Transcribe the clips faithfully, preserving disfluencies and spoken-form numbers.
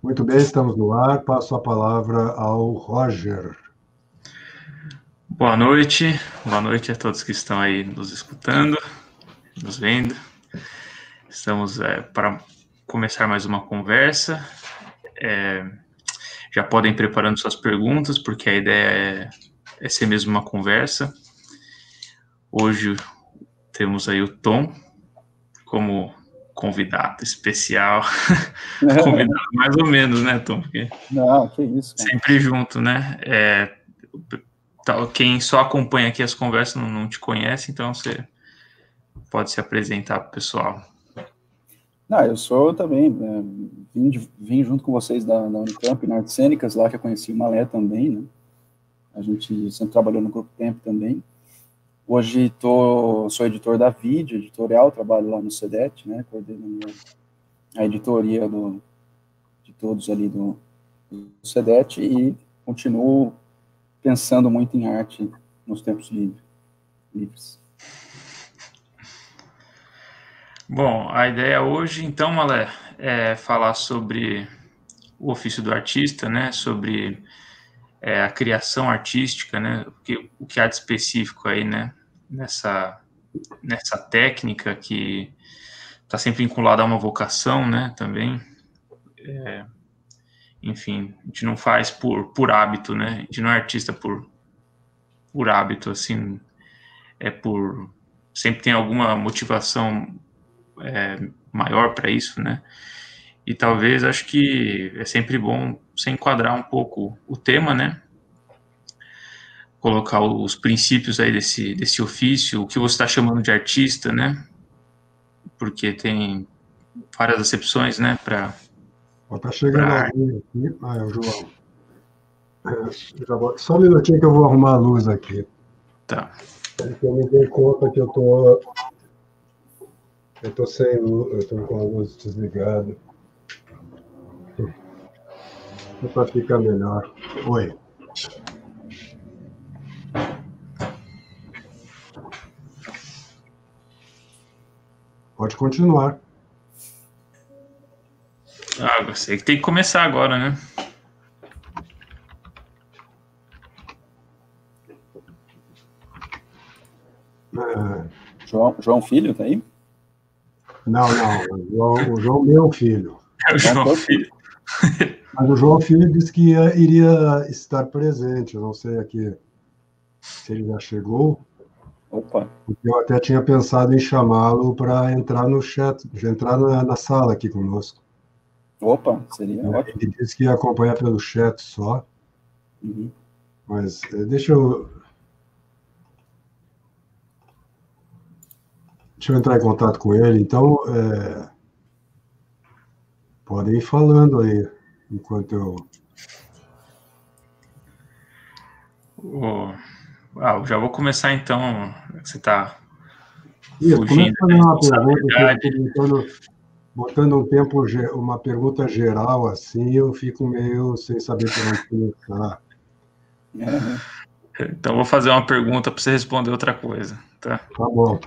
Muito bem, estamos no ar. Passo a palavra ao Roger. Boa noite, boa noite a todos que estão aí nos escutando, nos vendo. Estamos é, para começar mais uma conversa. É, já podem ir preparando suas perguntas, porque a ideia é, é ser mesmo uma conversa. Hoje temos aí o Tom como convidado especial. Convidado mais ou menos, né, Tom? Porque Não, que isso, cara. Sempre junto, né? É, quem só acompanha aqui as conversas não, não te conhece, então você pode se apresentar para o pessoal. Não, eu sou também, é, vim, de, vim junto com vocês da, da Unicamp, na Artes Cênicas, lá que eu conheci o Malé também, né? A gente sempre trabalhou no Grupo Tempo também. Hoje tô, sou editor da Vídeo, editorial, trabalho lá no CEDET, né? Coordenando a editoria do, de todos ali do, do CEDET e continuo pensando muito em arte nos tempos livre, livres. Bom, a ideia hoje, então, Malé, é falar sobre o ofício do artista, né? Sobre é, a criação artística, né? O que, o que há de específico aí, né? Nessa, nessa técnica que está sempre vinculada a uma vocação, né? Também. É, enfim, a gente não faz por, por hábito, né? A gente não é artista por, por hábito, assim, é por... Sempre tem alguma motivação é, maior para isso, né? E talvez, acho que é sempre bom você enquadrar um pouco o tema, né? Colocar os princípios aí desse, desse ofício, o que você está chamando de artista, né? Porque tem várias acepções, né? Para Está chegando alguém aqui. Ah, é o João. É, já vou... Só um minutinho que eu vou arrumar a luz aqui. Tá. Porque eu me dei conta que eu tô, eu tô sem luz, eu tô com a luz desligada. Para ficar melhor. Oi. Pode continuar. Ah, você que tem que começar agora, né? É... João, João Filho, tá aí? Não, não. O João, o João meu filho. É o João Filho. Mas o João Filho disse que ia, iria estar presente. Eu não sei aqui se ele já chegou. Opa. Eu até tinha pensado em chamá-lo para entrar no chat, já entrar na, na sala aqui conosco. Opa, seria Ele ótimo. disse que ia acompanhar pelo chat só. Uhum. Mas deixa eu... Deixa eu entrar em contato com ele. Então, é... podem ir falando aí, enquanto eu... Oh. Ah, já vou começar então. Você está Isso, começa a fazer uma pergunta, eu botando, botando um tempo, uma pergunta geral assim, eu fico meio sem saber por onde começar. Uhum. Então, vou fazer uma pergunta para você responder outra coisa, tá? Tá bom.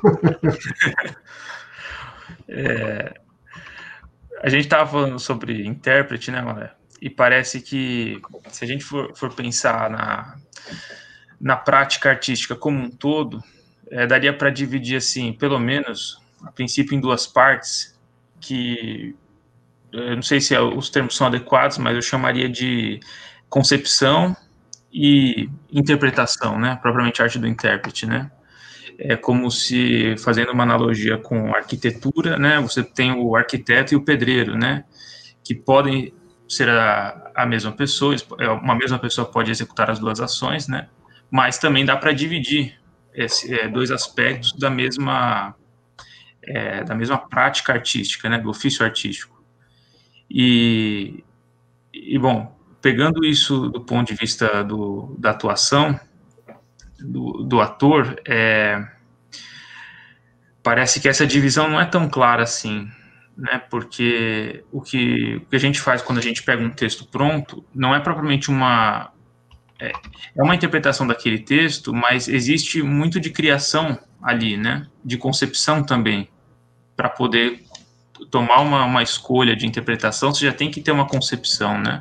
É, a gente estava falando sobre intérprete, né, Mané? E parece que, se a gente for, for pensar na, na prática artística como um todo, é, daria para dividir, assim, pelo menos, a princípio, em duas partes, que eu não sei se os termos são adequados, mas eu chamaria de concepção e interpretação, né? Propriamente arte do intérprete, né? É como se, fazendo uma analogia com arquitetura, né? Você tem o arquiteto e o pedreiro, né? Que podem ser a, a mesma pessoa, uma mesma pessoa pode executar as duas ações, né? Mas também dá para dividir esse, é, dois aspectos da mesma, é, da mesma prática artística, né? Do ofício artístico. E, e bom, pegando isso do ponto de vista do, da atuação do, do ator, é, parece que essa divisão não é tão clara assim, né? Porque o que, o que a gente faz quando a gente pega um texto pronto não é propriamente uma... É, é uma interpretação daquele texto, mas existe muito de criação ali, né? De concepção também, para poder tomar uma, uma escolha de interpretação, você já tem que ter uma concepção, né?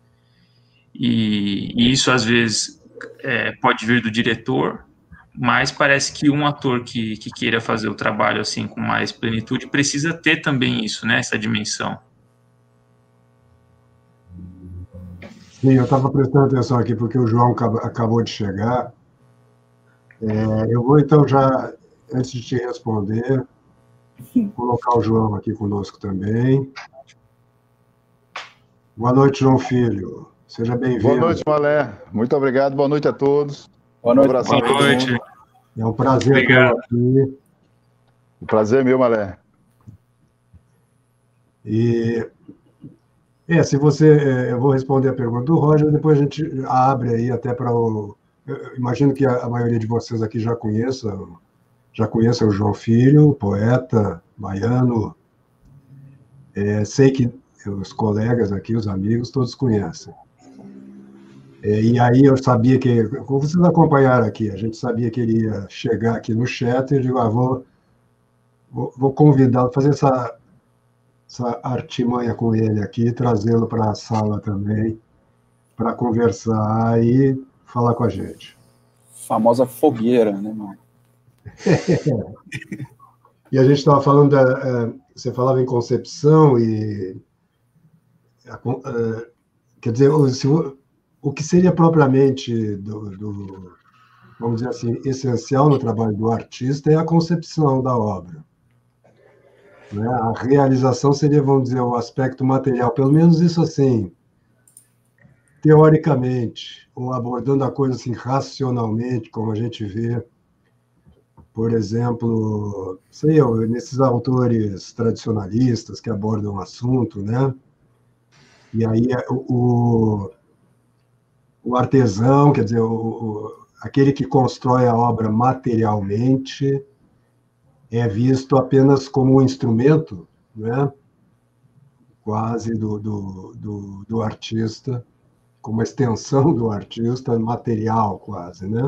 E, e isso, às vezes, é, pode vir do diretor, mas parece que um ator que, que queira fazer o trabalho assim com mais plenitude precisa ter também isso, né? Essa dimensão. Sim, eu estava prestando atenção aqui porque o João acabou de chegar. É, eu vou, então, já, antes de te responder, colocar o João aqui conosco também. Boa noite, João Filho. Seja bem-vindo. Boa noite, Malé. Muito obrigado. Boa noite a todos. Boa noite. Um abração Boa noite. É um prazer Obrigado. ter aqui. O prazer é meu, Malé. E, é, se você... Eu vou responder a pergunta do Roger, depois a gente abre aí até para o... Eu imagino que a, a maioria de vocês aqui já conheça, já conheça o João Filho, poeta baiano. É, sei que os colegas aqui, os amigos, todos conhecem. É, e aí eu sabia que, como vocês acompanharam aqui, a gente sabia que ele ia chegar aqui no chat, e eu digo, ah, vou, vou, vou convidá-lo, fazer essa, essa artimanha com ele aqui, trazê-lo para a sala também, para conversar e falar com a gente. Famosa fogueira, né, mano? E a gente estava falando, da, você falava em concepção e... Quer dizer, se, o que seria propriamente, do, do, vamos dizer assim, essencial no trabalho do artista é a concepção da obra. Né? A realização seria, vamos dizer, o aspecto material, pelo menos isso assim, teoricamente, ou abordando a coisa assim racionalmente, como a gente vê, por exemplo, sei eu, nesses autores tradicionalistas que abordam o assunto, né? E aí o, o artesão, quer dizer, o, o, aquele que constrói a obra materialmente, é visto apenas como um instrumento, né? Quase do, do, do, do artista, como uma extensão do artista, material quase, né?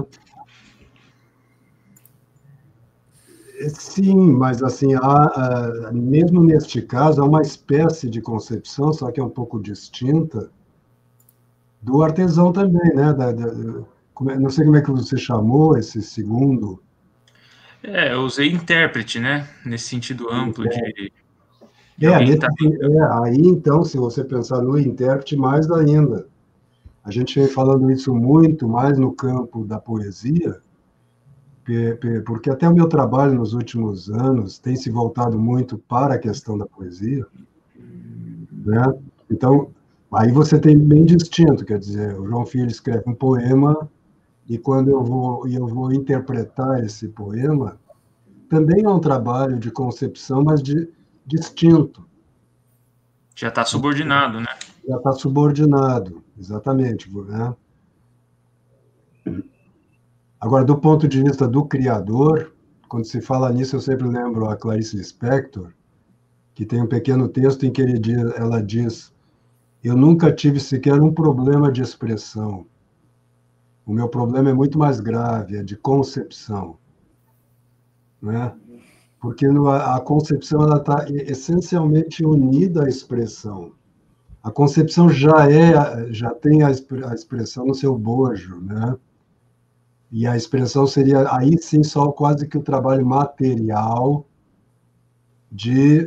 Sim, mas assim, há, há, mesmo neste caso, há uma espécie de concepção, só que é um pouco distinta, do artesão também, né? Da, da, não sei como é que você chamou esse segundo. É, eu usei intérprete, né? Nesse sentido amplo de... de é, nesse, tá... é, aí então, se você pensar no intérprete, mais ainda. A gente vem falando isso muito mais no campo da poesia, porque até o meu trabalho nos últimos anos tem se voltado muito para a questão da poesia, né? Então, aí você tem bem distinto, quer dizer, o João Filho escreve um poema e quando eu vou, eu vou interpretar esse poema, também é um trabalho de concepção, mas de distinto. Já está subordinado, né? Já está subordinado, exatamente, né? Agora, do ponto de vista do criador, quando se fala nisso, eu sempre lembro a Clarice Lispector, que tem um pequeno texto em que ele diz, ela diz: eu nunca tive sequer um problema de expressão. O meu problema é muito mais grave, é de concepção. Né? Porque no, a concepção está essencialmente unida à expressão. A concepção já, é, já tem a, a expressão no seu bojo, né? E a expressão seria, aí sim, só quase que o trabalho material de...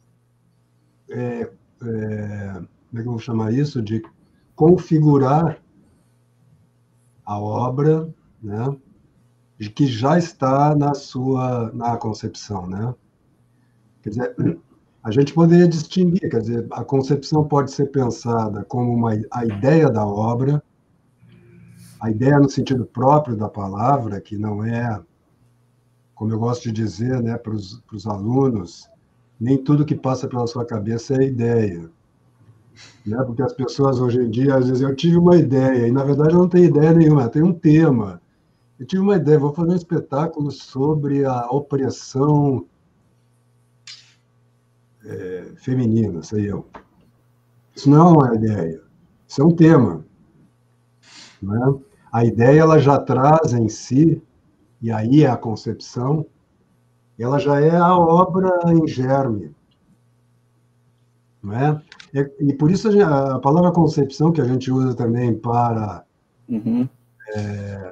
É, é, como é que eu vou chamar isso? De configurar a obra, né? De que já está na sua na concepção, né? Quer dizer, a gente poderia distinguir, quer dizer, a concepção pode ser pensada como uma, a ideia da obra, a ideia no sentido próprio da palavra, que não é, como eu gosto de dizer, né, para os alunos, nem tudo que passa pela sua cabeça é ideia. Né? Porque as pessoas hoje em dia, às vezes, eu tive uma ideia, e na verdade eu não tenho ideia nenhuma, eu tenho um tema. Eu tive uma ideia, vou fazer um espetáculo sobre a opressão é, feminina, sei eu. Isso não é uma ideia, isso é um tema. Né? A ideia ela já traz em si, e aí é a concepção, ela já é a obra em germe. não é? é e por isso a, gente, a palavra concepção, que a gente usa também para, uhum. é,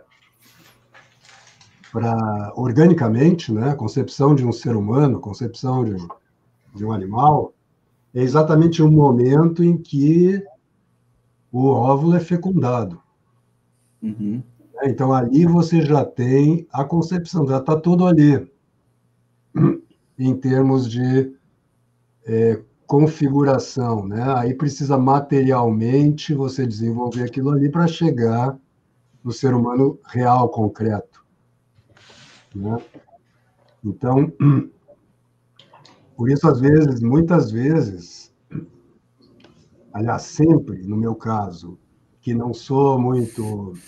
para organicamente, né? Concepção de um ser humano, concepção de um, de um animal, é exatamente o momento em que o óvulo é fecundado. Uhum. Então, ali você já tem a concepção, já está tudo ali, em termos de é, configuração, né? Aí precisa materialmente você desenvolver aquilo ali para chegar no ser humano real, concreto, né? Então, por isso, às vezes, muitas vezes, aliás, sempre, no meu caso, que não sou muito,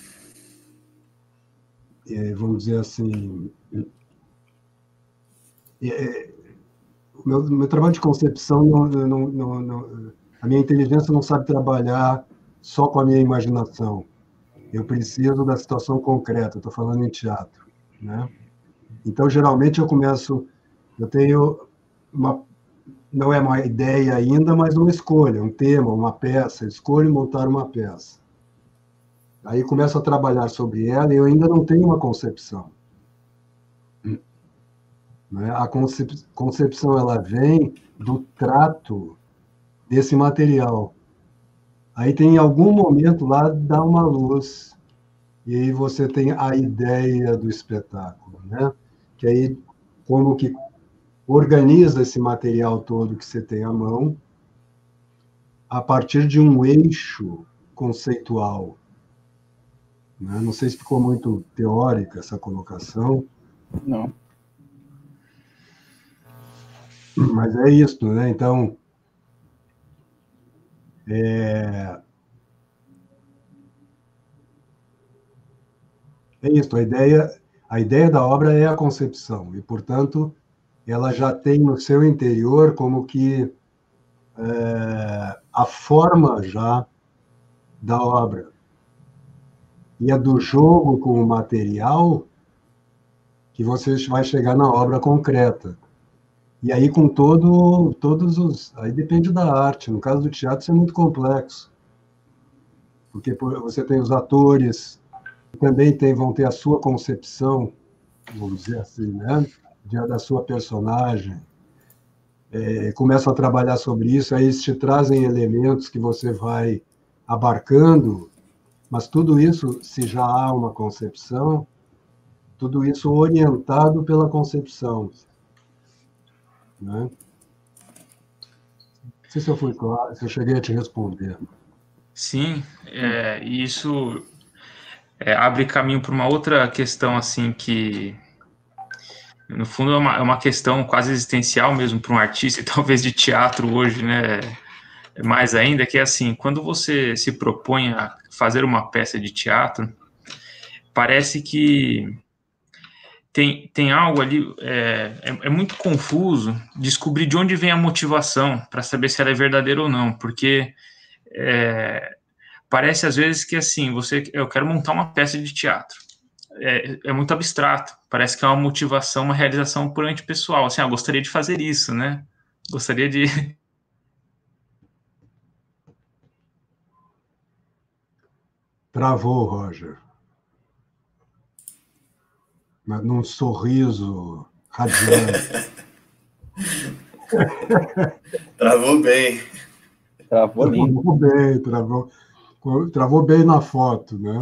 é, vamos dizer assim, é, o meu, meu trabalho de concepção, não, não, não, não, a minha inteligência não sabe trabalhar só com a minha imaginação. Eu preciso da situação concreta, estou falando em teatro, né? Então, geralmente, eu começo, eu tenho uma, não é uma ideia ainda, mas uma escolha, um tema, uma peça, escolho montar uma peça. Aí começo a trabalhar sobre ela e eu ainda não tenho uma concepção. Né? A concep concepção ela vem do trato desse material. Aí tem algum momento lá, dá uma luz, e aí você tem a ideia do espetáculo, né? Que aí, como que organiza esse material todo que você tem à mão, a partir de um eixo conceitual. Né? Não sei se ficou muito teórica essa colocação. Não. Mas é isso, né? Então, é... é isso, a ideia, a ideia da obra é a concepção, e, portanto, ela já tem no seu interior como que é, a forma já da obra. E é do jogo com o material que você vai chegar na obra concreta. E aí com todo, todos os... Aí depende da arte. No caso do teatro, isso é muito complexo. Porque você tem os atores, que também tem, vão ter a sua concepção, vamos dizer assim, né? Da sua personagem. É, começam a trabalhar sobre isso, aí eles te trazem elementos que você vai abarcando, mas tudo isso, se já há uma concepção, tudo isso orientado pela concepção. Né? Não sei se eu fui claro, se eu cheguei a te responder. Sim, é, e isso é, abre caminho para uma outra questão, assim, que no fundo é uma, é uma questão quase existencial mesmo para um artista, e talvez de teatro hoje, né, mais ainda, que é assim, quando você se propõe a fazer uma peça de teatro, parece que tem, tem algo ali, é, é, é muito confuso descobrir de onde vem a motivação para saber se ela é verdadeira ou não, porque é, parece às vezes que assim, você, eu quero montar uma peça de teatro, é, é muito abstrato, parece que é uma motivação, uma realização puramente pessoal, assim, ah, gostaria de fazer isso, né, gostaria de... Travou, Roger. Mas num sorriso radiante. Travou bem. Travou lindo. Travou bem, travou, travou bem na foto, né?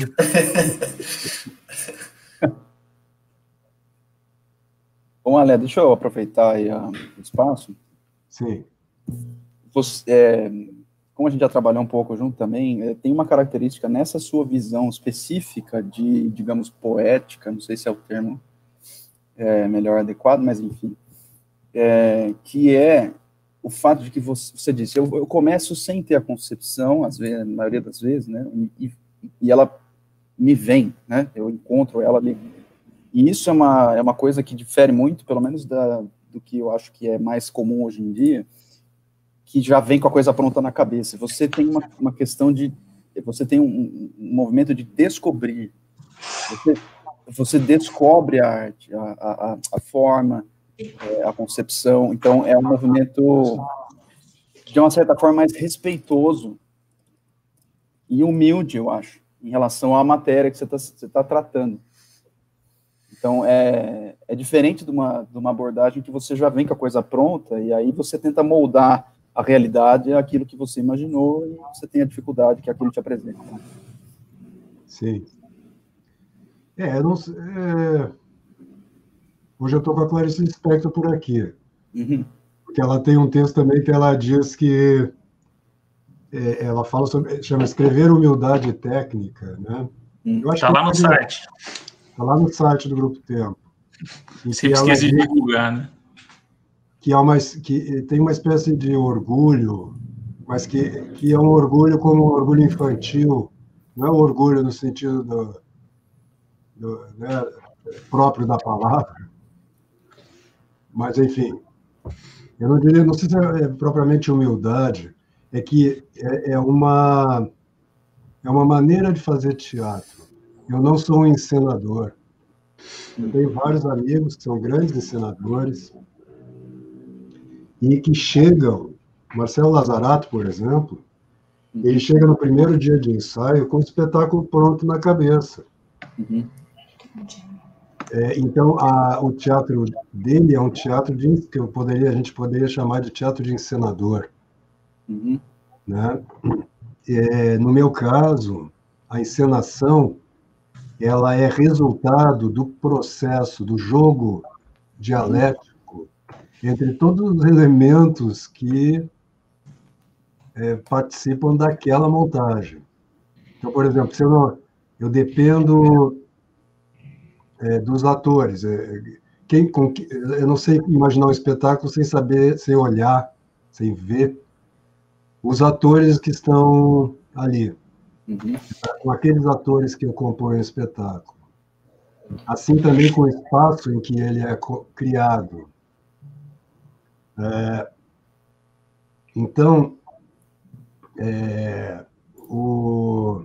Bom, Ale, deixa eu aproveitar aí a, o espaço. Sim. Você, é, como a gente já trabalhou um pouco junto também, é, tem uma característica nessa sua visão específica de, digamos, poética, não sei se é o termo é, melhor adequado, mas enfim, é, que é o fato de que você, você disse, eu, eu começo sem ter a concepção, às vezes, na maioria das vezes, né, e, e ela me vem, né, eu encontro ela ali. E isso é uma, é uma coisa que difere muito, pelo menos da, do que eu acho que é mais comum hoje em dia, que já vem com a coisa pronta na cabeça. Você tem uma, uma questão de... Você tem um, um movimento de descobrir. Você, você descobre a arte, a, a, a forma, a concepção. Então, é um movimento de uma certa forma, mais respeitoso e humilde, eu acho, em relação à matéria que você está você tá tratando. Então, é, é diferente de uma, de uma abordagem que você já vem com a coisa pronta, e aí você tenta moldar a realidade àquilo que você imaginou, e você tem a dificuldade que aquilo te apresenta. Sim. É, eu não sei, é... Hoje eu estou com a Clarice Lispector por aqui, Uhum. porque ela tem um texto também que ela diz que é, ela fala sobre, chama Escrever Humildade Técnica, né? Está lá no site. Está lá no site do Grupo Tempo. Sempre esqueci de divulgar, né? Que, é uma, que tem uma espécie de orgulho, mas que, que é um orgulho como um orgulho infantil, não é um orgulho no sentido do, do, né, próprio da palavra, mas, enfim, eu não diria, não sei se é propriamente humildade, é que é, é, uma, é uma maneira de fazer teatro. Eu não sou um encenador. Eu tenho vários amigos que são grandes encenadores e que chegam, Marcelo Lazarato, por exemplo, ele chega no primeiro dia de ensaio com o espetáculo pronto na cabeça. Uhum. É, então, a, o teatro dele é um teatro de, que eu poderia, a gente poderia chamar de teatro de encenador. Uhum. Né? É, no meu caso, a encenação ela é resultado do processo, do jogo dialético entre todos os elementos que é, participam daquela montagem. Então, por exemplo, se eu, não, eu dependo é, dos atores. É, quem, com, eu não sei imaginar um espetáculo sem saber, sem olhar, sem ver os atores que estão ali. Uhum. Com aqueles atores que compõem o espetáculo. Assim também com o espaço em que ele é criado. É, então, é, o...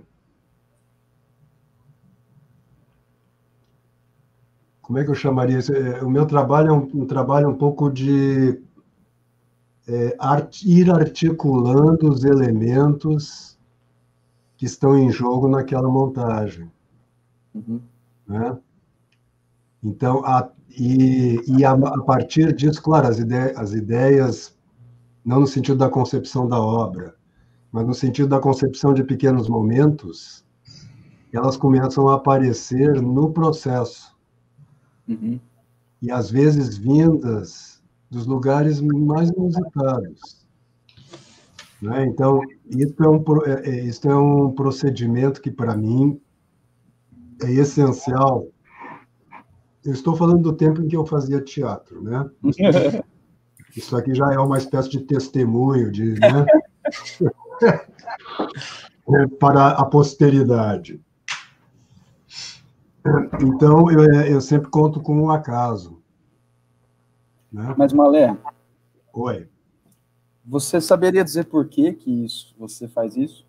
como é que eu chamaria isso? O meu trabalho é um, um trabalho um pouco de é, art, ir articulando os elementos que estão em jogo naquela montagem. Uhum. Né? Então, a, e, e a, a partir disso, claro, as, ide, as ideias, não no sentido da concepção da obra, mas no sentido da concepção de pequenos momentos, elas começam a aparecer no processo. Uhum. E, às vezes, vindas dos lugares mais inusitados. Né? Então, isso é, um, isso é um procedimento que, para mim, é essencial. Eu estou falando do tempo em que eu fazia teatro, né? Isso aqui já é uma espécie de testemunho de, né? para a posteridade. Então, eu, eu sempre conto com um acaso. Né? Mas, Malé, Oi. Você saberia dizer por que, que isso, você faz isso?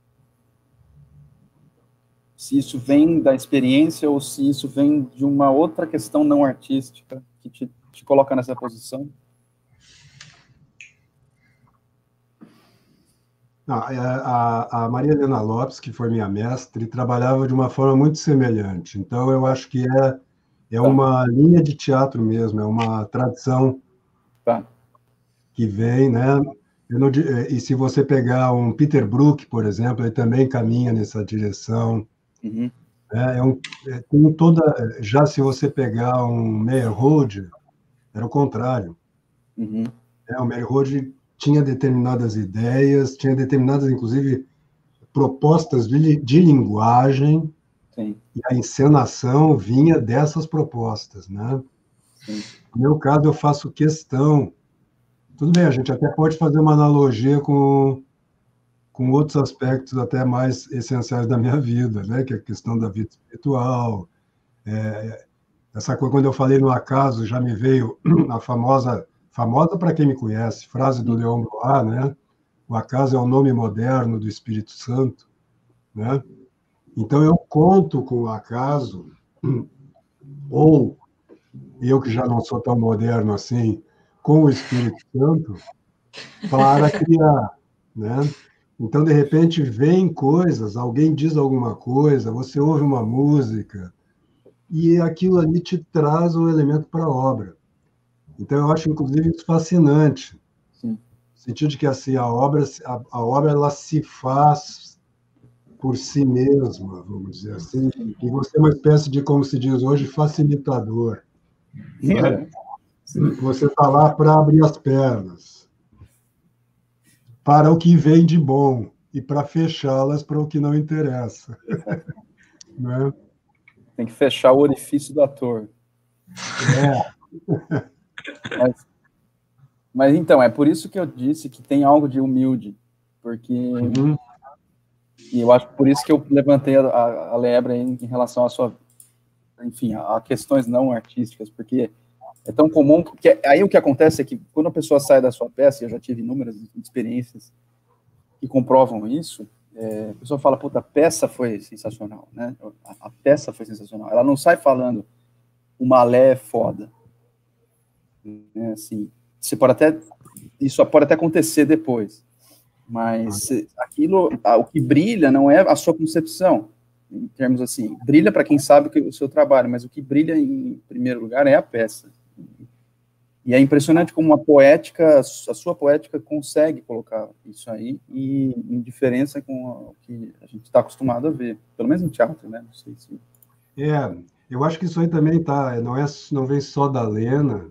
Se isso vem da experiência ou se isso vem de uma outra questão não artística que te, te coloca nessa posição? Não, a, a Maria Helena Lopes, que foi minha mestre, trabalhava de uma forma muito semelhante. Então, eu acho que é, é uma linha de teatro mesmo, é uma tradição tá. que vem, né? Eu não, e se você pegar um Peter Brook, por exemplo, ele também caminha nessa direção. Uhum. É, é um, é, tem toda, já se você pegar um Meyerhold, era o contrário. Uhum. É, o Meyerhold tinha determinadas ideias, tinha determinadas, inclusive, propostas de, de linguagem, Sim. e a encenação vinha dessas propostas, né? Sim. No meu caso, eu faço questão. Tudo bem, a gente até pode fazer uma analogia com, com outros aspectos até mais essenciais da minha vida, né? Que é a questão da vida espiritual. É, essa coisa, quando eu falei no acaso, já me veio a famosa, famosa para quem me conhece, frase do Leon Blois, né? O acaso é o nome moderno do Espírito Santo, né? Então, eu conto com o acaso, ou eu que já não sou tão moderno assim, com o Espírito Santo, para criar, né? Então, de repente, vem coisas, alguém diz alguma coisa, você ouve uma música, e aquilo ali te traz um elemento para a obra. Então, eu acho, inclusive, isso fascinante. Sim. No sentido de que, assim, a obra, a, a obra ela se faz por si mesma, vamos dizer assim, e você é uma espécie de, como se diz hoje, facilitador. É. Você está lá para abrir as pernas, para o que vem de bom, e para fechá-las para o que não interessa. Né? Tem que fechar o orifício do ator. É. Mas, mas, então, é por isso que eu disse que tem algo de humilde, porque... Uhum. E eu acho que por isso que eu levantei a, a lebre em, em relação à sua... Enfim, a, a questões não artísticas, porque é tão comum que... Aí o que acontece é que quando a pessoa sai da sua peça, e eu já tive inúmeras experiências que comprovam isso, é, a pessoa fala, puta, a peça foi sensacional, né? A, a peça foi sensacional. Ela não sai falando, o Malé é foda. É, assim, você pode até... Isso pode até acontecer depois. Mas aquilo, o que brilha não é a sua concepção, em termos assim, brilha para quem sabe que o seu trabalho, mas o que brilha em primeiro lugar é a peça. E é impressionante como a poética, a sua poética consegue colocar isso aí, e em diferença com o que a gente está acostumado a ver, pelo menos no teatro, né? Não sei se... É, eu acho que isso aí também tá, não, é, não vem só da Lena,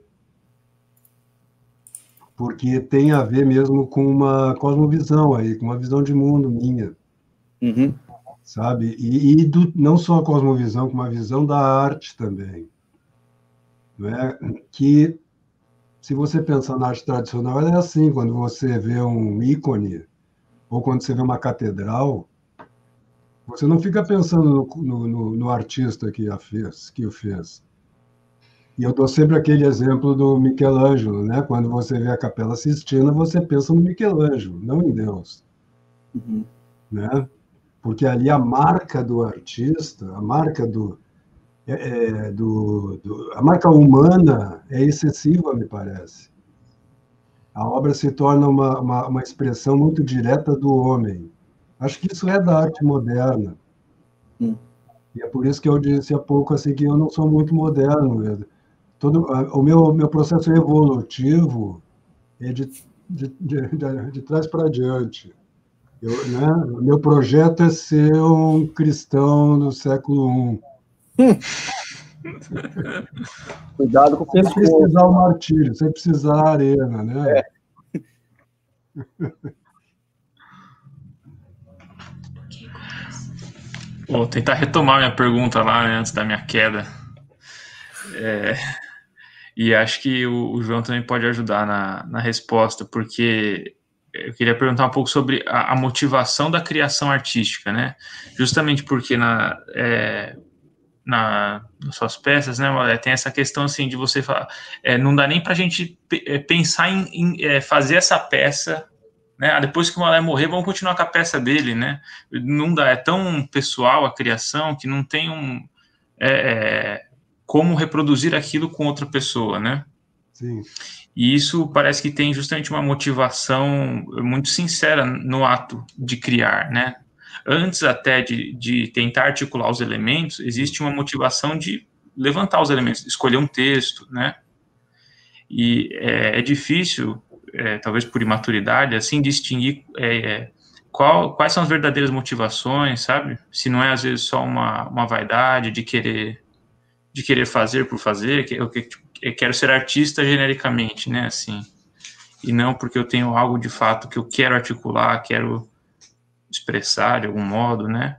porque tem a ver mesmo com uma cosmovisão aí, com uma visão de mundo minha, uhum. Sabe? E, e do, não só a cosmovisão, como a visão da arte também. Não é? Que, se você pensar na arte tradicional, ela é assim, quando você vê um ícone, ou quando você vê uma catedral, você não fica pensando no, no, no artista que a fez, que o fez. E eu dou sempre aquele exemplo do Michelangelo, né? Quando você vê a Capela Sistina, você pensa no Michelangelo, não em Deus. Uhum. Né? Porque ali a marca do artista, a marca do, é, do, do a marca humana é excessiva, me parece. A obra se torna uma, uma, uma expressão muito direta do homem. Acho que isso é da arte moderna. Hum. E é por isso que eu disse há pouco assim que eu não sou muito moderno. Todo, o meu, meu processo evolutivo é de, de, de, de, de trás para diante. Eu, né, o meu projeto é ser um cristão do século primeiro. Cuidado com o pescoço. Sem precisar o martírio, sem precisar a arena, né? É. Vou tentar retomar minha pergunta lá, né, antes da minha queda. É, e acho que o, o João também pode ajudar na, na resposta, porque eu queria perguntar um pouco sobre a, a motivação da criação artística, né? Justamente porque na, é, na, nas suas peças, né, tem essa questão assim de você falar, é, não dá nem para a gente pensar em, em é, fazer essa peça, né? Ah, depois que o Malé morrer, vamos continuar com a peça dele, né? Não dá, é tão pessoal a criação que não tem um é, é, como reproduzir aquilo com outra pessoa, né? Sim. E isso parece que tem justamente uma motivação muito sincera no ato de criar, né? Antes até de, de tentar articular os elementos, existe uma motivação de levantar os elementos, escolher um texto, né? E é, é difícil, é, talvez por imaturidade, assim, distinguir é, qual, quais são as verdadeiras motivações, sabe? Se não é, às vezes, só uma, uma vaidade de querer, de querer fazer por fazer, que eu, que, eu quero ser artista genericamente, né? Assim, e não porque eu tenho algo de fato que eu quero articular, quero expressar de algum modo, né?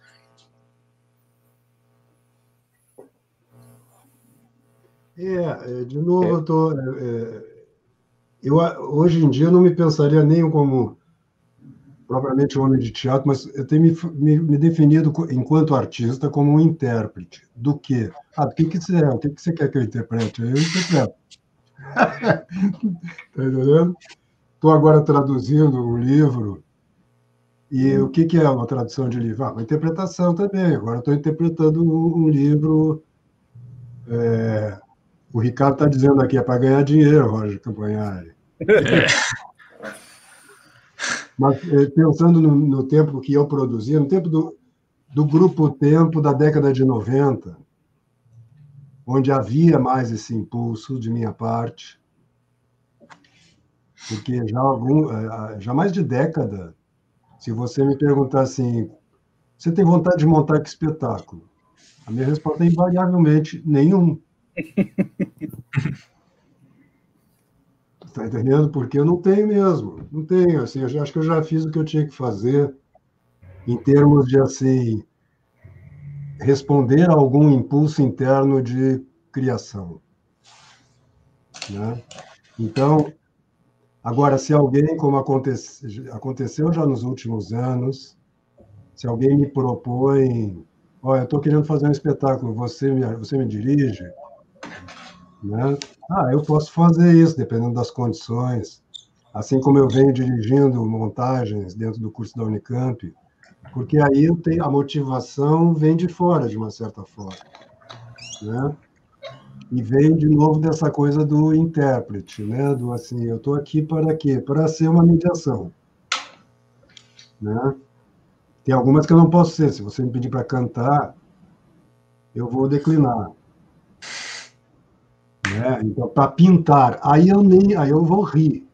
É, de novo, eu tô, é, eu hoje em dia eu não me pensaria nem como propriamente um homem de teatro, mas eu tenho me, me, me definido enquanto artista como um intérprete. Do quê? Ah, do que, que você é? O que, que você quer que eu interprete? Eu interpreto. Tá entendendo? Estou agora traduzindo um livro. E o que, que é uma tradução de livro? Ah, uma interpretação também. Agora estou interpretando um, um livro. É, o Ricardo está dizendo aqui, é para ganhar dinheiro, Roger Campagnari. É. Mas pensando no, no tempo que eu produzia, no tempo do, do Grupo Tempo da década de noventa, onde havia mais esse impulso de minha parte, porque já, algum, já mais de década, se você me perguntar assim, você tem vontade de montar que espetáculo? A minha resposta é invariavelmente nenhum. Está entendendo? Porque eu não tenho mesmo, não tenho. Assim, eu já, acho que eu já fiz o que eu tinha que fazer em termos de assim responder a algum impulso interno de criação, né? Então, agora, se alguém, como acontece, aconteceu já nos últimos anos, se alguém me propõe, olha, eu estou querendo fazer um espetáculo, você me, você me dirige, né? Ah, eu posso fazer isso, dependendo das condições. Assim como eu venho dirigindo montagens dentro do curso da Unicamp, porque aí eu tenho, a motivação vem de fora, de uma certa forma, né? E vem de novo dessa coisa do intérprete, né? Do assim, eu estou aqui para quê? Para ser uma mediação, né? Tem algumas que eu não posso ser. Se você me pedir para cantar, eu vou declinar, né? Então, para pintar, aí eu nem, aí eu vou rir.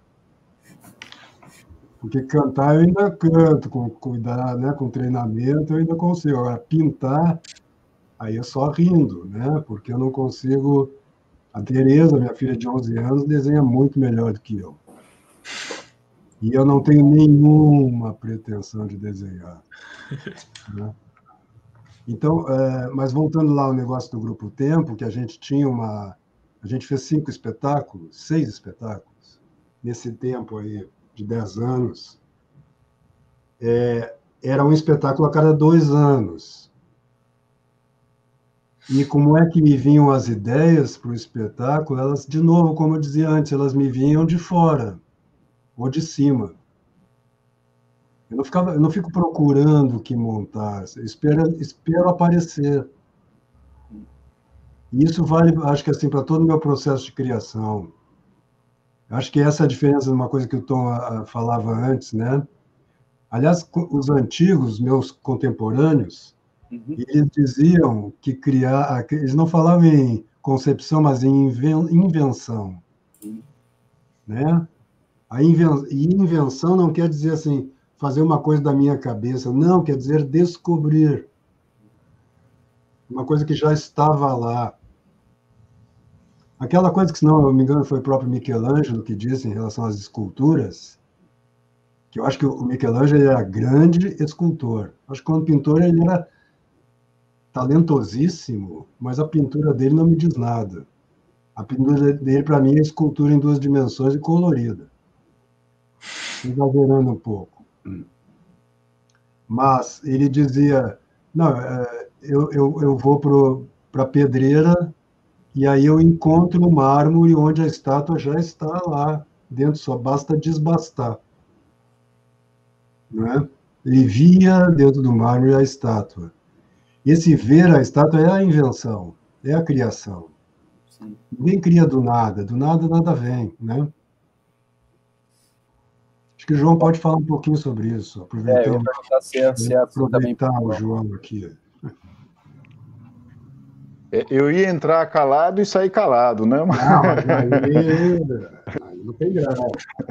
Porque cantar eu ainda canto, com cuidado, né, com treinamento eu ainda consigo. Agora, pintar, aí é só rindo, né? Porque eu não consigo. A Tereza, minha filha de onze anos, desenha muito melhor do que eu. E eu não tenho nenhuma pretensão de desenhar, né? Então, é, mas voltando lá ao negócio do Grupo Tempo, que a gente tinha uma. A gente fez cinco espetáculos, seis espetáculos, nesse tempo aí de dez anos. É, era um espetáculo a cada dois anos. E como é que me vinham as ideias para o espetáculo? Elas, de novo, como eu dizia antes, elas me vinham de fora ou de cima. Eu não, ficava, eu não fico procurando o que montar, eu espero, espero aparecer. E isso vale, acho que assim, para todo o meu processo de criação. Acho que essa é a diferença de uma coisa que o Tom a, a, falava antes, né? Aliás, os antigos, meus contemporâneos, uhum. Eles diziam que criar, eles não falavam em concepção, mas em invenção, uhum. Né? A inven, e invenção não quer dizer assim fazer uma coisa da minha cabeça, não, quer dizer descobrir uma coisa que já estava lá. Aquela coisa que, se não me engano, foi o próprio Michelangelo que disse em relação às esculturas, que eu acho que o Michelangelo era grande escultor. Acho que quando pintor ele era talentosíssimo, mas a pintura dele não me diz nada. A pintura dele, para mim, é escultura em duas dimensões e colorida. Exagerando um pouco. Mas ele dizia, não, eu, eu, eu vou para a pedreira e aí eu encontro o mármore onde a estátua já está lá dentro, só basta desbastar. Não é? Ele via dentro do mármore a estátua. Esse ver a estátua é a invenção, é a criação. Sim. Ninguém cria do nada, do nada nada vem, né? Acho que o João pode falar um pouquinho sobre isso, aproveitando, é, se é, se é assim aproveitar também, o João aqui. Eu ia entrar calado e sair calado, né? Não, mas aí, aí não tem graça.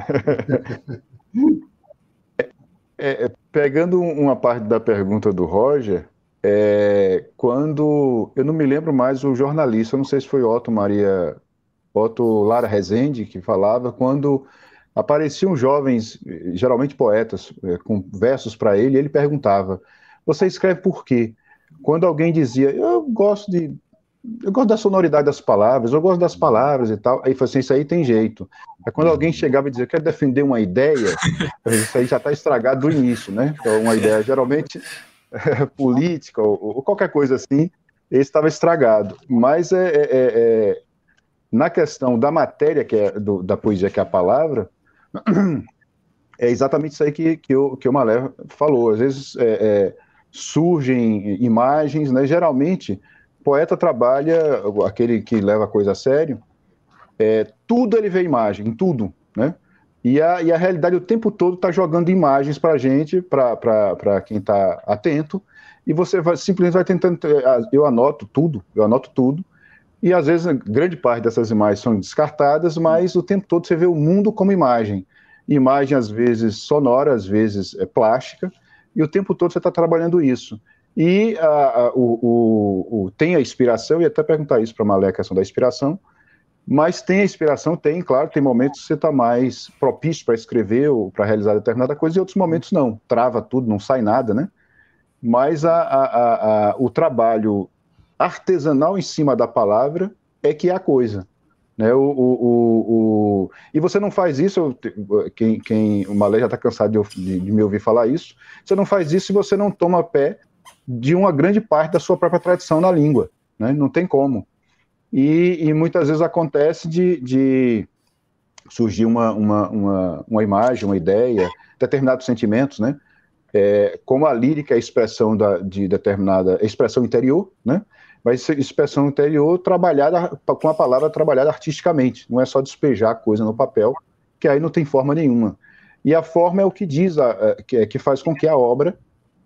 É, pegando uma parte da pergunta do Roger, é, quando, eu não me lembro mais o jornalista, eu não sei se foi Otto Maria, Otto Lara Rezende, que falava, quando apareciam jovens, geralmente poetas, com versos para ele, ele perguntava, você escreve por quê? Quando alguém dizia, eu gosto de, eu gosto da sonoridade das palavras, eu gosto das palavras e tal, aí falou assim, isso aí tem jeito. Aí quando alguém chegava e dizia, eu quero defender uma ideia, isso aí já está estragado do início, né? Então, uma ideia geralmente política ou, ou qualquer coisa assim, esse estava estragado. Mas é, é, é, na questão da matéria, que é do, da poesia, que é a palavra, é exatamente isso aí que, que, o, que o Malé falou. Às vezes é, é, surgem imagens, né? Geralmente, poeta trabalha, aquele que leva a coisa a sério, é, tudo ele vê imagem, tudo, né? E a, e a realidade o tempo todo está jogando imagens para a gente, para quem está atento, e você vai, simplesmente vai tentando... Eu anoto tudo, eu anoto tudo, e às vezes grande parte dessas imagens são descartadas, mas o tempo todo você vê o mundo como imagem. Imagem, às vezes, sonora, às vezes é plástica, e o tempo todo você está trabalhando isso. E a, a, o, o, o, tem a inspiração, e até perguntar isso para a Malé, a questão da inspiração, mas tem a inspiração, tem, claro, tem momentos que você está mais propício para escrever ou para realizar determinada coisa, e outros momentos não, trava tudo, não sai nada, né? Mas a, a, a, o trabalho artesanal em cima da palavra é que é a coisa. Né? O, o, o, o... E você não faz isso, quem, quem, o Malé já está cansado de, de, de me ouvir falar isso, você não faz isso se você não toma pé de uma grande parte da sua própria tradição na língua. Né? Não tem como. E, e muitas vezes acontece de, de surgir uma, uma, uma, uma imagem, uma ideia, determinados sentimentos, né? É, como a lírica é a expressão da, de determinada expressão interior, né? Mas expressão interior trabalhada com a palavra trabalhada artisticamente, não é só despejar a coisa no papel, que aí não tem forma nenhuma. E a forma é o que diz, a, a, que, que faz com que a obra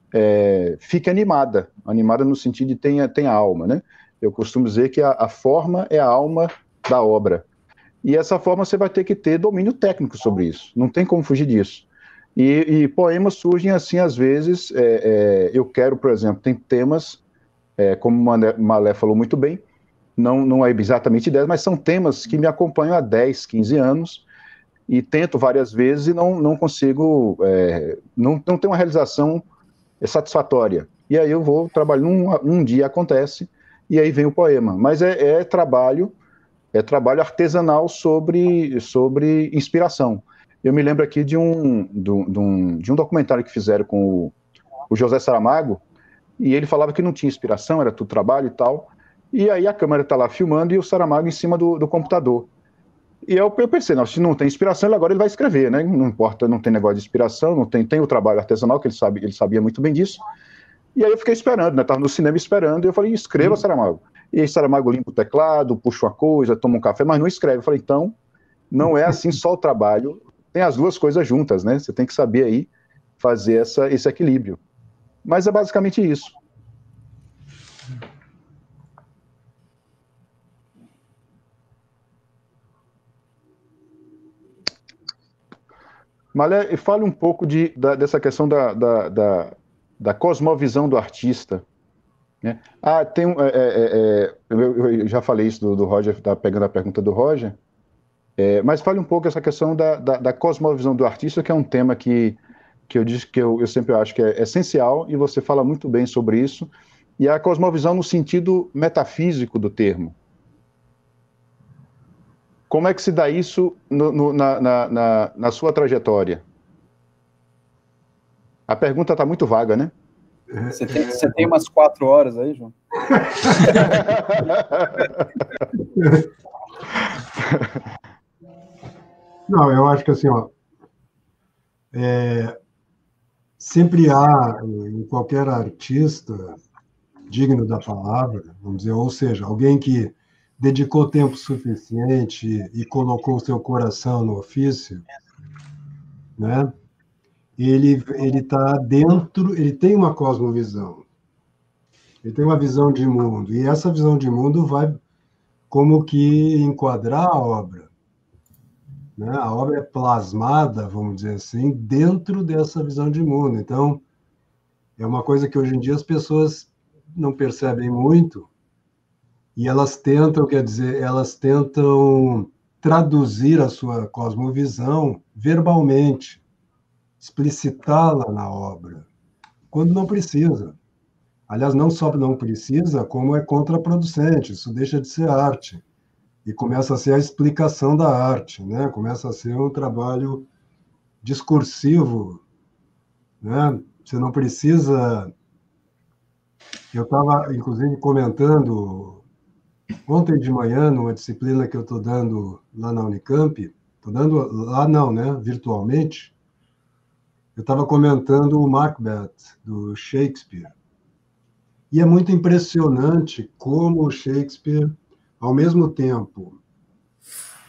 é, fique animada, animada no sentido de tenha, tenha alma, né? Eu costumo dizer que a, a forma é a alma da obra. E essa forma você vai ter que ter domínio técnico sobre isso, não tem como fugir disso. E, e poemas surgem assim, às vezes, é, é, eu quero, por exemplo, tem temas, é, como o Malé falou muito bem, não, não é exatamente dez, mas são temas que me acompanham há dez, quinze anos, e tento várias vezes e não, não consigo, é, não, não tenho uma realização satisfatória. E aí eu vou trabalhando, um, um dia acontece, e aí vem o poema. Mas é, é trabalho, é trabalho artesanal sobre, sobre inspiração. Eu me lembro aqui de um, de um, de um documentário que fizeram com o, o José Saramago, e ele falava que não tinha inspiração, era tudo trabalho e tal, e aí a câmera está lá filmando e o Saramago em cima do, do computador. E eu, eu pensei, não, se não tem inspiração, ele agora ele vai escrever, né? Não importa, não tem negócio de inspiração, não tem, tem o trabalho artesanal, que ele, sabe, ele sabia muito bem disso. E aí eu fiquei esperando, né? Estava no cinema esperando, e eu falei, escreva, Saramago. E aí Saramago limpa o teclado, puxa uma coisa, toma um café, mas não escreve. Eu falei, então, não é assim só o trabalho, tem as duas coisas juntas, né? Você tem que saber aí fazer essa, esse equilíbrio. Mas é basicamente isso. Malé, fale um pouco de, da, dessa questão da, da, da, da cosmovisão do artista. Né? Ah, tem um, é, é, é, eu, eu já falei isso do, do Roger, tá pegando a pergunta do Roger, é, mas fale um pouco essa questão da, da, da cosmovisão do artista, que é um tema que, que eu disse que eu, eu sempre acho que é essencial, e você fala muito bem sobre isso, e a cosmovisão no sentido metafísico do termo. Como é que se dá isso no, no, na, na, na, na sua trajetória? A pergunta está muito vaga, né? Você tem, você tem umas quatro horas aí, João? Não, eu acho que assim, ó, é, sempre há em qualquer artista digno da palavra, vamos dizer, ou seja, alguém que dedicou tempo suficiente e colocou o seu coração no ofício, né? Ele ele está dentro, ele tem uma cosmovisão, ele tem uma visão de mundo, e essa visão de mundo vai como que enquadrar a obra, né? A obra é plasmada, vamos dizer assim, dentro dessa visão de mundo. Então, é uma coisa que hoje em dia as pessoas não percebem muito, e elas tentam, quer dizer, elas tentam traduzir a sua cosmovisão verbalmente, explicitá-la na obra, quando não precisa. Aliás, não só não precisa, como é contraproducente, isso deixa de ser arte, e começa a ser a explicação da arte, né? Começa a ser um trabalho discursivo, né? Você não precisa... Eu estava, inclusive, comentando ontem de manhã, numa disciplina que eu estou dando lá na Unicamp, estou dando lá não, né? Virtualmente, eu estava comentando o Macbeth, do Shakespeare. E é muito impressionante como o Shakespeare, ao mesmo tempo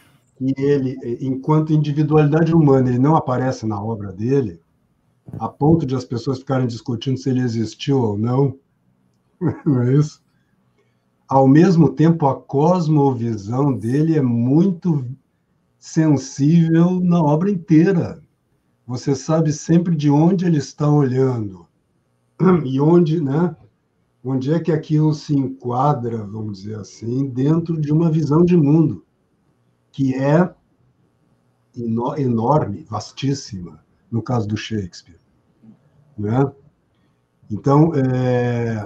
e ele, enquanto individualidade humana, ele não aparece na obra dele, a ponto de as pessoas ficarem discutindo se ele existiu ou não, não é isso? Ao mesmo tempo, a cosmovisão dele é muito sensível na obra inteira. Você sabe sempre de onde ele está olhando e onde, né? Onde é que aquilo se enquadra, vamos dizer assim, dentro de uma visão de mundo que é enorme, vastíssima, no caso do Shakespeare, né? Então, é...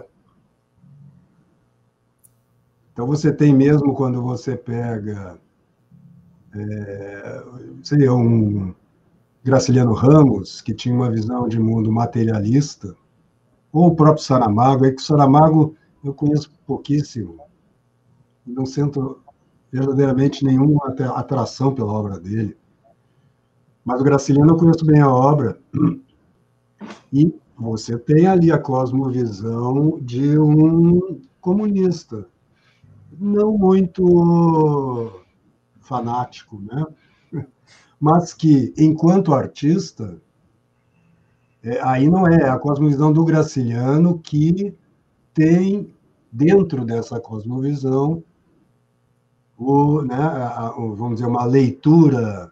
então você tem mesmo quando você pega, é... sei, um Graciliano Ramos, que tinha uma visão de mundo materialista, ou o próprio Saramago, é que o Saramago eu conheço pouquíssimo, não sinto verdadeiramente nenhuma atração pela obra dele. Mas o Graciliano eu conheço bem a obra, e você tem ali a cosmovisão de um comunista, não muito fanático, né? Mas que, enquanto artista, é, aí não é a cosmovisão do Graciliano que tem, dentro dessa cosmovisão, o, né, a, a, vamos dizer, uma leitura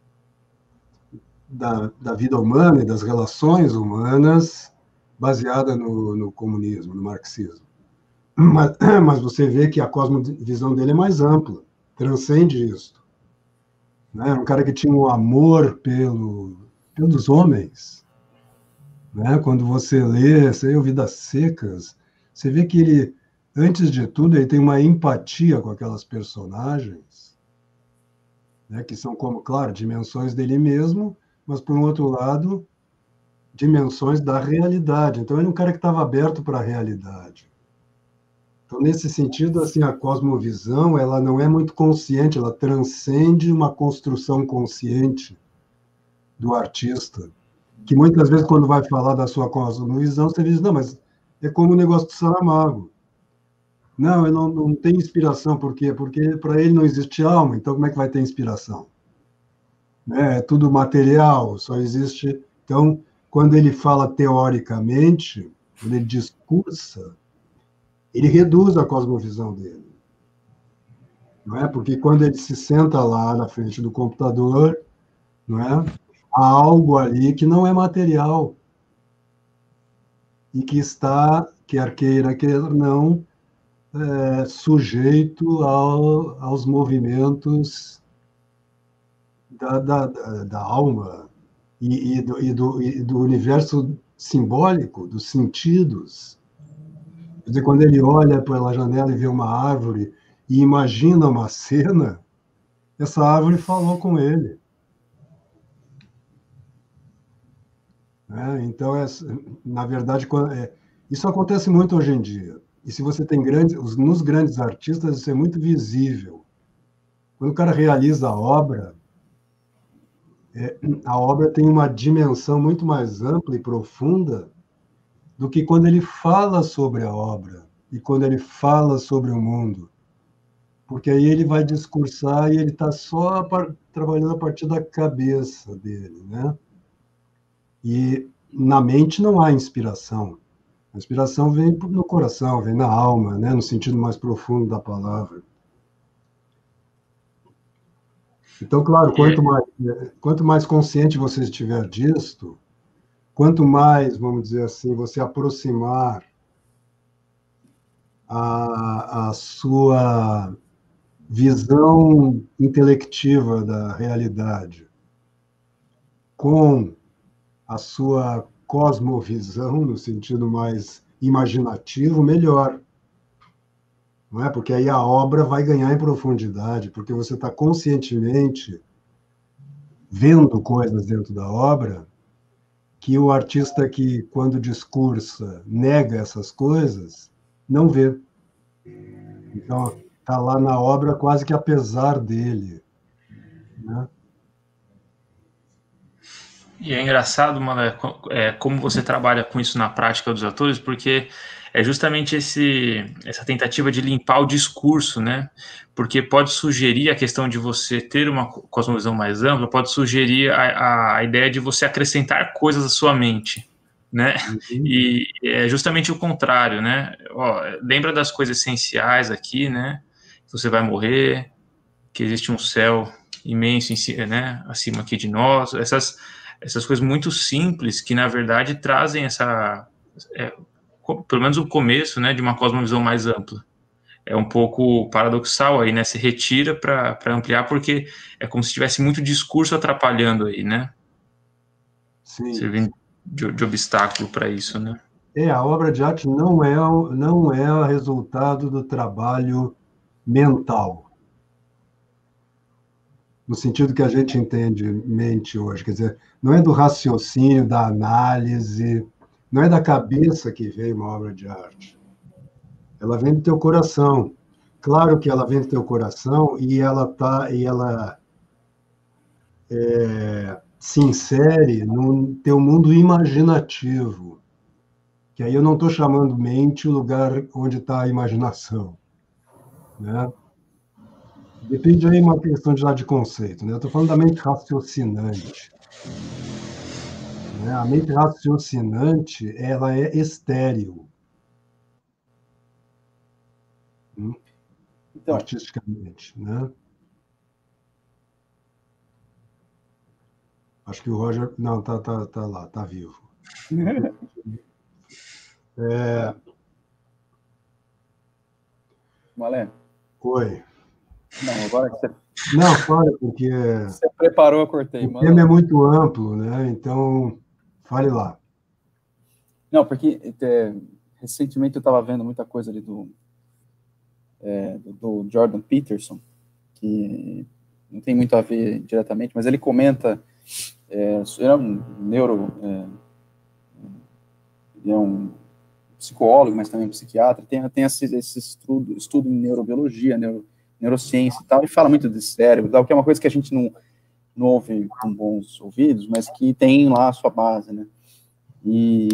da, da vida humana e das relações humanas baseada no, no comunismo, no marxismo. Mas, mas você vê que a cosmovisão dele é mais ampla, transcende isso. Né? Um cara que tinha um amor pelo, pelos homens. Né? Quando você lê, você lê Vidas Secas, você vê que ele, antes de tudo, ele tem uma empatia com aquelas personagens, né? Que são, como, claro, dimensões dele mesmo, mas, por um outro lado, dimensões da realidade. Então, ele é um cara que estava aberto para a realidade. Então, nesse sentido, assim, a cosmovisão, ela não é muito consciente, ela transcende uma construção consciente do artista, que muitas vezes, quando vai falar da sua cosmovisão, você diz, não, mas é como o negócio do Saramago. Não, ele não, não tem inspiração, por quê? Porque para ele não existe alma, então como é que vai ter inspiração? É tudo material, só existe... Então, quando ele fala teoricamente, quando ele discursa, ele reduz a cosmovisão dele. Não é? Porque quando ele se senta lá na frente do computador, não é? Há algo ali que não é material e que está, quer queira, quer não, é, sujeito ao, aos movimentos da, da, da alma e, e, do, e, do, e do universo simbólico, dos sentidos. Quer dizer, quando ele olha pela janela e vê uma árvore e imagina uma cena, essa árvore falou com ele. É, então, é, na verdade, é, isso acontece muito hoje em dia. E se você tem grandes, nos grandes artistas, isso é muito visível. Quando o cara realiza a obra, é, a obra tem uma dimensão muito mais ampla e profunda do que quando ele fala sobre a obra e quando ele fala sobre o mundo. Porque aí ele vai discursar e ele está só par, trabalhando a partir da cabeça dele, né? E na mente não há inspiração. A inspiração vem no coração, vem na alma, né? No sentido mais profundo da palavra. Então, claro, quanto mais, quanto mais consciente você estiver disto, quanto mais, vamos dizer assim, você aproximar a, a sua visão intelectiva da realidade com a sua cosmovisão, no sentido mais imaginativo, melhor. Não é? Porque aí a obra vai ganhar em profundidade, porque você está conscientemente vendo coisas dentro da obra que o artista que, quando discursa, nega essas coisas, não vê. Então, está lá na obra quase que apesar dele. Né? E é engraçado, Malé, é, como você trabalha com isso na prática dos atores, porque é justamente esse, essa tentativa de limpar o discurso, né? Porque pode sugerir a questão de você ter uma cosmovisão mais ampla, pode sugerir a, a ideia de você acrescentar coisas à sua mente, né? Uhum. E é justamente o contrário, né? Ó, lembra das coisas essenciais aqui, né? Você vai morrer, que existe um céu imenso, né? Acima aqui de nós, essas essas coisas muito simples que, na verdade, trazem essa, é, pelo menos o começo, né, de uma cosmovisão mais ampla. É um pouco paradoxal aí, né, se retira para ampliar, porque é como se tivesse muito discurso atrapalhando aí, né? Sim. Servindo de, de obstáculo para isso, né? É, a obra de arte não é, não é resultado do trabalho mental, no sentido que a gente entende mente hoje, quer dizer, não é do raciocínio, da análise, não é da cabeça que vem uma obra de arte. Ela vem do teu coração. Claro que ela vem do teu coração e ela tá e ela é, se insere no teu mundo imaginativo, que aí eu não estou chamando mente o lugar onde está a imaginação, né? Depende aí uma questão de, de conceito, né? Eu estou falando da mente raciocinante. Né? A mente raciocinante, ela é estéril. Hum? Então, artisticamente, né? Acho que o Roger... Não, tá, tá, tá lá, tá vivo. É... Malé. Oi. Não, agora que você... Não, fale, porque... Você preparou, eu cortei. O tema é muito amplo, né? Então, fale lá. Não, porque é, recentemente eu estava vendo muita coisa ali do, é, do, do Jordan Peterson, que não tem muito a ver diretamente, mas ele comenta, é, ele é um neuro, é, ele é um psicólogo, mas também um psiquiatra, tem, tem esse, esse estudo, estudo em neurobiologia, neuro, neurociência e tal, e fala muito de cérebro, tal, que é uma coisa que a gente não, não ouve com bons ouvidos, mas que tem lá a sua base, né? E,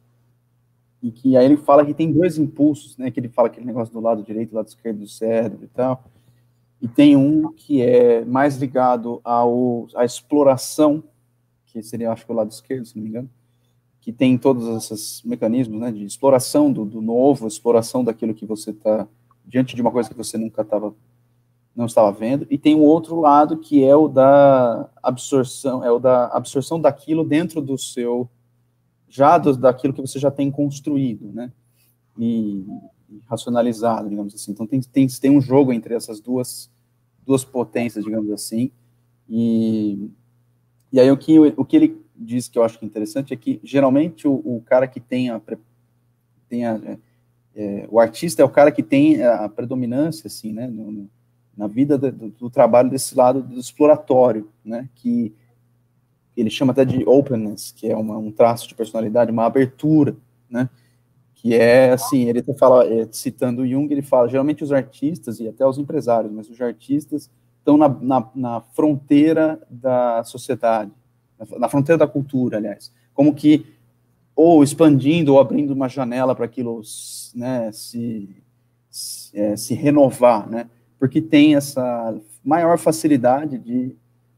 e que aí ele fala que tem dois impulsos, né? Que ele fala aquele negócio do lado direito, do lado esquerdo do cérebro e tal, e tem um que é mais ligado ao, à exploração, que seria, acho que o lado esquerdo, se não me engano, que tem todos esses mecanismos, né, de exploração do, do novo, exploração daquilo que você está diante de uma coisa que você nunca estava, não estava vendo, e tem um outro lado que é o da absorção, é o da absorção daquilo dentro do seu, já do, daquilo que você já tem construído, né, e, e racionalizado, digamos assim. Então tem, tem, tem um jogo entre essas duas, duas potências, digamos assim, e, e aí o que, o que ele diz que eu acho que é interessante é que, geralmente, o, o cara que tem a... Tem a é, é, o artista é o cara que tem a predominância, assim, né, no, na vida do, do trabalho desse lado do exploratório, né, que ele chama até de openness, que é uma, um traço de personalidade, uma abertura, né, que é, assim, ele até fala, é, citando Jung, ele fala, geralmente os artistas, e até os empresários, mas os artistas estão na, na, na fronteira da sociedade, na fronteira da cultura, aliás, como que ou expandindo ou abrindo uma janela para aquilo, né, se, se, é, se renovar, né, porque tem essa maior facilidade de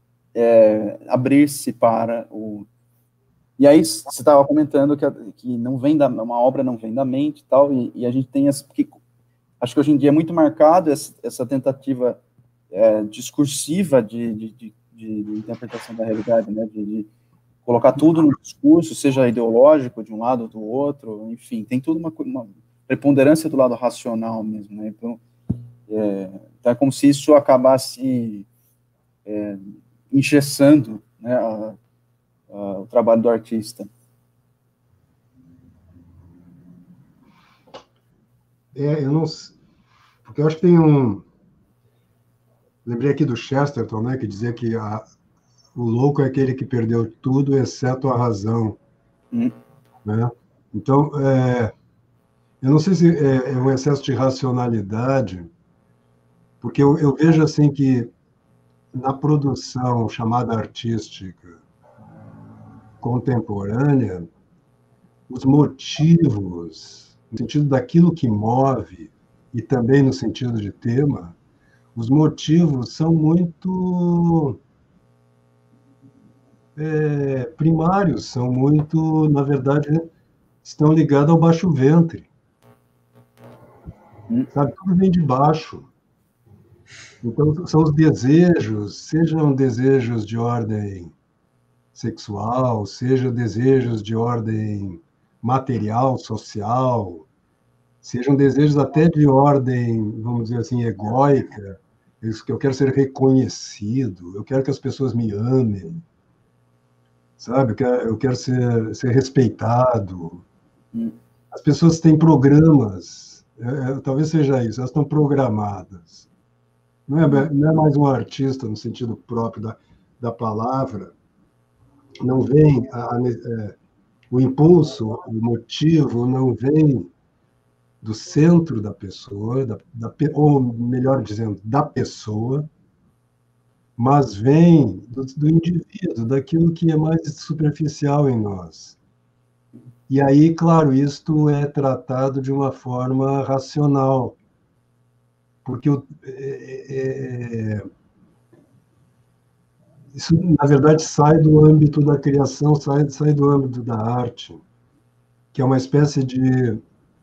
é, abrir-se para o... E aí você estava comentando que, que não vem da, uma obra não vem da mente e tal, e, e a gente tem essa... Porque acho que hoje em dia é muito marcado essa, essa tentativa é, discursiva de, de, de De, de interpretação da realidade, né, de, de colocar tudo no discurso, seja ideológico de um lado ou do outro, enfim, tem tudo uma, uma preponderância do lado racional mesmo, né, então é, tá como se isso acabasse é, engessando, né, a, a, o trabalho do artista. É, eu não sei, porque eu acho que tem um... Lembrei aqui do Chesterton, né, que dizia que a, o louco é aquele que perdeu tudo, exceto a razão. Hum. Né? Então, é, eu não sei se é, é um excesso de racionalidade, porque eu, eu vejo assim que na produção chamada artística, contemporânea, os motivos, no sentido daquilo que move, e também no sentido de tema, os motivos são muito é, primários, são muito, na verdade, estão ligados ao baixo ventre. Sabe? Tudo vem de baixo. Então, são os desejos, sejam desejos de ordem sexual, sejam desejos de ordem material, social, sejam desejos até de ordem, vamos dizer assim, egóica. Eu quero ser reconhecido, eu quero que as pessoas me amem, sabe? Eu quero, eu quero ser, ser respeitado. As pessoas têm programas, é, talvez seja isso, elas estão programadas. Não é, não é mais um artista no sentido próprio da, da palavra, não vem, a, a, é, o impulso, o motivo não vem do centro da pessoa, da, da, ou melhor dizendo, da pessoa, mas vem do, do indivíduo, daquilo que é mais superficial em nós. E aí, claro, isto é tratado de uma forma racional, porque o, é, é, isso, na verdade, sai do âmbito da criação, sai, sai do âmbito da arte, que é uma espécie de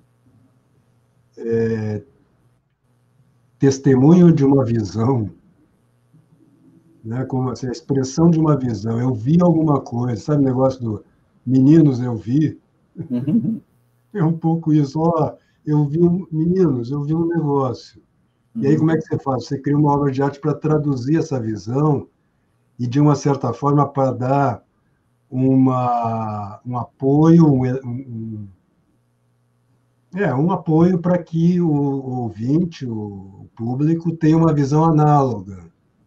é, testemunho de uma visão, né, como assim, a expressão de uma visão. Eu vi alguma coisa, sabe o negócio do meninos, eu vi? Uhum. É um pouco isso. Ó, eu vi um, meninos, eu vi um negócio. E aí, como é que você faz? Você cria uma obra de arte para traduzir essa visão e, de uma certa forma, para dar uma, um apoio, um, um, é, um apoio para que o, o ouvinte, o, o público, tenha uma visão análoga.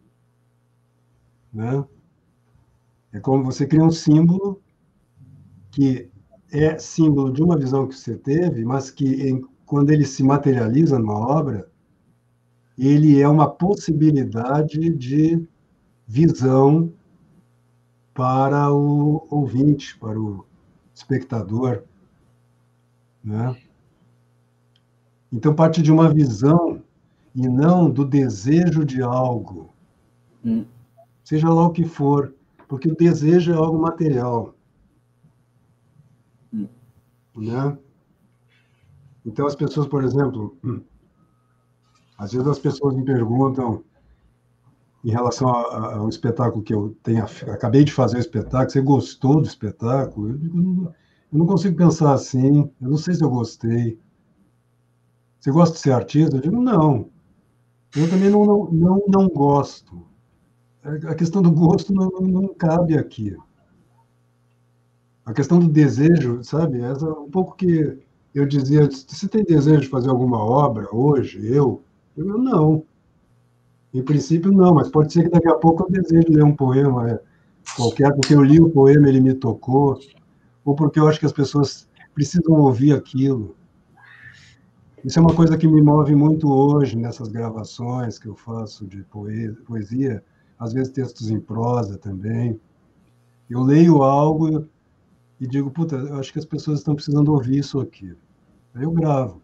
Né? É como você cria um símbolo que é símbolo de uma visão que você teve, mas que, em, quando ele se materializa numa obra, ele é uma possibilidade de visão para o ouvinte, para o espectador, né? Então, parte de uma visão e não do desejo de algo, hum. seja lá o que for, porque o desejo é algo material, hum. né? Então, as pessoas, por exemplo, às vezes as pessoas me perguntam em relação ao espetáculo que eu tenho, acabei de fazer o espetáculo, você gostou do espetáculo? Eu digo, eu não consigo pensar assim, eu não sei se eu gostei. Você gosta de ser artista? Eu digo, não. Eu também não, não, não, não gosto. A questão do gosto não, não cabe aqui. A questão do desejo, sabe? Essa, um pouco que eu dizia, você tem desejo de fazer alguma obra hoje? Eu? Eu digo, não. Em princípio, não, mas pode ser que daqui a pouco eu deseje ler um poema qualquer, porque eu li o poema, ele me tocou, ou porque eu acho que as pessoas precisam ouvir aquilo. Isso é uma coisa que me move muito hoje, nessas gravações que eu faço de poesia, às vezes textos em prosa também. Eu leio algo e digo, puta, eu acho que as pessoas estão precisando ouvir isso aqui. Aí eu gravo.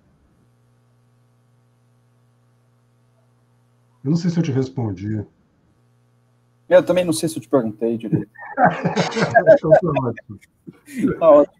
Eu não sei se eu te respondi. Eu também não sei se eu te perguntei direito. Então, tá ótimo. Tá ótimo.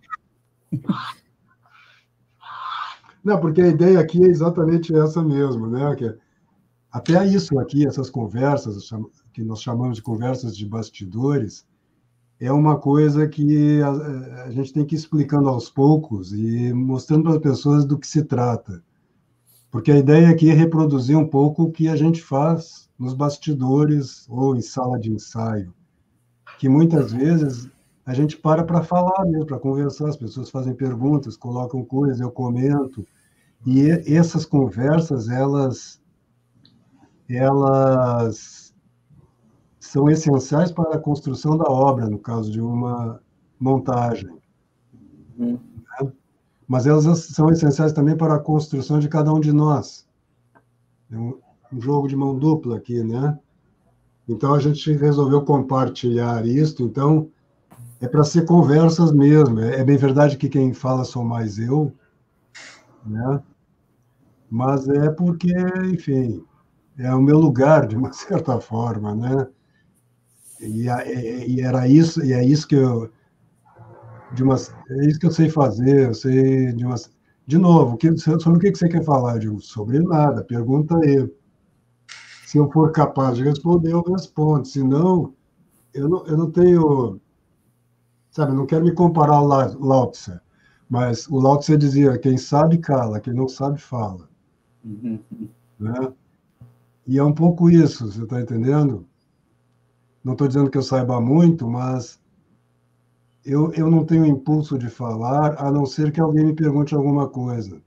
Não, porque a ideia aqui é exatamente essa mesmo, né? Que até isso aqui, essas conversas, que nós chamamos de conversas de bastidores, é uma coisa que a, a gente tem que ir explicando aos poucos e mostrando para as pessoas do que se trata. Porque a ideia aqui é reproduzir um pouco o que a gente faz nos bastidores ou em sala de ensaio, que muitas vezes a gente para para falar mesmo, para conversar, as pessoas fazem perguntas, colocam coisas, eu comento, e essas conversas, elas, elas são essenciais para a construção da obra, no caso de uma montagem. Hum. Né? Mas elas são essenciais também para a construção de cada um de nós. É um, um jogo de mão dupla aqui, né? Então, a gente resolveu compartilhar isso. Então, é para ser conversas mesmo. É, é bem verdade que quem fala sou mais eu, né? Mas é porque, enfim, é o meu lugar, de uma certa forma, né? E, e era isso, e é isso que eu, de uma, é isso que eu sei fazer, eu sei de uma, de novo, que, sobre o que você quer falar? Eu digo, sobre nada, pergunta aí. Se eu for capaz de responder, eu respondo. Se não, eu não, eu não tenho, sabe, eu não quero me comparar ao Lao Tse, mas o Lao Tse dizia, quem sabe cala, quem não sabe fala. Uhum. Né? E é um pouco isso, você está entendendo? Não estou dizendo que eu saiba muito, mas eu, eu não tenho impulso de falar, a não ser que alguém me pergunte alguma coisa.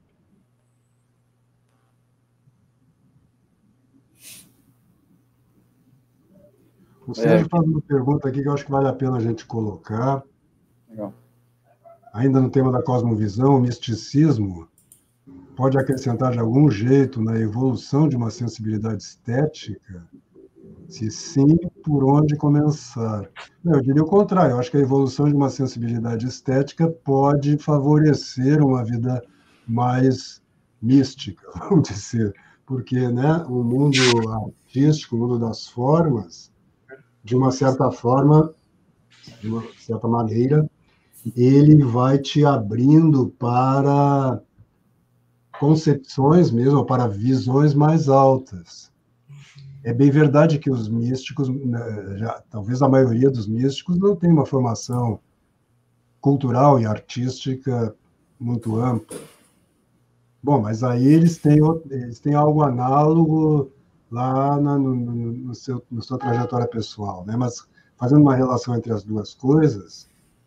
O Sérgio É, faz uma pergunta aqui que eu acho que vale a pena a gente colocar. legal. Ainda no tema da cosmovisão, o misticismo pode acrescentar de algum jeito na evolução de uma sensibilidade estética? Se sim, por onde começar? Não, eu diria o contrário. Eu acho que a evolução de uma sensibilidade estética pode favorecer uma vida mais mística, vamos dizer, porque, né, o mundo artístico, o mundo das formas, de uma certa forma, de uma certa maneira, ele vai te abrindo para concepções mesmo, para visões mais altas. É bem verdade que os místicos, já, talvez a maioria dos místicos, não tem uma formação cultural e artística muito ampla. Bom, mas aí eles têm, eles têm algo análogo lá na, no, no, no, seu, na sua trajetória pessoal, né? Mas fazendo uma relação entre as duas coisas,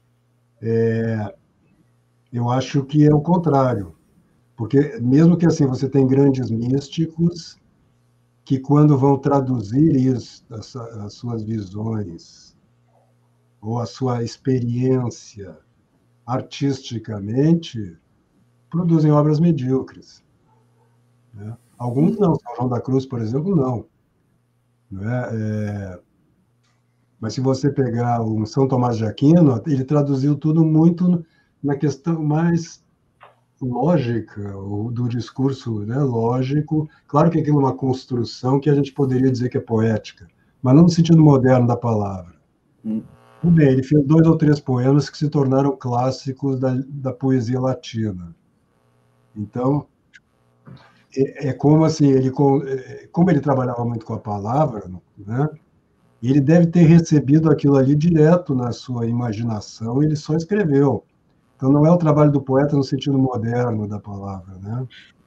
é, eu acho que é o contrário. Porque mesmo que assim você tem grandes místicos que quando vão traduzir isso, as, as suas visões ou a sua experiência artisticamente, produzem obras medíocres. Né? Alguns não, São João da Cruz, por exemplo, não. Não é? É... Mas se você pegar o São Tomás de Aquino, ele traduziu tudo muito na questão mais lógica, do discurso, né, lógico. Claro que aquilo é uma construção que a gente poderia dizer que é poética, mas não no sentido moderno da palavra. Hum. Tudo bem, ele fez dois ou três poemas que se tornaram clássicos da, da poesia latina. Então, é, é como assim, ele, como ele trabalhava muito com a palavra, né, ele deve ter recebido aquilo ali direto na sua imaginação, ele só escreveu. Então, não é o trabalho do poeta no sentido moderno da palavra, né?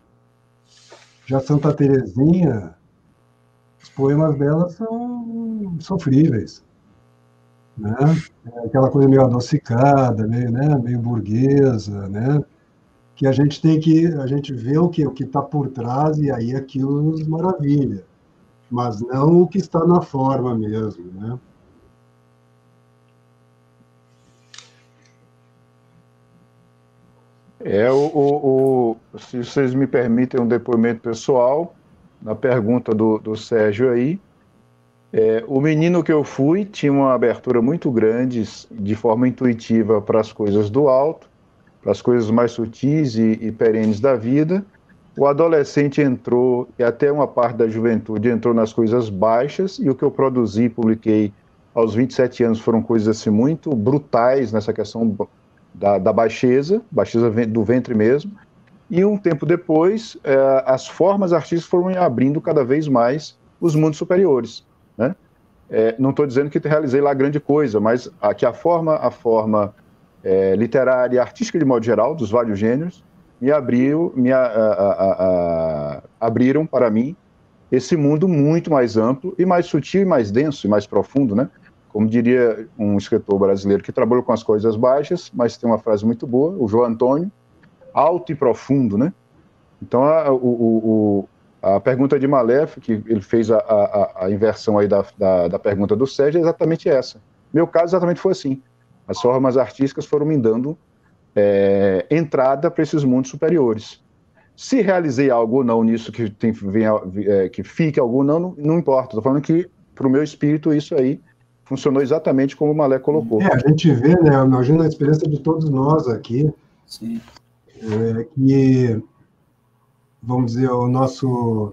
Já Santa Teresinha, os poemas dela são sofríveis, né? É aquela coisa meio adocicada, meio, né? meio burguesa, né? Que a gente tem que, a gente vê o que o que está por trás e aí aquilo nos maravilha, mas não o que está na forma mesmo, né? É o, o, o, se vocês me permitem um depoimento pessoal, na pergunta do, do Sérgio aí, é, o menino que eu fui tinha uma abertura muito grande, de forma intuitiva, para as coisas do alto, para as coisas mais sutis e, e perenes da vida. O adolescente entrou, e até uma parte da juventude entrou nas coisas baixas, e o que eu produzi e publiquei aos vinte e sete anos foram coisas assim muito brutais nessa questão da, da baixeza, baixeza do ventre mesmo, e um tempo depois eh, as formas artísticas foram abrindo cada vez mais os mundos superiores, né? Eh, não estou dizendo que realizei lá grande coisa, mas a, que a forma, a forma eh, literária e artística de modo geral, dos vários gêneros, me abriu, me a, a, a, a, abriram para mim esse mundo muito mais amplo e mais sutil e mais denso e mais profundo, né? Como diria um escritor brasileiro que trabalhou com as coisas baixas, mas tem uma frase muito boa, o João Antônio, alto e profundo, né? Então, a, o, o, a pergunta de Malef, que ele fez a, a, a inversão aí da, da, da pergunta do Sérgio, é exatamente essa. Meu caso exatamente foi assim. As formas artísticas foram me dando é, entrada para esses mundos superiores. Se realizei algo ou não nisso, que, tem, venha, é, que fique algo ou não, não, não importa. Estou falando que, para o meu espírito, isso aí funcionou exatamente como o Malé colocou. É, a gente vê, né, eu imagino a experiência de todos nós aqui, Sim. É, que, vamos dizer, o nosso...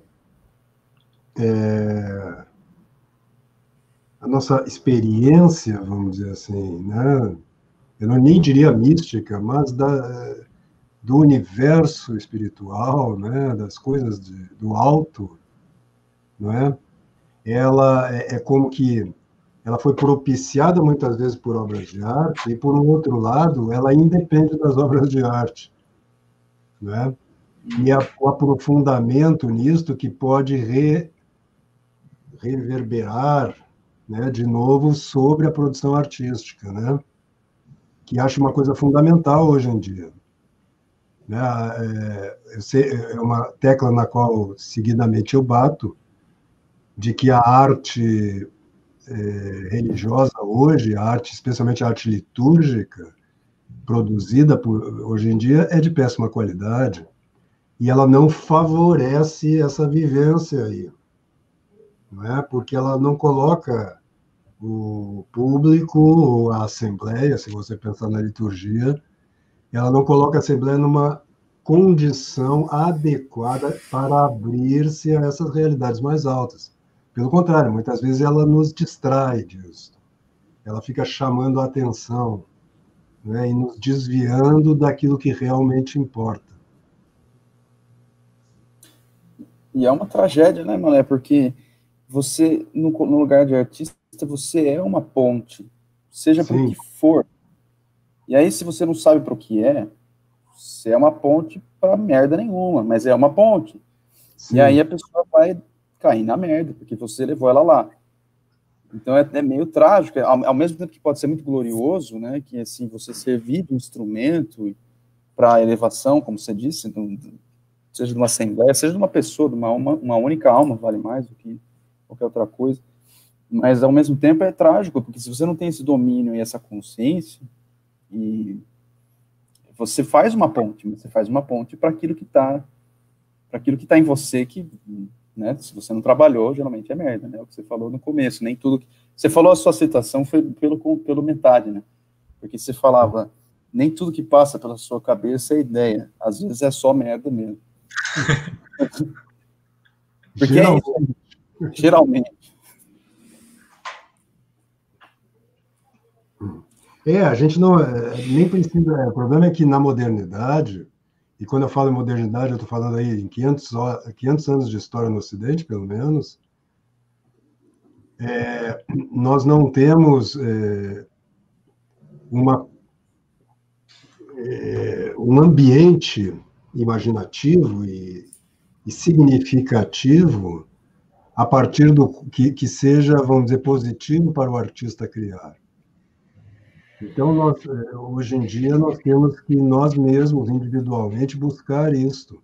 É, a nossa experiência, vamos dizer assim, né? Eu não nem diria mística, mas da, do universo espiritual, né? Das coisas de, do alto, não é? Ela é, é como que ela foi propiciada muitas vezes por obras de arte e, por um outro lado, ela independe das obras de arte, né? E é o aprofundamento nisto que pode re, reverberar, né, de novo sobre a produção artística, né? Que acho uma coisa fundamental hoje em dia. Né? É, eu sei, é uma tecla na qual seguidamente eu bato, de que a arte é, religiosa hoje, a arte, especialmente a arte litúrgica, produzida por, hoje em dia, é de péssima qualidade, e ela não favorece essa vivência aí, não é? Porque ela não coloca o público, a assembleia, se você pensar na liturgia, ela não coloca a assembleia numa condição adequada para abrir-se a essas realidades mais altas. Pelo contrário, muitas vezes ela nos distrai disso. Ela fica chamando a atenção, né, e nos desviando daquilo que realmente importa. E é uma tragédia, né, Mané? Porque você, no, no lugar de artista, você é uma ponte, seja para o que for. E aí, se você não sabe para o que é, você é uma ponte para merda nenhuma, mas é uma ponte. Sim. E aí a pessoa vai cair na merda, porque você levou ela lá. Então é, é meio trágico, ao, ao mesmo tempo que pode ser muito glorioso, né, que assim, você servir de um instrumento para elevação, como você disse, do, seja de uma assembleia, seja de uma pessoa, de uma, uma, uma única alma, vale mais do que qualquer outra coisa. Mas, ao mesmo tempo, é trágico, porque se você não tem esse domínio e essa consciência, e você faz uma ponte, você faz uma ponte para aquilo que está para aquilo que está em você, que, né, se você não trabalhou, geralmente é merda, né, o que você falou no começo, nem tudo que... Você falou a sua citação foi pelo, pelo metade, né, porque você falava, nem tudo que passa pela sua cabeça é ideia, às vezes é só merda mesmo. Porque geralmente. É isso, geralmente. É, a gente não nem precisa. O problema é que na modernidade, e quando eu falo em modernidade, eu estou falando aí em quinhentos, quinhentos anos de história no Ocidente, pelo menos, é, nós não temos é, uma, é, um ambiente imaginativo e, e significativo a partir do que, que seja, vamos dizer, positivo para o artista criar. Então, nós, hoje em dia, nós temos que nós mesmos, individualmente, buscar isto.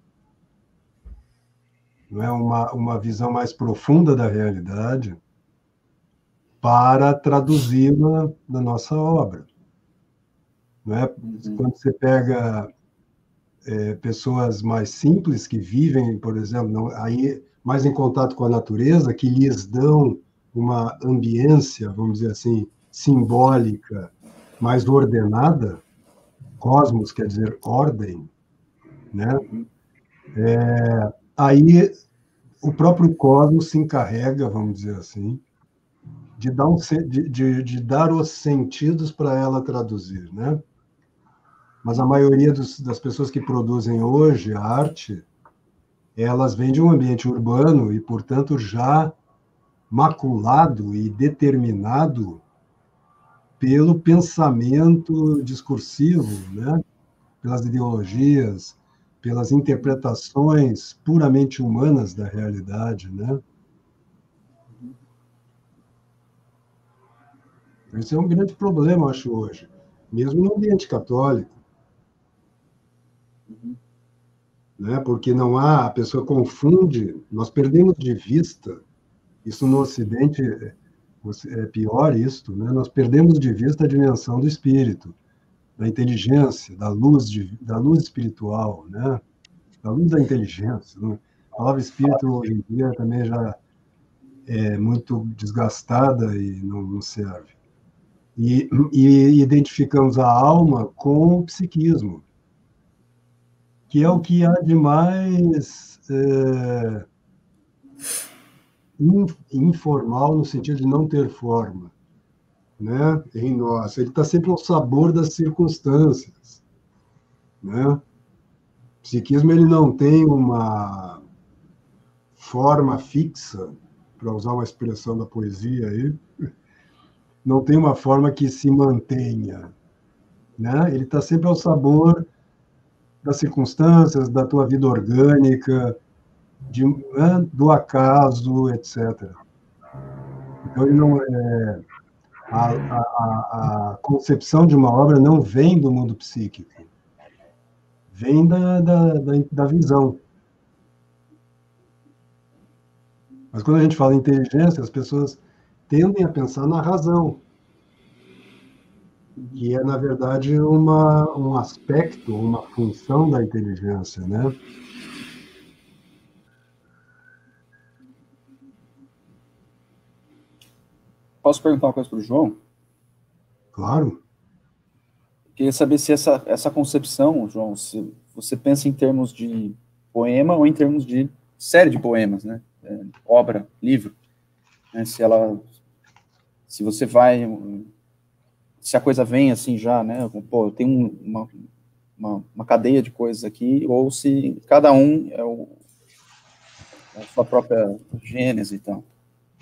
Não é uma, uma visão mais profunda da realidade para traduzi-la na nossa obra. Não é? Quando você pega é, pessoas mais simples que vivem, por exemplo, não, aí mais em contato com a natureza, que lhes dão uma ambiência, vamos dizer assim, simbólica, mais ordenada, cosmos quer dizer ordem, né? É, aí o próprio cosmos se encarrega, vamos dizer assim, de dar, um, de, de, de dar os sentidos para ela traduzir, né? Mas a maioria dos, das pessoas que produzem hoje a arte, elas vêm de um ambiente urbano e, portanto, já maculado e determinado pelo pensamento discursivo, né? Pelas ideologias, pelas interpretações puramente humanas da realidade, né? Esse é um grande problema, acho, hoje, mesmo no ambiente católico. Uhum. Né? Porque não há, a pessoa confunde, nós perdemos de vista, isso no Ocidente é pior isto, né? Nós perdemos de vista a dimensão do espírito, da inteligência, da luz, de, da luz espiritual, né? Da luz da inteligência. Né? A palavra espírito, hoje em dia, também já é muito desgastada e não, não serve. E, e identificamos a alma com o psiquismo, que é o que há de mais é, informal, no sentido de não ter forma, né? Em nós. Ele está sempre ao sabor das circunstâncias, né? O psiquismo ele não tem uma forma fixa, para usar uma expressão da poesia aí, não tem uma forma que se mantenha, né? Ele está sempre ao sabor das circunstâncias, da tua vida orgânica, de, né, do acaso, etcétera. Então, ele não é, a, a, a concepção de uma obra não vem do mundo psíquico, vem da, da, da, da visão. Mas quando a gente fala em inteligência, as pessoas tendem a pensar na razão, que é, na verdade, uma, um aspecto, uma função da inteligência, né? Posso perguntar uma coisa para o João? Claro. Queria saber se essa, essa concepção, João, se você pensa em termos de poema ou em termos de série de poemas, né? É, obra, livro. Né? Se ela, se você vai, se a coisa vem assim já, né? Pô, eu tenho uma, uma, uma cadeia de coisas aqui, ou se cada um é, o, é a sua própria gênese e tal.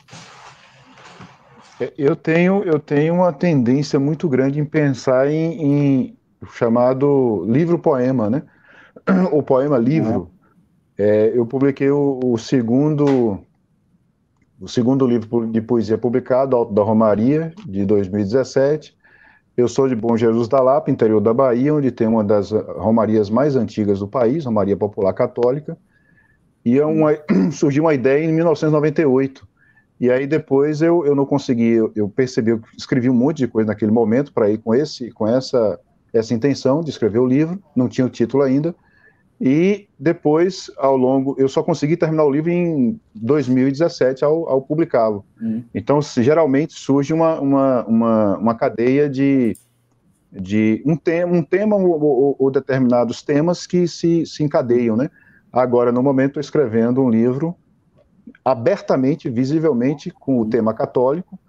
Eu tenho, eu tenho uma tendência muito grande em pensar em, em chamado livro-poema, né? O poema-livro. Uhum. É, eu publiquei o, o segundo o segundo livro de poesia publicado, Alto da Romaria, de dois mil e dezessete. Eu sou de Bom Jesus da Lapa, interior da Bahia, onde tem uma das romarias mais antigas do país, Romaria Popular Católica. E é uma, surgiu uma ideia em mil novecentos e noventa e oito. E aí depois eu, eu não consegui, eu, eu percebi, eu escrevi um monte de coisa naquele momento para ir com, esse, com essa, essa intenção de escrever o livro, não tinha o título ainda, e depois, ao longo, eu só consegui terminar o livro em dois mil e dezessete ao, ao publicá-lo. Hum. Então, geralmente surge uma, uma, uma, uma cadeia de, de um, te, um tema ou, ou, ou determinados temas que se, se encadeiam, né? Agora, no momento, estou escrevendo um livro abertamente, visivelmente, com o tema católico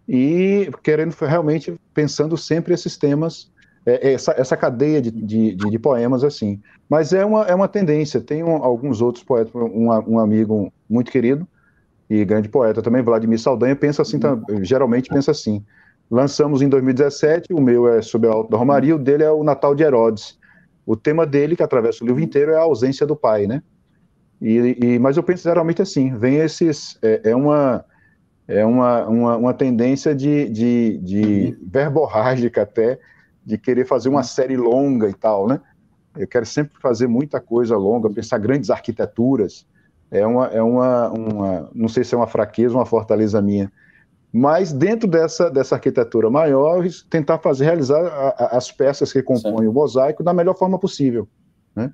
e querendo realmente, pensando sempre esses temas, é, essa, essa cadeia de, de, de poemas assim. Mas é uma, é uma tendência, tem um, alguns outros poetas, um, um amigo muito querido e grande poeta também, Vladimir Saldanha, pensa assim, tá, geralmente pensa assim. Lançamos em dois mil e dezessete, o meu é sobre a Alto da Romaria, o dele é o Natal de Herodes. O tema dele, que atravessa o livro inteiro, é a ausência do pai, né? E, e, mas eu penso geralmente assim, vem esses, é, é, uma, é uma, uma, uma tendência de, de, de verborrágica até, de querer fazer uma série longa e tal, né? Eu quero sempre fazer muita coisa longa, pensar grandes arquiteturas, é uma, é uma, uma não sei se é uma fraqueza ou uma fortaleza minha, mas dentro dessa, dessa arquitetura maior, tentar fazer, realizar a, a, as peças que compõem Sim. o mosaico da melhor forma possível, né?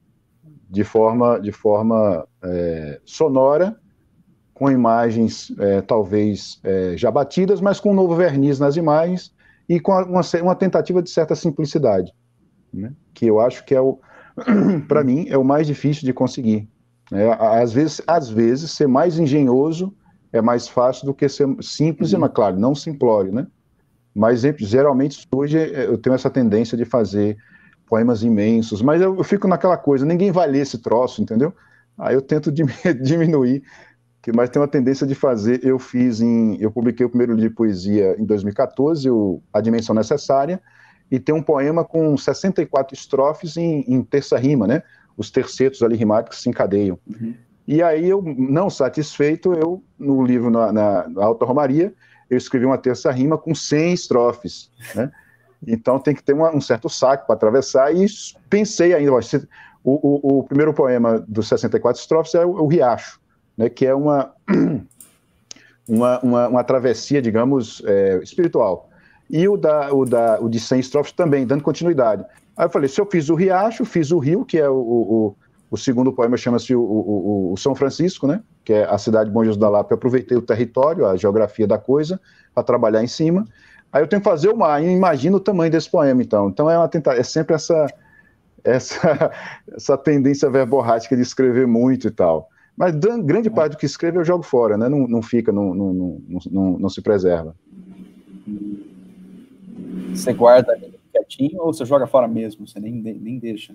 de forma, de forma é, sonora, com imagens é, talvez é, já batidas, mas com um novo verniz nas imagens e com uma, uma tentativa de certa simplicidade, né? Que eu acho que é o, para mim, é o mais difícil de conseguir. É, às vezes, às vezes, ser mais engenhoso é mais fácil do que ser simples, uhum. mas claro, não simplório, né? Mas geralmente hoje eu tenho essa tendência de fazer poemas imensos, mas eu, eu fico naquela coisa, ninguém vai ler esse troço, entendeu? Aí eu tento diminuir, que mas tem uma tendência de fazer, eu fiz em, eu publiquei o primeiro livro de poesia em dois mil e quatorze, o A Dimensão Necessária, e tem um poema com sessenta e quatro estrofes em, em terça rima, né? Os tercetos ali rimáticos se encadeiam. Uhum. E aí eu, não satisfeito, eu, no livro na, na, na Alta Romaria, eu escrevi uma terça rima com cem estrofes, né? Então tem que ter uma, um certo saco para atravessar, e pensei ainda, ó, se, o, o, o primeiro poema dos sessenta e quatro estrofes é o, o Riacho, né, que é uma, uma, uma, uma travessia, digamos, é, espiritual. E o, da, o, da, o de cem estrofes também, dando continuidade. Aí eu falei, se eu fiz o Riacho, fiz o Rio, que é o, o, o segundo poema, chama-se o, o, o São Francisco, né, que é a cidade de Bom Jesus da Lapa. Eu aproveitei o território, a geografia da coisa, para trabalhar em cima. Aí eu tenho que fazer o mar, e imagino o tamanho desse poema, então. Então é, uma tenta... é sempre essa, essa, essa tendência verborrática de escrever muito e tal. Mas grande parte do que escrevo eu jogo fora, né? Não, não fica, não, não, não, não, não se preserva. Você guarda quietinho ou você joga fora mesmo? Você nem, nem deixa?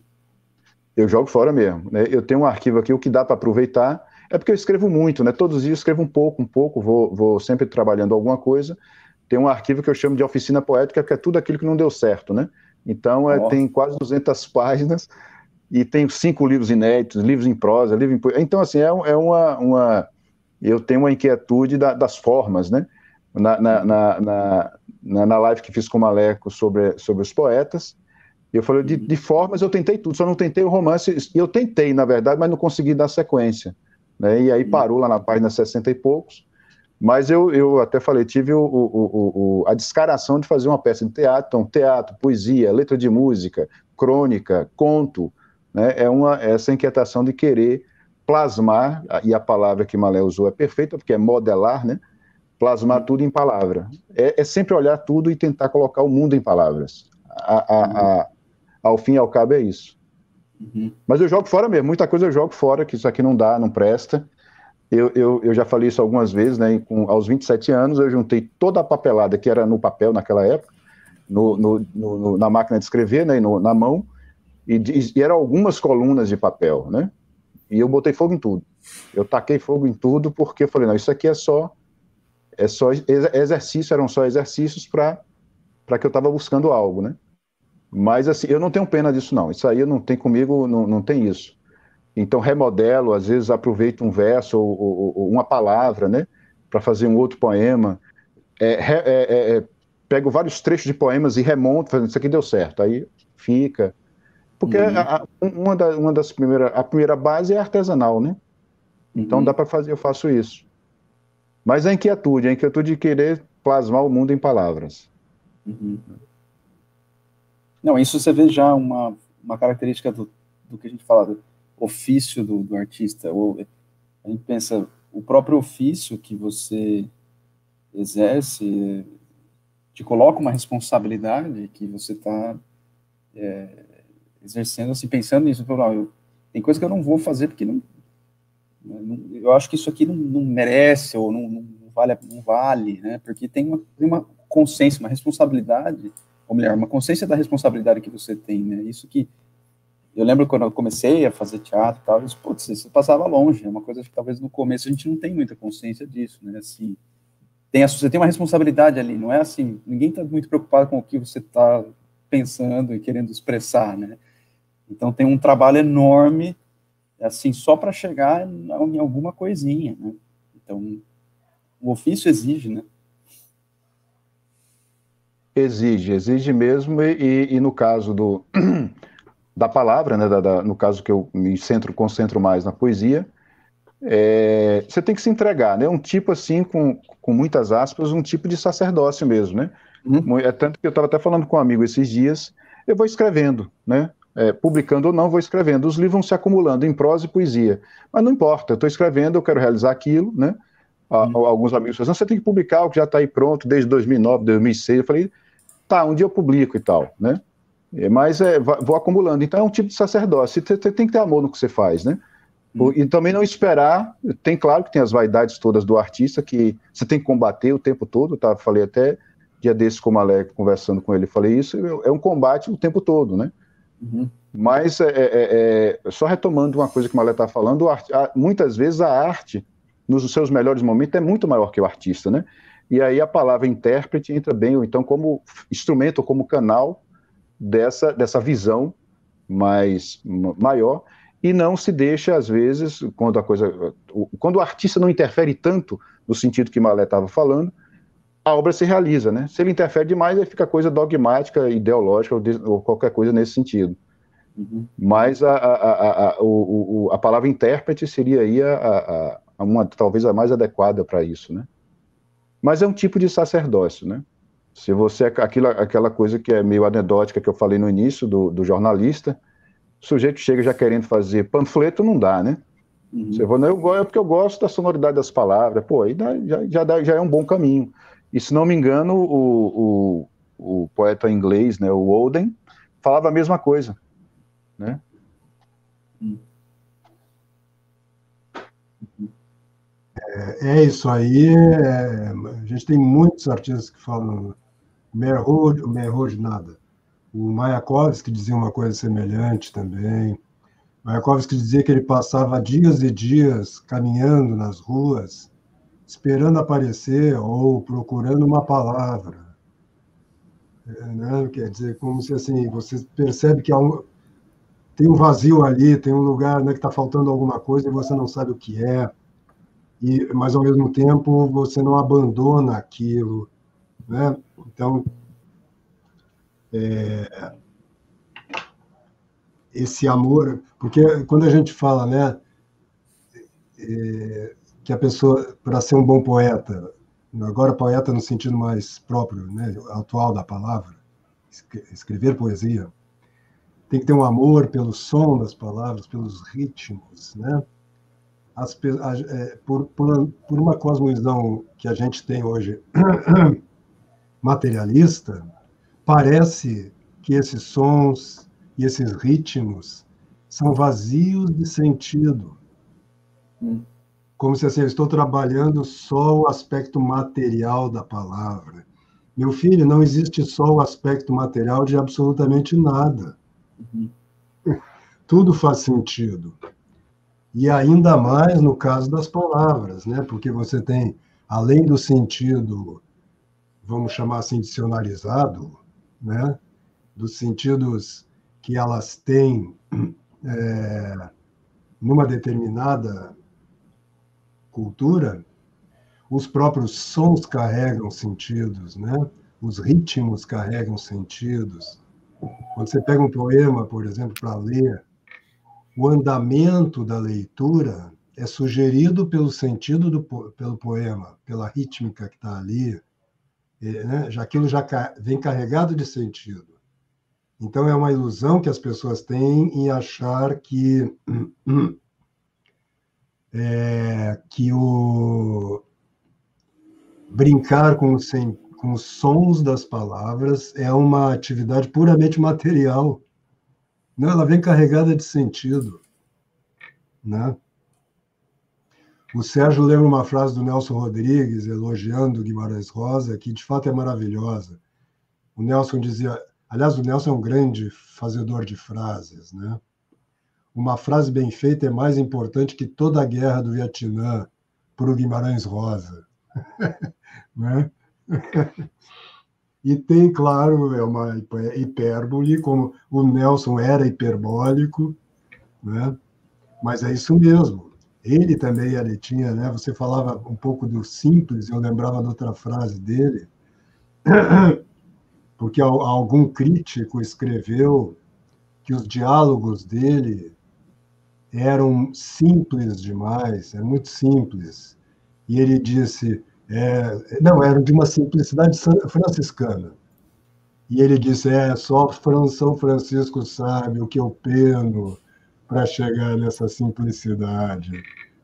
Eu jogo fora mesmo, né? Eu tenho um arquivo aqui, o que dá para aproveitar, é porque eu escrevo muito, né? Todos os dias eu escrevo um pouco, um pouco, vou, vou sempre trabalhando alguma coisa. Tem um arquivo que eu chamo de oficina poética, que é tudo aquilo que não deu certo, né? Então, é, tem quase duzentas páginas, e tem cinco livros inéditos, livros em prosa, livro em poesia. Então, assim, é, é uma, uma... Eu tenho uma inquietude da, das formas, né? Na, na, na, na, na live que fiz com o Maleco sobre, sobre os poetas, eu falei, de, de formas eu tentei tudo, só não tentei o romance, e eu tentei, na verdade, mas não consegui dar sequência, né? E aí parou lá na página sessenta e poucos, mas eu, eu até falei, tive o, o, o, a descaração de fazer uma peça de teatro, então, teatro, poesia, letra de música, crônica, conto, né? É uma, essa inquietação de querer plasmar, e a palavra que Malé usou é perfeita, porque é modelar, né? Plasmar uhum. tudo em palavra. É, é sempre olhar tudo e tentar colocar o mundo em palavras. A, a, uhum. a, ao fim e ao cabo é isso. Uhum. Mas eu jogo fora mesmo, muita coisa eu jogo fora, que isso aqui não dá, não presta. Eu, eu, eu já falei isso algumas vezes, né? Com, aos vinte e sete anos eu juntei toda a papelada que era no papel naquela época, no, no, no, na máquina de escrever, né? No, na mão, e, e eram algumas colunas de papel, né? E eu botei fogo em tudo. Eu taquei fogo em tudo porque eu falei, não, isso aqui é só é só exercício, eram só exercícios para para que eu estava buscando algo, né? Mas assim, eu não tenho pena disso não, isso aí eu não tenho comigo, não, não tem isso. Então remodelo, às vezes aproveito um verso ou, ou, ou uma palavra, né? Para fazer um outro poema. É, é, é, pego vários trechos de poemas e remonto, fazendo isso aqui deu certo, aí fica. Porque uhum. a, a, uma, da, uma das primeiras, a primeira base é artesanal, né? Então uhum. dá para fazer, eu faço isso. Mas a inquietude, a inquietude de querer plasmar o mundo em palavras. Uhum. Não, isso você vê já uma, uma característica do, do que a gente fala, do ofício do, do artista. Ou, a gente pensa, o próprio ofício que você exerce te coloca uma responsabilidade que você está é, exercendo, assim, pensando nisso. Eu, tem coisa que eu não vou fazer porque não... eu acho que isso aqui não, não merece, ou não, não, vale, não vale, né, porque tem uma, tem uma consciência, uma responsabilidade, ou melhor, uma consciência da responsabilidade que você tem, né, isso que, eu lembro quando eu comecei a fazer teatro e tal, eu disse, putz, isso passava longe, é uma coisa que talvez no começo a gente não tem muita consciência disso, né, assim, tem a, você tem uma responsabilidade ali, não é assim, ninguém está muito preocupado com o que você está pensando e querendo expressar, né, então tem um trabalho enorme, assim, só para chegar em alguma coisinha, né? Então, o ofício exige, né? Exige, exige mesmo, e, e, e no caso do, da palavra, né, da, da, no caso que eu me centro, concentro mais na poesia, é, você tem que se entregar, né? Um tipo assim, com, com muitas aspas, um tipo de sacerdócio mesmo, né? Uhum. É tanto que eu estava até falando com um amigo esses dias, eu vou escrevendo, né? É, publicando ou não, vou escrevendo. Os livros vão se acumulando em prosa e poesia. Mas não importa, eu estou escrevendo, eu quero realizar aquilo, né? Hum. Alguns amigos falam, você tem que publicar o que já está aí pronto desde dois mil e nove, dois mil e seis. Eu falei, tá, um dia eu publico e tal, né? Mas é, vou acumulando. Então é um tipo de sacerdócio. Você tem que ter amor no que você faz, né? Hum. E também não esperar. Tem, claro que tem as vaidades todas do artista que você tem que combater o tempo todo, tá? Falei até dia desses com o Malek, conversando com ele, falei isso, é um combate o tempo todo, né? Uhum. Mas, é, é, é, só retomando uma coisa que o Malé está falando, arte, muitas vezes a arte, nos seus melhores momentos, é muito maior que o artista, né? E aí a palavra intérprete entra bem, ou então como instrumento, ou como canal dessa, dessa visão mais maior, e não se deixa, às vezes, quando a coisa, quando o artista não interfere tanto, no sentido que Malé estava falando, a obra se realiza, né? Se ele interfere demais, aí fica coisa dogmática, ideológica, ou, de, ou qualquer coisa nesse sentido. Uhum. Mas a, a, a, a, o, a palavra intérprete seria aí a, a, a uma, talvez a mais adequada para isso, né? Mas é um tipo de sacerdócio, né? Se você, aquilo, aquela coisa que é meio anedótica que eu falei no início do, do jornalista, o sujeito chega já querendo fazer panfleto, não dá, né? Uhum. Você falou, não, eu, é porque eu gosto da sonoridade das palavras. Pô, aí dá, já, já, dá, já é um bom caminho. E, se não me engano, o, o, o poeta inglês, né, o Oden, falava a mesma coisa, né? Uhum. É, é isso aí. É, a gente tem muitos artistas que falam Merhoj, Merhoj nada. O Mayakovsky dizia uma coisa semelhante também. Mayakovsky dizia que ele passava dias e dias caminhando nas ruas, esperando aparecer ou procurando uma palavra. É, né? Quer dizer, como se assim, você percebe que há um, tem um vazio ali, tem um lugar, né, que está faltando alguma coisa e você não sabe o que é. E, mas, ao mesmo tempo, você não abandona aquilo, né? Então, é, esse amor... Porque quando a gente fala, né, é, que a pessoa, para ser um bom poeta, agora poeta no sentido mais próprio, né, atual da palavra, escrever poesia, tem que ter um amor pelo som das palavras, pelos ritmos, né? As, a, é, por, por, por uma cosmovisão que a gente tem hoje materialista, parece que esses sons e esses ritmos são vazios de sentido. Hum. Como se assim, eu estou trabalhando só o aspecto material da palavra. Meu filho, não existe só o aspecto material de absolutamente nada. Uhum. Tudo faz sentido. E ainda mais no caso das palavras, né? Porque você tem, além do sentido, vamos chamar assim, dicionarizado, né? Dos sentidos que elas têm é, numa determinada cultura, os próprios sons carregam sentidos, né? Os ritmos carregam sentidos. Quando você pega um poema, por exemplo, para ler, o andamento da leitura é sugerido pelo sentido do pelo poema, pela rítmica que está ali, né? Já aquilo já vem carregado de sentido. Então é uma ilusão que as pessoas têm em achar que é, que o brincar com os, com os sons das palavras é uma atividade puramente material. Não, ela vem carregada de sentido, né? O Sérgio lembra uma frase do Nelson Rodrigues, elogiando Guimarães Rosa, que de fato é maravilhosa. O Nelson dizia... Aliás, o Nelson é um grande fazedor de frases, né? Uma frase bem feita é mais importante que toda a guerra do Vietnã para o Guimarães Rosa. Né? E tem, claro, é uma hipérbole, como o Nelson era hiperbólico, né? Mas é isso mesmo. Ele também, ele tinha, né? Você falava um pouco do simples, eu lembrava de outra frase dele, porque algum crítico escreveu que os diálogos dele eram simples demais, é muito simples. E ele disse, é, não, eram de uma simplicidade franciscana. E ele disse, é, só São Francisco sabe o que eu peno para chegar nessa simplicidade.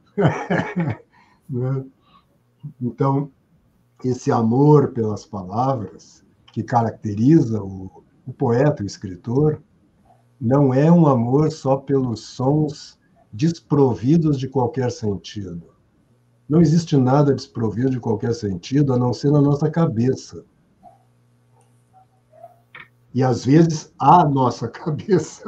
Então, esse amor pelas palavras, que caracteriza o, o poeta, o escritor, não é um amor só pelos sons desprovidos de qualquer sentido. Não existe nada desprovido de qualquer sentido, a não ser na nossa cabeça. E, às vezes, a nossa cabeça.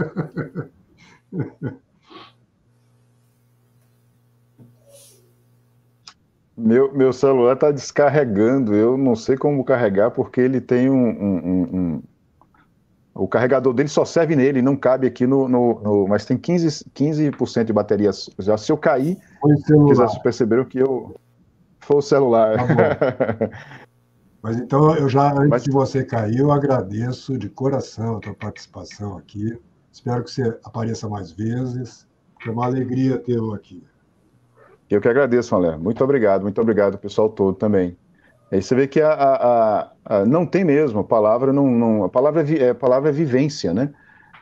Meu, meu celular está descarregando, eu não sei como carregar, porque ele tem um, um, um, um... O carregador dele só serve nele, não cabe aqui no... no, no... Mas tem quinze, quinze por cento de bateria. Já se eu cair, vocês perceberam que eu... Foi o celular. Tá bom. Mas então, eu já, antes Mas... de você cair, eu agradeço de coração a tua participação aqui. Espero que você apareça mais vezes. É uma alegria tê-lo aqui. Eu que agradeço, Malé. Muito obrigado, muito obrigado, pessoal todo também. Aí você vê que a, a, a, a não tem mesmo, a palavra não, não a palavra é, a palavra é vivência, né?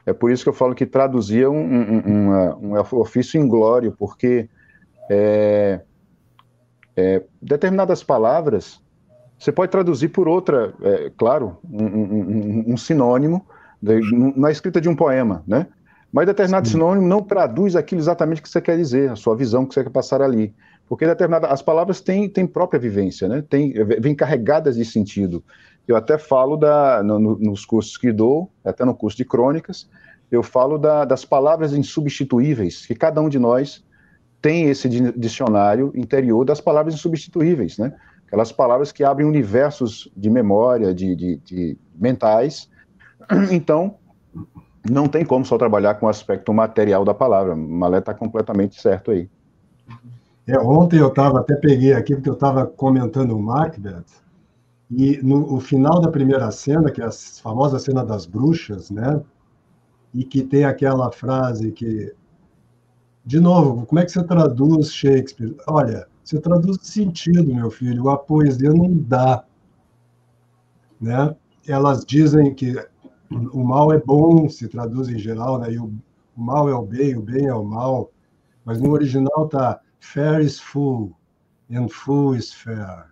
É por isso que eu falo que traduzir é um, um, um, um ofício inglório, porque é, é, determinadas palavras você pode traduzir por outra, é, claro, um, um, um sinônimo de, na escrita de um poema, né? Mas determinado Sim. sinônimo não traduz aquilo exatamente que você quer dizer, a sua visão que você quer passar ali. Porque determinada, as palavras têm, têm própria vivência, né? Tem, vêm carregadas de sentido. Eu até falo da, no, nos cursos que dou, até no curso de crônicas, eu falo da, das palavras insubstituíveis, que cada um de nós tem esse dicionário interior das palavras insubstituíveis, né? Aquelas palavras que abrem universos de memória, de, de, de mentais. Então, não tem como só trabalhar com o aspecto material da palavra. Malé está completamente certo aí. É, ontem eu estava, até peguei aqui, porque eu estava comentando o Macbeth, e no o final da primeira cena, que é a famosa cena das bruxas, né? E que tem aquela frase que... De novo, como é que você traduz Shakespeare? Olha, você traduz o sentido, meu filho, a poesia não dá. Né? Elas dizem que o mal é bom, se traduz em geral, né? E o, o mal é o bem, o bem é o mal, mas no original está fair is full, and full is fair.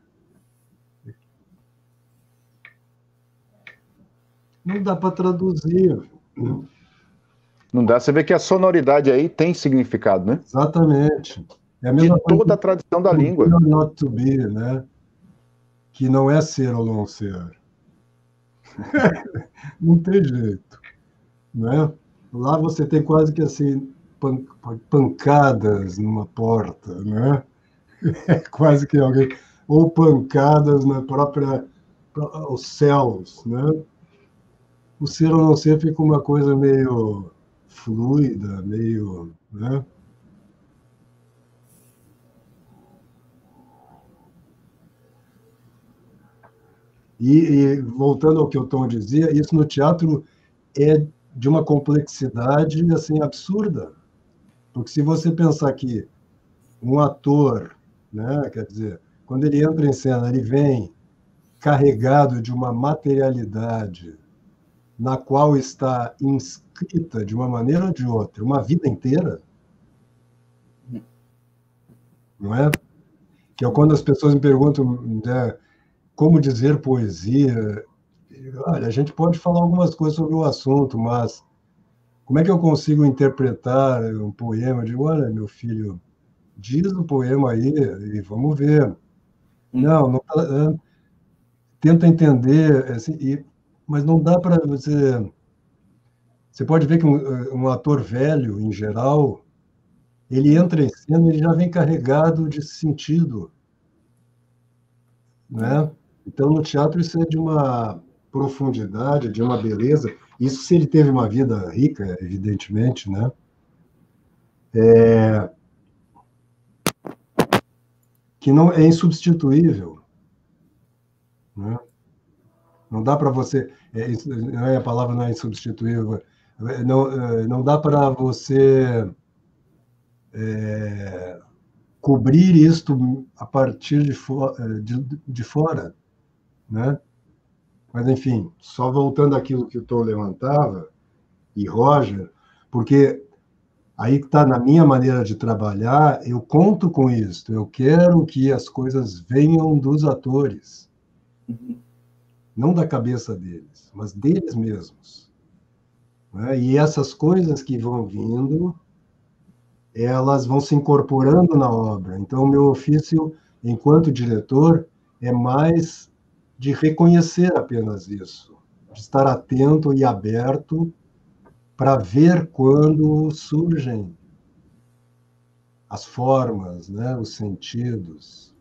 Não dá para traduzir. Não dá, você vê que a sonoridade aí tem significado, né? Exatamente. É a de mesma toda coisa a tradição da língua. Be or not to be, né? Que não é ser ou não ser. Não tem jeito. Né? Lá você tem quase que assim pan pancadas numa porta, né? É quase que alguém... Ou pancadas na própria... os céus, né? O ser ou não ser fica uma coisa meio fluida, meio... Né? E, e, voltando ao que o Tom dizia, isso no teatro é de uma complexidade assim absurda. Porque se você pensar que um ator, né, quer dizer, quando ele entra em cena, ele vem carregado de uma materialidade na qual está inscrita de uma maneira ou de outra uma vida inteira, não é? Que é quando as pessoas me perguntam, né, como dizer poesia. Olha, a gente pode falar algumas coisas sobre o assunto, mas como é que eu consigo interpretar um poema? Eu digo, olha, meu filho, diz o poema aí e vamos ver. Não, não tá, tenta entender, assim, e, mas não dá para você... Você pode ver que um, um ator velho, em geral, ele entra em cena e ele já vem carregado de sentido, né? Então, no teatro, isso é de uma profundidade, de uma beleza. Isso se ele teve uma vida rica, evidentemente, né? É... que não é insubstituível, né? Não dá para você... É, não é, a palavra não é insubstituível. Não, não dá para você é, cobrir isto a partir de, for, de, de fora, né? Mas, enfim, só voltando àquilo que o Tom levantava, e Roger, porque aí está na minha maneira de trabalhar, eu conto com isso, eu quero que as coisas venham dos atores, não da cabeça deles, mas deles mesmos. Né? E essas coisas que vão vindo, elas vão se incorporando na obra. Então, o meu ofício, enquanto diretor, é mais de reconhecer apenas isso, de estar atento e aberto para ver quando surgem as formas, né, os sentidos.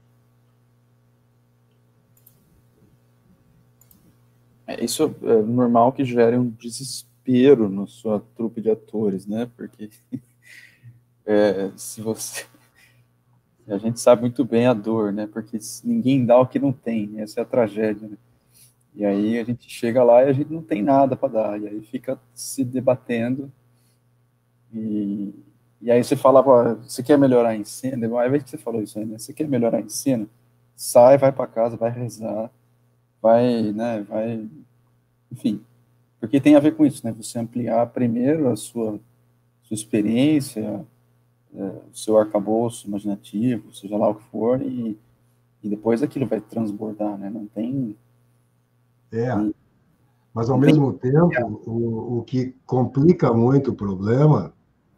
É, isso é normal que gere um desespero na sua trupe de atores, né? Porque é, se você... A gente sabe muito bem a dor, né? Porque ninguém dá o que não tem, essa é a tragédia, né? E aí a gente chega lá e a gente não tem nada para dar, e aí fica se debatendo, e, e aí você falava, você quer melhorar em cena? Ao invés que você falou isso aí, né? Você quer melhorar em cena? Sai, vai para casa, vai rezar, vai, né, vai... Enfim, porque tem a ver com isso, né? Você ampliar primeiro a sua, sua experiência, é, o seu arcabouço imaginativo, seja lá o que for, e, e depois aquilo vai transbordar, né? Não tem... É, não, mas ao não tem... mesmo tempo, o, o que complica muito o problema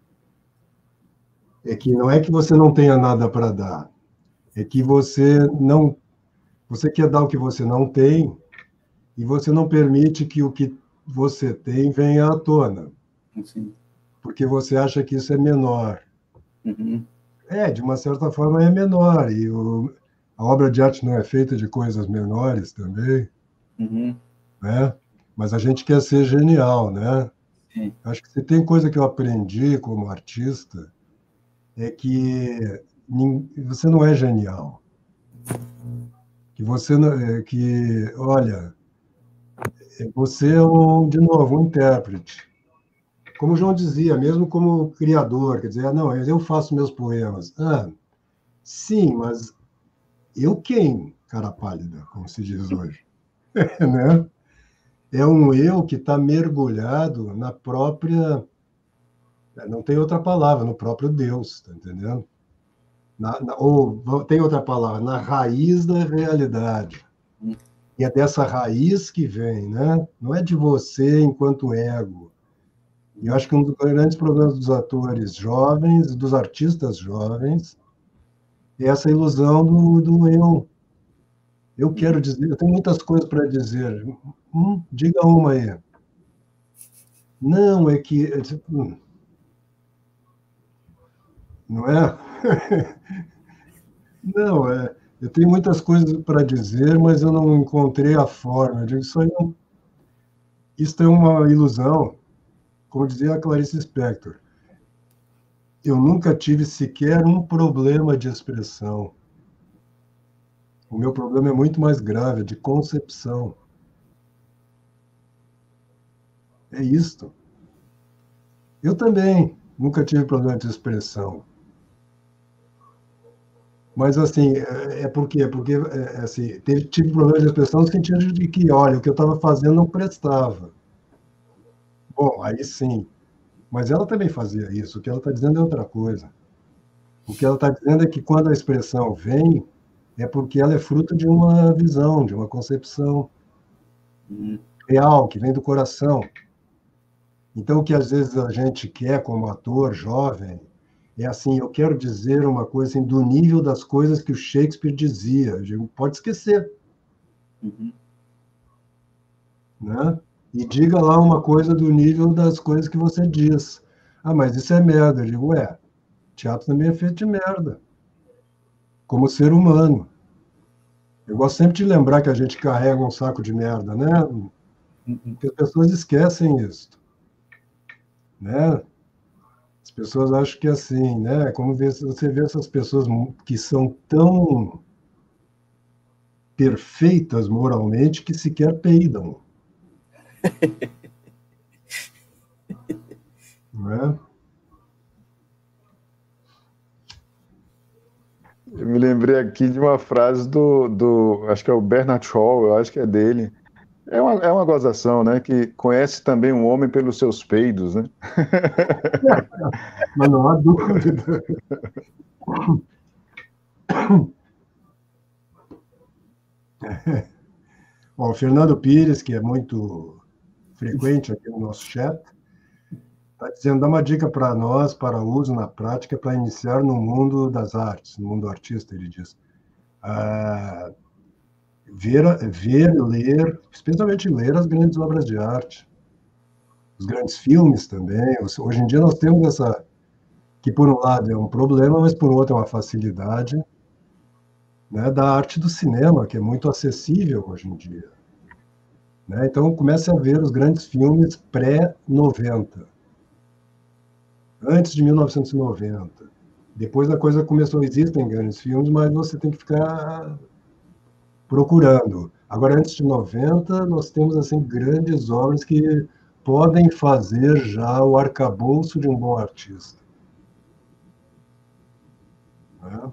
é que não é que você não tenha nada para dar, é que você não, você quer dar o que você não tem e você não permite que o que você tem venha à tona, Assim, porque você acha que isso é menor. uhum, É, de uma certa forma é menor, e o, a obra de arte não é feita de coisas menores também, uhum, né? Mas a gente quer ser genial, né? sim, Acho que se tem coisa que eu aprendi como artista, é que nin- você não é genial. Que você não, é, que, olha, é, você é um, de novo, um intérprete. Como o João dizia, mesmo como criador, quer dizer, ah, não, eu faço meus poemas. Ah, sim, mas eu quem, cara pálida, como se diz hoje, né? É um eu que está mergulhado na própria, não tem outra palavra, no próprio Deus, está entendendo? Na, na, ou tem outra palavra, na raiz da realidade. E é dessa raiz que vem, né? Não é de você enquanto ego. E eu acho que um dos grandes problemas dos atores jovens, dos artistas jovens, é essa ilusão do, do eu. Eu quero dizer, eu tenho muitas coisas para dizer. Hum, diga uma aí. Não, é que. Hum, não é? Não, é. Eu tenho muitas coisas para dizer, mas eu não encontrei a forma. Eu digo, isso aí não, isso é uma ilusão, como dizia a Clarice Lispector. Eu nunca tive sequer um problema de expressão. O meu problema é muito mais grave, é de concepção. É isto. Eu também nunca tive problema de expressão. Mas, assim, é é por quê? Porque, é, assim, teve, tive problema de expressão no sentido de que, olha, o que eu estava fazendo não prestava. Bom, aí sim. Mas ela também fazia isso. O que ela está dizendo é outra coisa. O que ela está dizendo é que quando a expressão vem, é porque ela é fruto de uma visão, de uma concepção uhum, real, que vem do coração. Então, o que às vezes a gente quer como ator jovem é assim, eu quero dizer uma coisa assim, do nível das coisas que o Shakespeare dizia. Eu digo, pode esquecer, uhum, né? E diga lá uma coisa do nível das coisas que você diz. Ah, mas isso é merda. Eu digo, ué, teatro também é feito de merda, como ser humano. Eu gosto sempre de lembrar que a gente carrega um saco de merda, né? uhum. Porque as pessoas esquecem isso, né? As pessoas acham que é assim, né? Como você vê essas pessoas que são tão perfeitas moralmente que sequer peidam, não é? Eu me lembrei aqui de uma frase do, do, acho que é o Bernard Shaw, eu acho que é dele. É uma, é uma gozação, né? Que conhece também um homem pelos seus peidos, né? Mas não há dúvida. Bom, o Fernando Pires, que é muito frequente aqui no nosso chat, está dizendo, dá uma dica para nós, para uso na prática, para iniciar no mundo das artes, no mundo artista, ele diz. Ah, ver, ver, ler, especialmente ler as grandes obras de arte, os grandes filmes também. Hoje em dia nós temos essa, que por um lado é um problema, mas por outro é uma facilidade, né, da arte do cinema, que é muito acessível hoje em dia. Né? Então comece a ver os grandes filmes pré-noventa, antes de mil novecentos e noventa. Depois a coisa começou, existem grandes filmes, mas você tem que ficar procurando. Agora, antes de noventa, nós temos assim grandes obras que podem fazer já o arcabouço de um bom artista. Né?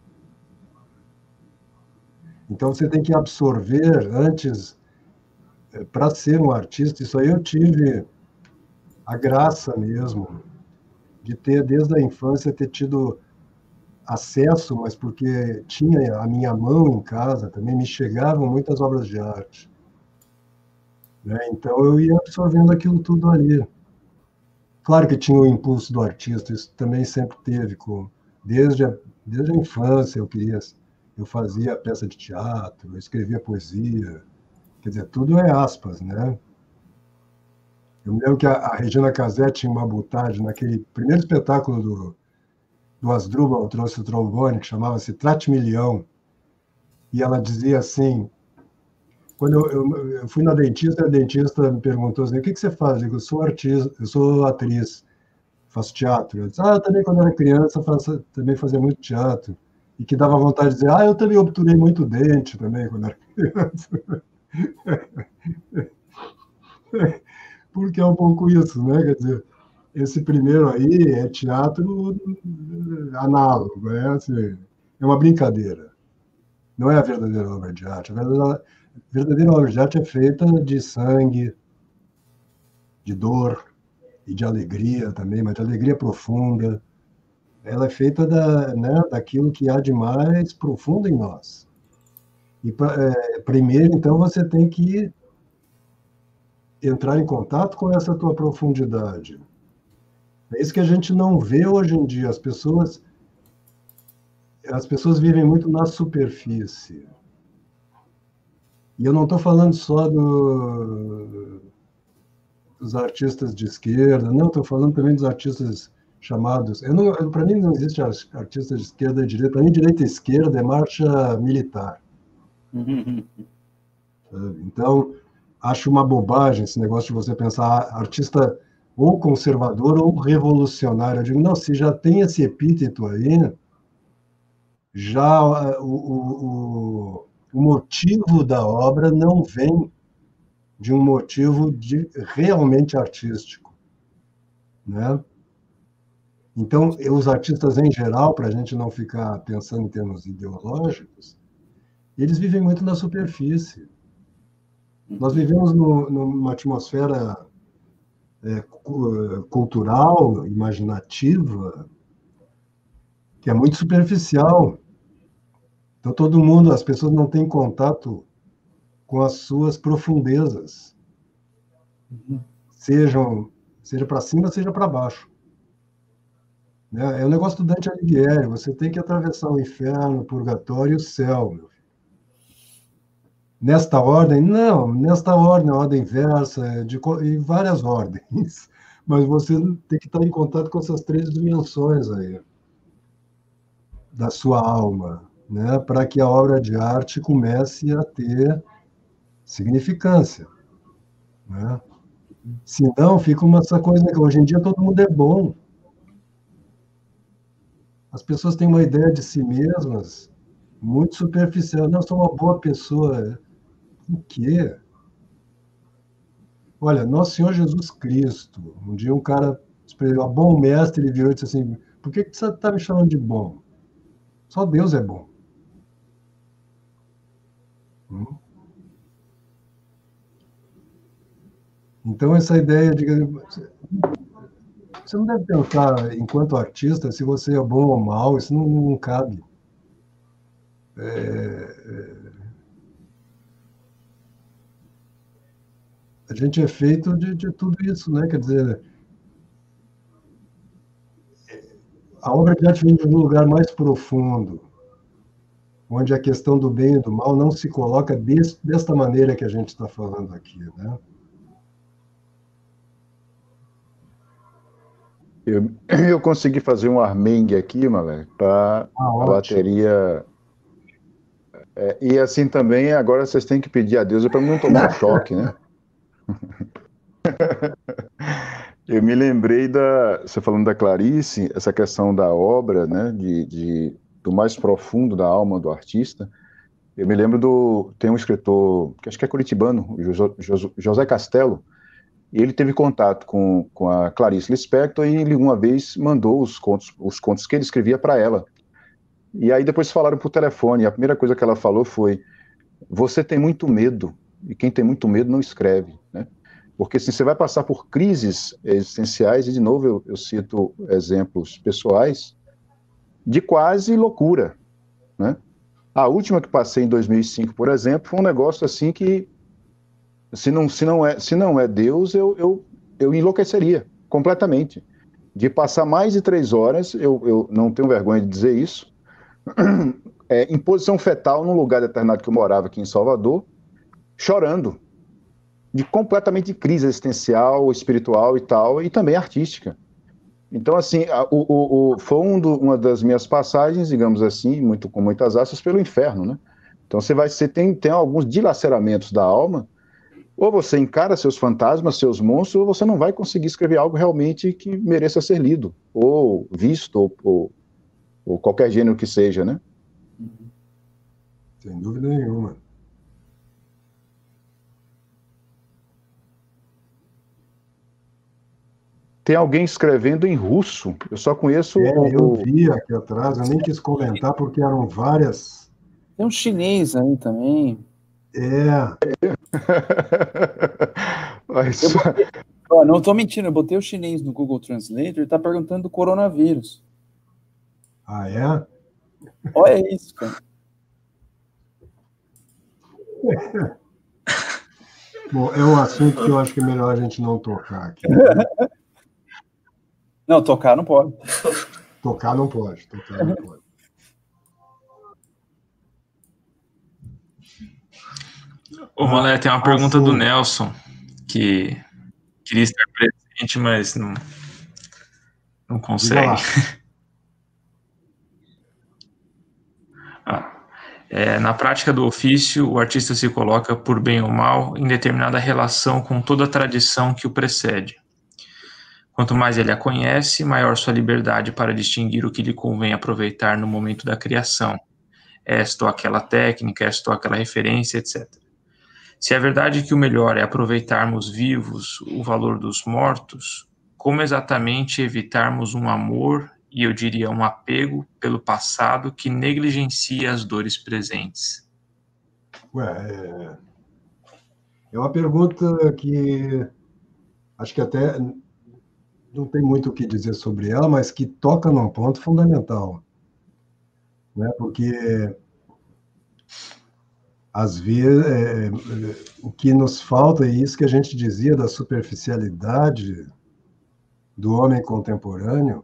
Então, você tem que absorver antes, para ser um artista, isso aí eu tive a graça mesmo de ter, desde a infância, ter tido acesso, mas porque tinha a minha mão em casa, também me chegavam muitas obras de arte. Né? Então eu ia absorvendo aquilo tudo ali. Claro que tinha o impulso do artista, isso também sempre teve, com, desde, a, desde a infância eu queria, eu fazia peça de teatro, eu escrevia poesia, quer dizer, tudo é aspas, né? Eu me lembro que a, a Regina Casé tinha uma abordagem naquele primeiro espetáculo do, do Asdrubal, trouxe o trombone, que chamava-se Trate-Milhão, e ela dizia assim, quando eu, eu, eu fui na dentista, a dentista me perguntou assim, o que, que você faz? Eu digo, eu sou artista, eu sou atriz, faço teatro. Eu disse, ah, eu também quando era criança faço, também fazia muito teatro. E que dava vontade de dizer, ah, eu também obturei muito dente também quando era criança. Porque é um pouco isso, né? Quer dizer, esse primeiro aí é teatro análogo, é, assim, é uma brincadeira. Não é a verdadeira obra de arte. A verdadeira, a verdadeira obra de arte é feita de sangue, de dor e de alegria também, mas de alegria profunda. Ela é feita da, né, daquilo que há de mais profundo em nós. E é, primeiro, então, você tem que entrar em contato com essa tua profundidade. É isso que a gente não vê hoje em dia. As pessoas, as pessoas vivem muito na superfície. E eu não estou falando só do, dos artistas de esquerda, não, estou falando também dos artistas chamados... Para mim não existe artista de esquerda e direita. Para mim, direita e esquerda é marcha militar. Uhum. Então, acho uma bobagem esse negócio de você pensar artista ou conservador ou revolucionário. Eu digo, não, se já tem esse epíteto aí, já o, o, o motivo da obra não vem de um motivo de, realmente artístico, né? Então, os artistas em geral, para a gente não ficar pensando em termos ideológicos, eles vivem muito na superfície. Nós vivemos no, numa atmosfera é, cultural, imaginativa, que é muito superficial. Então, todo mundo, as pessoas não têm contato com as suas profundezas, sejam, seja para cima, seja para baixo. É o negócio do Dante Alighieri, você tem que atravessar o inferno, o purgatório e o céu, meu filho. Nesta ordem? Não, nesta ordem, a ordem inversa, de, em várias ordens. Mas você tem que estar em contato com essas três dimensões aí, da sua alma, né? Para que a obra de arte comece a ter significância. Né? Senão, fica uma essa coisa que hoje em dia todo mundo é bom. As pessoas têm uma ideia de si mesmas muito superficial. Não, eu sou uma boa pessoa. O quê? Olha, Nosso Senhor Jesus Cristo. Um dia um cara, um bom mestre, ele virou e disse assim, por que você está me chamando de bom? Só Deus é bom. Hum? Então, essa ideia de... Você não deve pensar, enquanto artista, se você é bom ou mal, isso não, não cabe. É, é... A gente é feito de, de tudo isso, né? Quer dizer, a obra de arte vem de um lugar mais profundo, onde a questão do bem e do mal não se coloca desse, desta maneira que a gente está falando aqui, né? Eu, eu consegui fazer um armengue aqui, Malé, para ah, a bateria. É, e assim também, agora vocês têm que pedir a Deus para não tomar um choque, né? Eu me lembrei da, você falando da Clarice, essa questão da obra, né, de, de, do mais profundo da alma do artista. Eu me lembro do, tem um escritor, que acho que é curitibano, José, José Castelo, e ele teve contato com, com a Clarice Lispector e ele uma vez mandou os contos, os contos que ele escrevia para ela. E aí depois falaram por telefone, e a primeira coisa que ela falou foi, você tem muito medo E quem tem muito medo não escreve, né? Porque assim, você vai passar por crises existenciais, e de novo eu, eu cito exemplos pessoais, de quase loucura, né? A última que passei em dois mil e cinco, por exemplo, foi um negócio assim que, se não, se não, é, se não é Deus, eu, eu, eu enlouqueceria completamente. De passar mais de três horas, eu, eu não tenho vergonha de dizer isso, é, em posição fetal num lugar determinado que eu morava aqui em Salvador, chorando, de completamente de crise existencial, espiritual e tal, e também artística. Então, assim, a, o, o, o, foi um do, uma das minhas passagens, digamos assim, muito, com muitas asas, pelo inferno, né? Então, você vai você tem, tem alguns dilaceramentos da alma, ou você encara seus fantasmas, seus monstros, ou você não vai conseguir escrever algo realmente que mereça ser lido, ou visto, ou, ou, ou qualquer gênero que seja, né? Sem dúvida nenhuma. Tem alguém escrevendo em russo. Eu só conheço... É, o, eu vi aqui atrás, eu nem quis comentar porque eram várias... Tem um chinês aí também. É. Mas... Eu botei... oh, não estou mentindo, eu botei o chinês no Google Translator e está perguntando do coronavírus. Ah, é? Olha isso, cara. Bom, é um assunto que eu acho que é melhor a gente não tocar aqui. Não, tocar não pode. Tocar não pode, tocar não pode. Ô, Malé, tem uma ah, pergunta sim. do Nelson, que queria estar presente, mas não, não consegue. ah, é, na prática do ofício, o artista se coloca, por bem ou mal, em determinada relação com toda a tradição que o precede. Quanto mais ele a conhece, maior sua liberdade para distinguir o que lhe convém aproveitar no momento da criação. Esta ou aquela técnica, esta ou aquela referência, etcétera. Se é verdade que o melhor é aproveitarmos vivos o valor dos mortos, como exatamente evitarmos um amor, e eu diria um apego, pelo passado que negligencia as dores presentes? Ué, é... é uma pergunta que acho que até não tem muito o que dizer sobre ela, mas que toca num ponto fundamental, né? Porque às vezes é, o que nos falta é isso que a gente dizia da superficialidade do homem contemporâneo.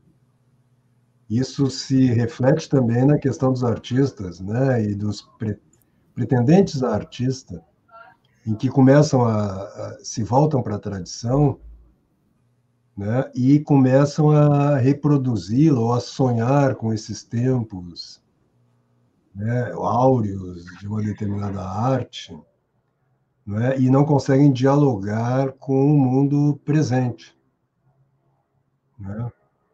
Isso se reflete também na questão dos artistas, né? E dos pre pretendentes a artista, em que começam a, a se voltam para a tradição, né? E começam a reproduzi-la ou a sonhar com esses tempos, né? Áureos de uma determinada arte, né? E não conseguem dialogar com o mundo presente, né?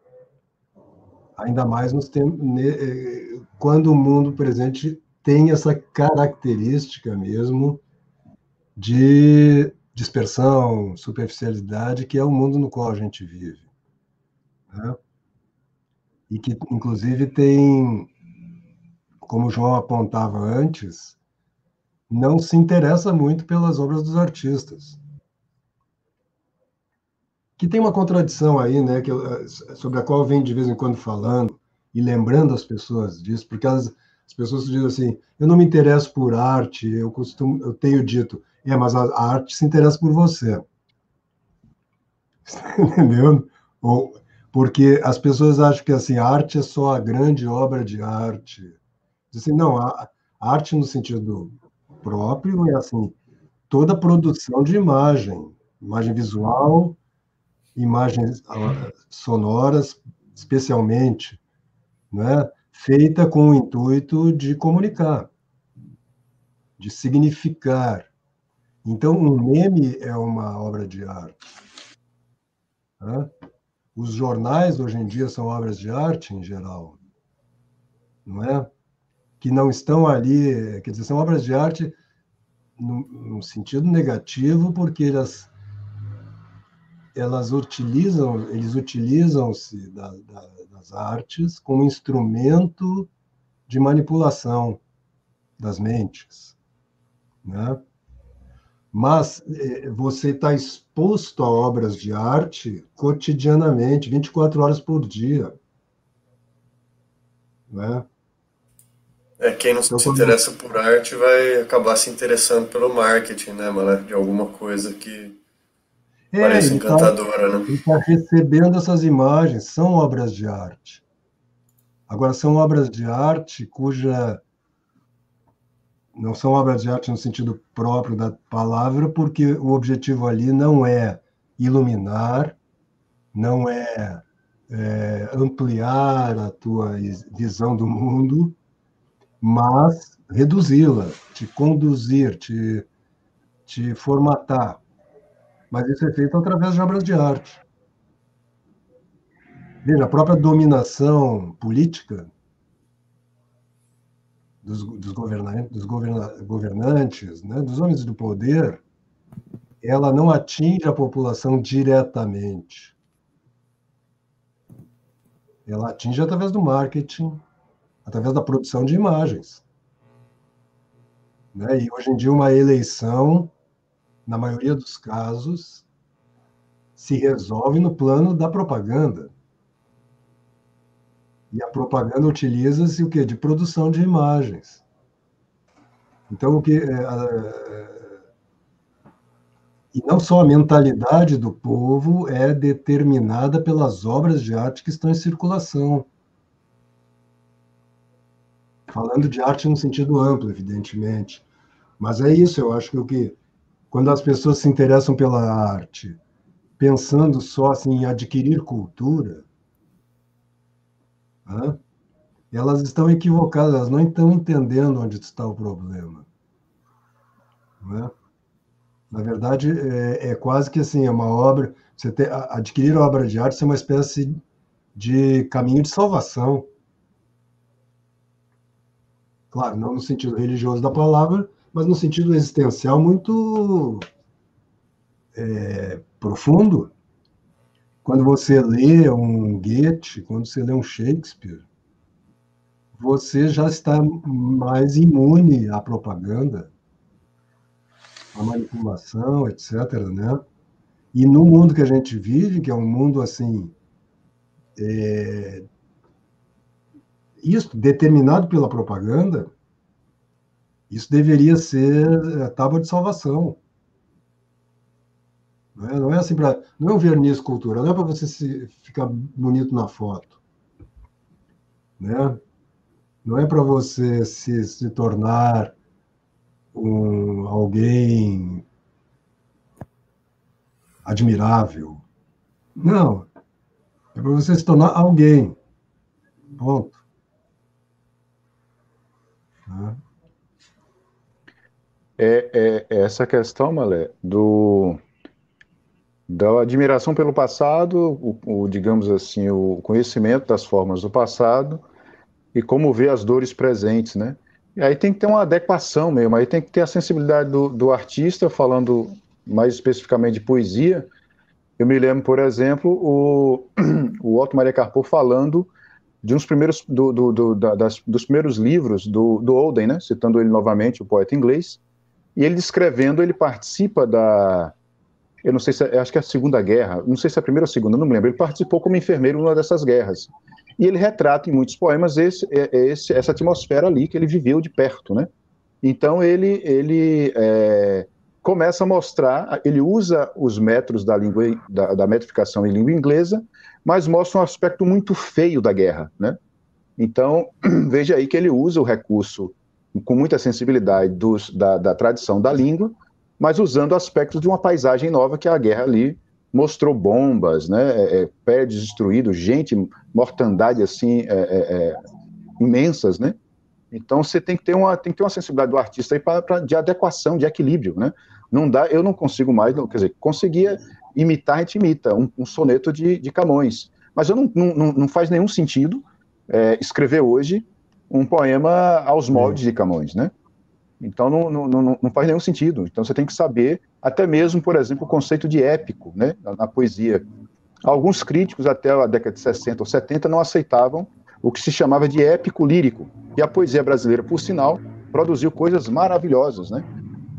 Ainda mais nos tempos, quando o mundo presente tem essa característica mesmo de dispersão, superficialidade, que é o mundo no qual a gente vive, né? E que, inclusive, tem, como o João apontava antes, não se interessa muito pelas obras dos artistas. Que tem uma contradição aí, né, que eu, sobre a qual eu venho de vez em quando falando e lembrando as pessoas disso, porque elas, as pessoas dizem assim, eu não me interesso por arte, eu costumo, eu tenho dito, é, mas a, a arte se interessa por você. Entendeu? Ou, porque as pessoas acham que assim, a arte é só a grande obra de arte. Dizem, assim, não, a, a arte no sentido próprio é assim, toda produção de imagem, imagem visual, imagens sonoras, especialmente, né, feita com o intuito de comunicar, de significar. Então, um meme é uma obra de arte, né? Os jornais, hoje em dia, são obras de arte, em geral, não é? Que não estão ali, quer dizer, são obras de arte no, no sentido negativo, porque elas elas utilizam, eles utilizam-se da, da, das artes como instrumento de manipulação das mentes, né? mas eh, você está exposto a obras de arte cotidianamente, vinte e quatro horas por dia. Né? É, quem não Então, se quando interessa por arte vai acabar se interessando pelo marketing, né, mano? De alguma coisa que é, pareça ele está encantadora, né? ele tá recebendo essas imagens, são obras de arte. Agora, são obras de arte cuja não são obras de arte no sentido próprio da palavra, porque o objetivo ali não é iluminar, não é, é ampliar a tua visão do mundo, mas reduzi-la, te conduzir, te, te formatar. Mas isso é feito através de obras de arte. Veja, a própria dominação política dos, dos, governantes, dos governa, governantes, né, dos homens do poder, ela não atinge a população diretamente. Ela atinge através do marketing, através da produção de imagens. Né? E hoje em dia uma eleição, na maioria dos casos, se resolve no plano da propaganda. E a propaganda utiliza-se o quê? De produção de imagens. Então, o que... É, é, e não só a mentalidade do povo é determinada pelas obras de arte que estão em circulação. Falando de arte no sentido amplo, evidentemente. Mas é isso, eu acho que o que... Quando as pessoas se interessam pela arte, pensando só assim, em adquirir cultura, né, elas estão equivocadas, elas não estão entendendo onde está o problema. Né? Na verdade, é, é quase que assim, é uma obra... Você ter, adquirir obra de arte é uma espécie de caminho de salvação. Claro, não no sentido religioso da palavra, mas no sentido existencial muito é, profundo. Quando você lê um Goethe, quando você lê um Shakespeare, você já está mais imune à propaganda, à manipulação, etcétera, né? E no mundo que a gente vive, que é um mundo assim, é, isso determinado pela propaganda, isso deveria ser a tábua de salvação. Não é, não é assim para, não é um verniz cultural, não é para você se, ficar bonito na foto, né? Não é para você se, se tornar um, alguém admirável. Não. É para você se tornar alguém. Ponto. Né? É, é essa questão, Malé, do da admiração pelo passado, o, o, digamos assim, o conhecimento das formas do passado e como ver as dores presentes, né? E aí tem que ter uma adequação mesmo, aí tem que ter a sensibilidade do, do artista, falando mais especificamente de poesia. Eu me lembro, por exemplo, o, o Otto Maria Carpo falando de uns primeiros, do, do, do, da, das, dos primeiros livros do, do Oden, né? Citando ele novamente, o poeta inglês, e ele descrevendo, ele participa da... Eu não sei se, é, acho que é a Segunda Guerra, não sei se é a primeira ou a segunda, não me lembro. Ele participou como enfermeiro numa dessas guerras. E ele retrata em muitos poemas esse, esse, essa atmosfera ali que ele viveu de perto, né? Então ele, ele é, começa a mostrar, ele usa os métodos da, língua, da, da metrificação em língua inglesa, mas mostra um aspecto muito feio da guerra, né? Então, veja aí que ele usa o recurso com muita sensibilidade dos, da, da tradição da língua, mas usando aspectos de uma paisagem nova, que a guerra ali mostrou bombas, né, é, prédios destruídos, gente, mortandade assim, é, é, imensas, né? Então você tem que ter uma, tem que ter uma sensibilidade do artista aí pra, pra, de adequação, de equilíbrio, né? Não dá, eu não consigo mais, não, quer dizer, conseguia imitar, a gente imita, um, um soneto de, de Camões, mas eu não, não, não faz nenhum sentido é, escrever hoje um poema aos moldes de Camões, né? Então não, não, não, não faz nenhum sentido. Então você tem que saber, até mesmo, por exemplo, o conceito de épico, né, na, na poesia. Alguns críticos, até a década de sessenta ou setenta, não aceitavam o que se chamava de épico lírico. E a poesia brasileira, por sinal, produziu coisas maravilhosas, né?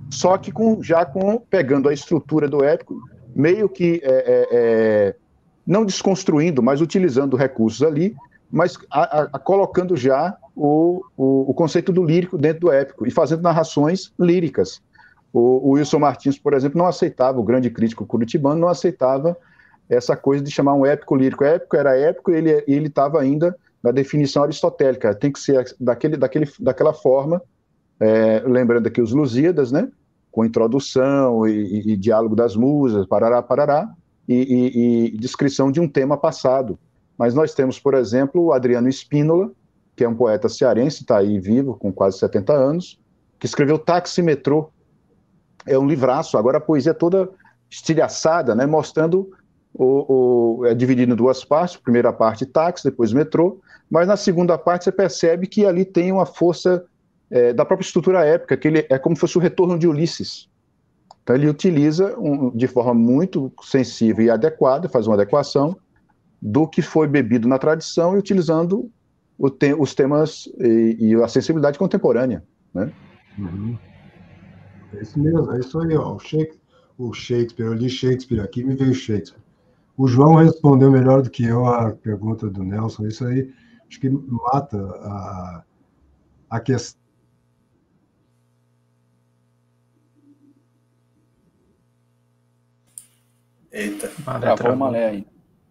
só que com, já com, pegando a estrutura do épico, meio que é, é, é, não desconstruindo, mas utilizando recursos ali, mas a, a, a colocando já o, o, o conceito do lírico dentro do épico, e fazendo narrações líricas. O, o Wilson Martins, por exemplo, não aceitava, o grande crítico curitibano, não aceitava essa coisa de chamar um épico lírico. Épico era épico e ele estava ainda na definição aristotélica, tem que ser daquele, daquele, daquela forma, é, lembrando aqui os Lusíadas, né, com introdução e, e, e diálogo das musas, parará, parará, e, e, e descrição de um tema passado. Mas nós temos, por exemplo, o Adriano Spínola, que é um poeta cearense, está aí vivo, com quase setenta anos, que escreveu Taximetrô. É um livraço, agora a poesia toda estilhaçada, né, mostrando, o, o, é dividido em duas partes, primeira parte táxi, depois metrô, mas na segunda parte você percebe que ali tem uma força é, da própria estrutura épica, que ele é como se fosse o retorno de Ulisses. Então ele utiliza um, de forma muito sensível e adequada, faz uma adequação do que foi bebido na tradição e utilizando o te, os temas e, e a sensibilidade contemporânea, né? Uhum. É isso mesmo, é isso aí, ó. O Shakespeare, o Shakespeare, eu li Shakespeare aqui, me veio Shakespeare. O João respondeu melhor do que eu a pergunta do Nelson. Isso aí acho que mata a, a questão. Eita, travou o Malé aí.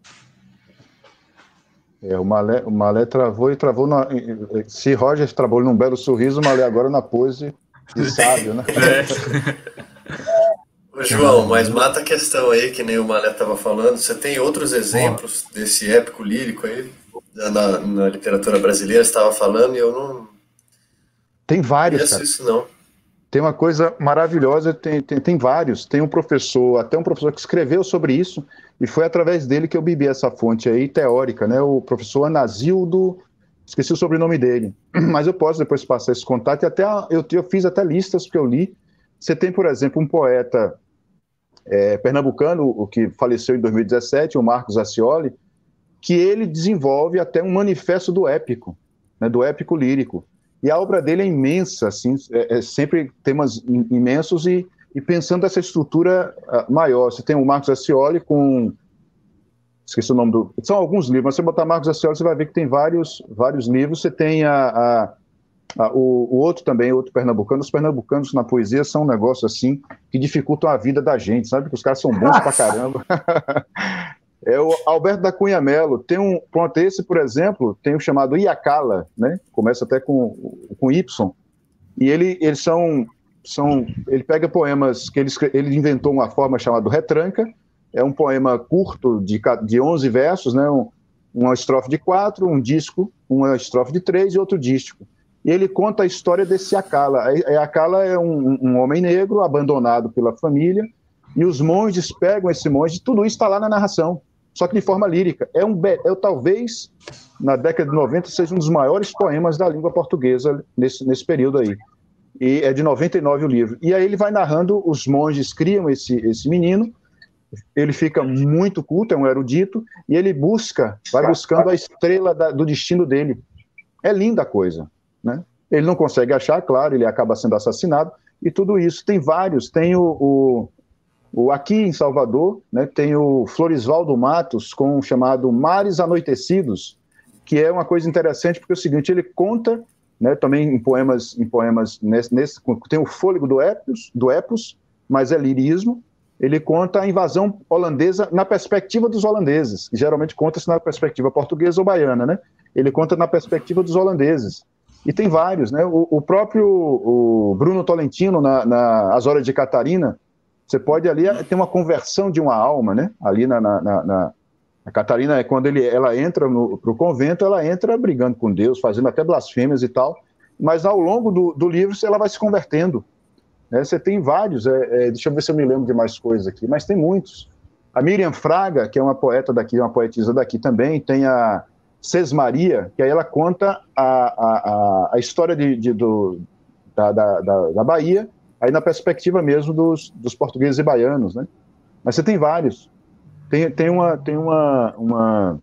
É, o Malé, o Malé travou e travou. Na, se Roger travou num belo sorriso, o Malé agora na pose de sábio, né? Ô, João, mas mata a questão aí, que nem o Malé estava falando. Você tem outros exemplos desse épico lírico aí, na, na literatura brasileira? Você estava falando e eu não. Tem vários, cara. Isso não. Tem uma coisa maravilhosa, tem, tem, tem vários. Tem um professor, até um professor que escreveu sobre isso, e foi através dele que eu bebi essa fonte aí teórica, né? O professor Anazildo, esqueci o sobrenome dele, mas eu posso depois passar esse contato, e até eu, eu fiz até listas que eu li. Você tem, por exemplo, um poeta é, pernambucano, o que faleceu em dois mil e dezessete, o Marcos Acioli, que ele desenvolve até um manifesto do épico, né, do épico lírico. E a obra dele é imensa, assim, é, é sempre temas imensos e, e pensando essa estrutura uh, maior. Você tem o Marcos Acioli com... Esqueci o nome do... São alguns livros, mas se você botar Marcos Acioli, você vai ver que tem vários, vários livros. Você tem a, a, a, o, o outro também, outro pernambucano. Os pernambucanos na poesia são um negócio, assim, que dificultam a vida da gente, sabe? Que os caras são bons pra caramba. É o Alberto da Cunha Mello. Tem um, pronto, esse, por exemplo, tem o chamado Iacala, né? Começa até com, com Y. E ele, eles são, são, ele pega poemas que ele, ele inventou uma forma chamada retranca. É um poema curto de, de onze versos, né? Um, uma estrofe de quatro, um disco, uma estrofe de três e outro disco. E ele conta a história desse Iacala. Iacala é um, um homem negro abandonado pela família e os monges pegam esse monge. Tudo isso está lá na narração, só que de forma lírica. É, um, é talvez, na década de noventa, seja um dos maiores poemas da língua portuguesa nesse, nesse período aí. E é de noventa e nove o livro. E aí ele vai narrando, os monges criam esse, esse menino, ele fica muito culto, é um erudito, e ele busca, vai buscando a estrela da, do destino dele. É linda a coisa, né? Ele não consegue achar, claro, ele acaba sendo assassinado, e tudo isso. Tem vários, tem o... o O, aqui em Salvador, né, tem o Florisvaldo Matos com o chamado Mares Anoitecidos, que é uma coisa interessante, porque é o seguinte, ele conta, né, também em poemas, em poemas nesse, nesse, tem o fôlego do epos, do epos, mas é lirismo. Ele conta a invasão holandesa na perspectiva dos holandeses, que geralmente conta-se na perspectiva portuguesa ou baiana, né? Ele conta na perspectiva dos holandeses. E tem vários, né? O, o próprio o Bruno Tolentino, na, na As Horas de Catarina, você pode ali ter uma conversão de uma alma, né? Ali na, na, na, na Catarina, quando ele, ela entra para o convento, ela entra brigando com Deus, fazendo até blasfêmias e tal, mas ao longo do, do livro ela vai se convertendo. Né? Você tem vários, é, é, deixa eu ver se eu me lembro de mais coisas aqui, mas tem muitos. A Miriam Fraga, que é uma poeta daqui, uma poetisa daqui também, tem a Sesmaria, que aí ela conta a, a, a história de, de, do, da, da, da, da Bahia, aí na perspectiva mesmo dos, dos portugueses e baianos, né? Mas você tem vários. Tem, tem, uma, tem uma, uma,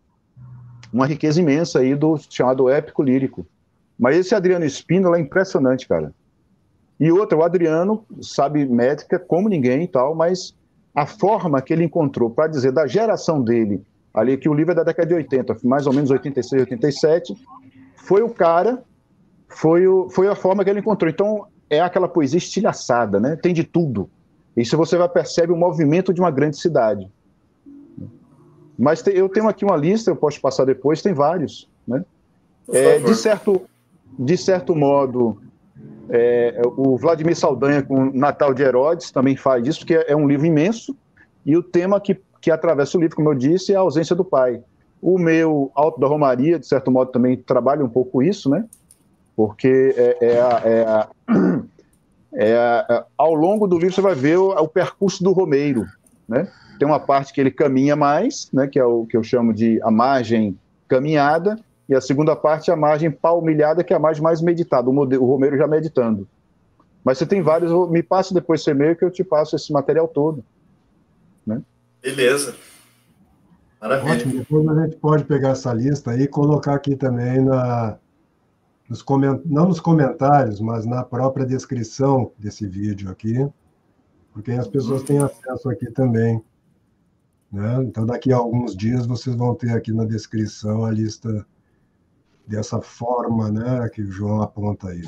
uma riqueza imensa aí do chamado épico lírico. Mas esse Adriano Spínola é impressionante, cara. E outra, o Adriano sabe métrica como ninguém e tal, mas a forma que ele encontrou para dizer da geração dele, ali que o livro é da década de oitenta, mais ou menos oitenta e seis, oitenta e sete, foi o cara, foi, o, foi a forma que ele encontrou. Então, é aquela poesia estilhaçada, né? Tem de tudo. E se você vai perceber o movimento de uma grande cidade. Mas tem, eu tenho aqui uma lista, eu posso passar depois, tem vários, né? É, de, certo, de certo modo, é, o Vladimir Saldanha com Natal de Herodes também faz isso, porque é um livro imenso, e o tema que, que atravessa o livro, como eu disse, é a ausência do pai. O meu Alto da Romaria, de certo modo, também trabalha um pouco isso, né? Porque é, é, a, é, a, é a, ao longo do livro você vai ver o, o percurso do Romeiro, né? Tem uma parte que ele caminha mais, né, que é o que eu chamo de a margem caminhada, e a segunda parte é a margem palmilhada, que é a margem mais meditada, o, modelo, o Romeiro já meditando. Mas você tem vários, me passa depois seu e-mail que eu te passo esse material todo. Né? Beleza. Maravilha. Ótimo, depois a gente pode pegar essa lista aí e colocar aqui também, na, nos coment... não nos comentários, mas na própria descrição desse vídeo aqui, porque as pessoas têm acesso aqui também. Né? Então, daqui a alguns dias, vocês vão ter aqui na descrição a lista dessa forma, né, que o João aponta aí.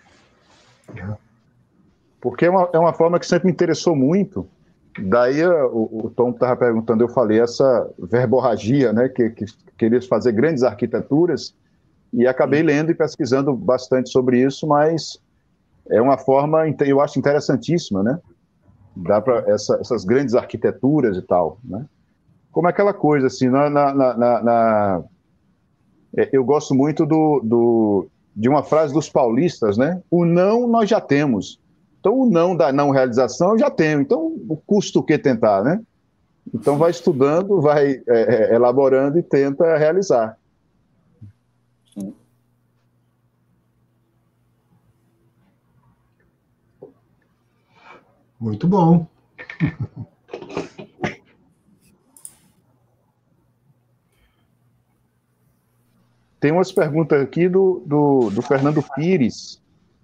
Né? Porque é uma, é uma forma que sempre me interessou muito. Daí, o, o Tom estava perguntando, eu falei, essa verborragia, né, que, que queria fazer grandes arquiteturas, e acabei lendo e pesquisando bastante sobre isso, mas é uma forma, eu acho, interessantíssima, né? Dá para essa, essas grandes arquiteturas e tal, né? Como aquela coisa, assim, na, na, na, na... eu gosto muito do, do, de uma frase dos paulistas, né? O não nós já temos. Então, o não da não realização eu já tenho. Então, o custo o que tentar, né? Então, vai estudando, vai é, é, elaborando e tenta realizar. Muito bom. Tem umas perguntas aqui do, do, do Fernando Pires.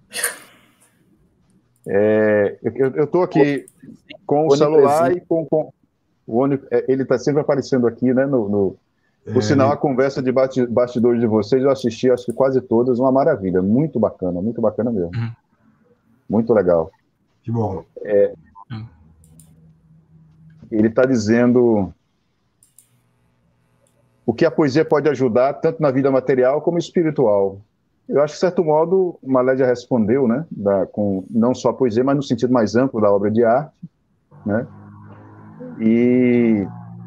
É, eu estou aqui com o celular e com, com o Oni, ele está sempre aparecendo aqui, né? No, no, por é, sinal, a conversa de bastidores de vocês, eu assisti, acho que quase todas, uma maravilha. Muito bacana, muito bacana mesmo. Uhum. Muito legal. Que bom. É, uhum. Ele está dizendo o que a poesia pode ajudar, tanto na vida material como espiritual. Eu acho que, de certo modo, o Malé já respondeu, né, da, com não só a poesia, mas no sentido mais amplo da obra de arte, né, e...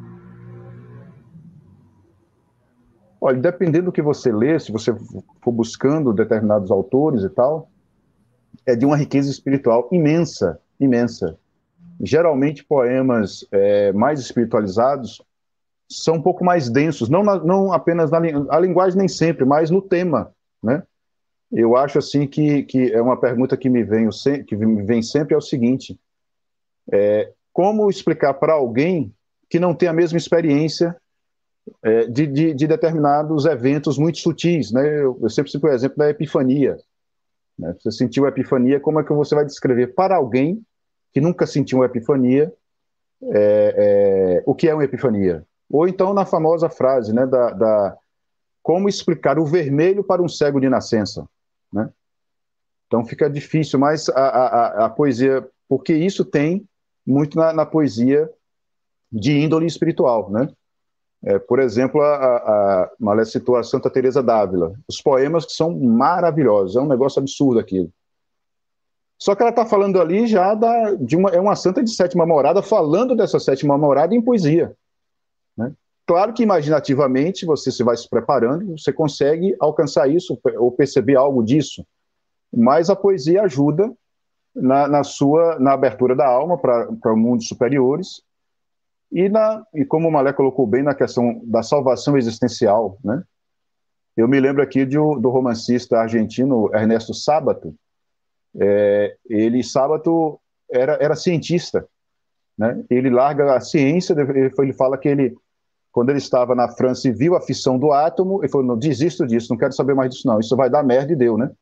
Olha, dependendo do que você lê, se você for buscando determinados autores e tal, é de uma riqueza espiritual imensa, imensa. Geralmente, poemas é, mais espiritualizados são um pouco mais densos, não, na, não apenas na a linguagem nem sempre, mas no tema, né? Eu acho assim que, que é uma pergunta que me vem, que me vem sempre é o seguinte, é, como explicar para alguém que não tem a mesma experiência é, de, de, de determinados eventos muito sutis, né? Eu, eu sempre cito o exemplo da epifania, né? Você sentiu a epifania, como é que você vai descrever para alguém que nunca sentiu uma epifania é, é, o que é uma epifania? Ou então na famosa frase, né, da, da como explicar o vermelho para um cego de nascença, né? Então fica difícil, mas a, a, a poesia, porque isso tem muito na, na poesia de índole espiritual, né? É, por exemplo, a, a, a Malé citou a Santa Teresa d'Ávila, os poemas que são maravilhosos, é um negócio absurdo aquilo. Só que ela está falando ali já da, de uma, é uma santa de sétima morada, falando dessa sétima morada em poesia. Né? Claro que imaginativamente você se vai se preparando, você consegue alcançar isso ou perceber algo disso, mas a poesia ajuda na, na sua na abertura da alma para mundos superiores e, na, e como o Malé colocou bem na questão da salvação existencial, né? Eu me lembro aqui de, do romancista argentino Ernesto Sábato. É, ele Sábato era, era cientista, né? Ele larga a ciência, ele, ele fala que ele quando ele estava na França e viu a fissão do átomo, ele falou, não, desisto disso, não quero saber mais disso não, isso vai dar merda, e deu, né?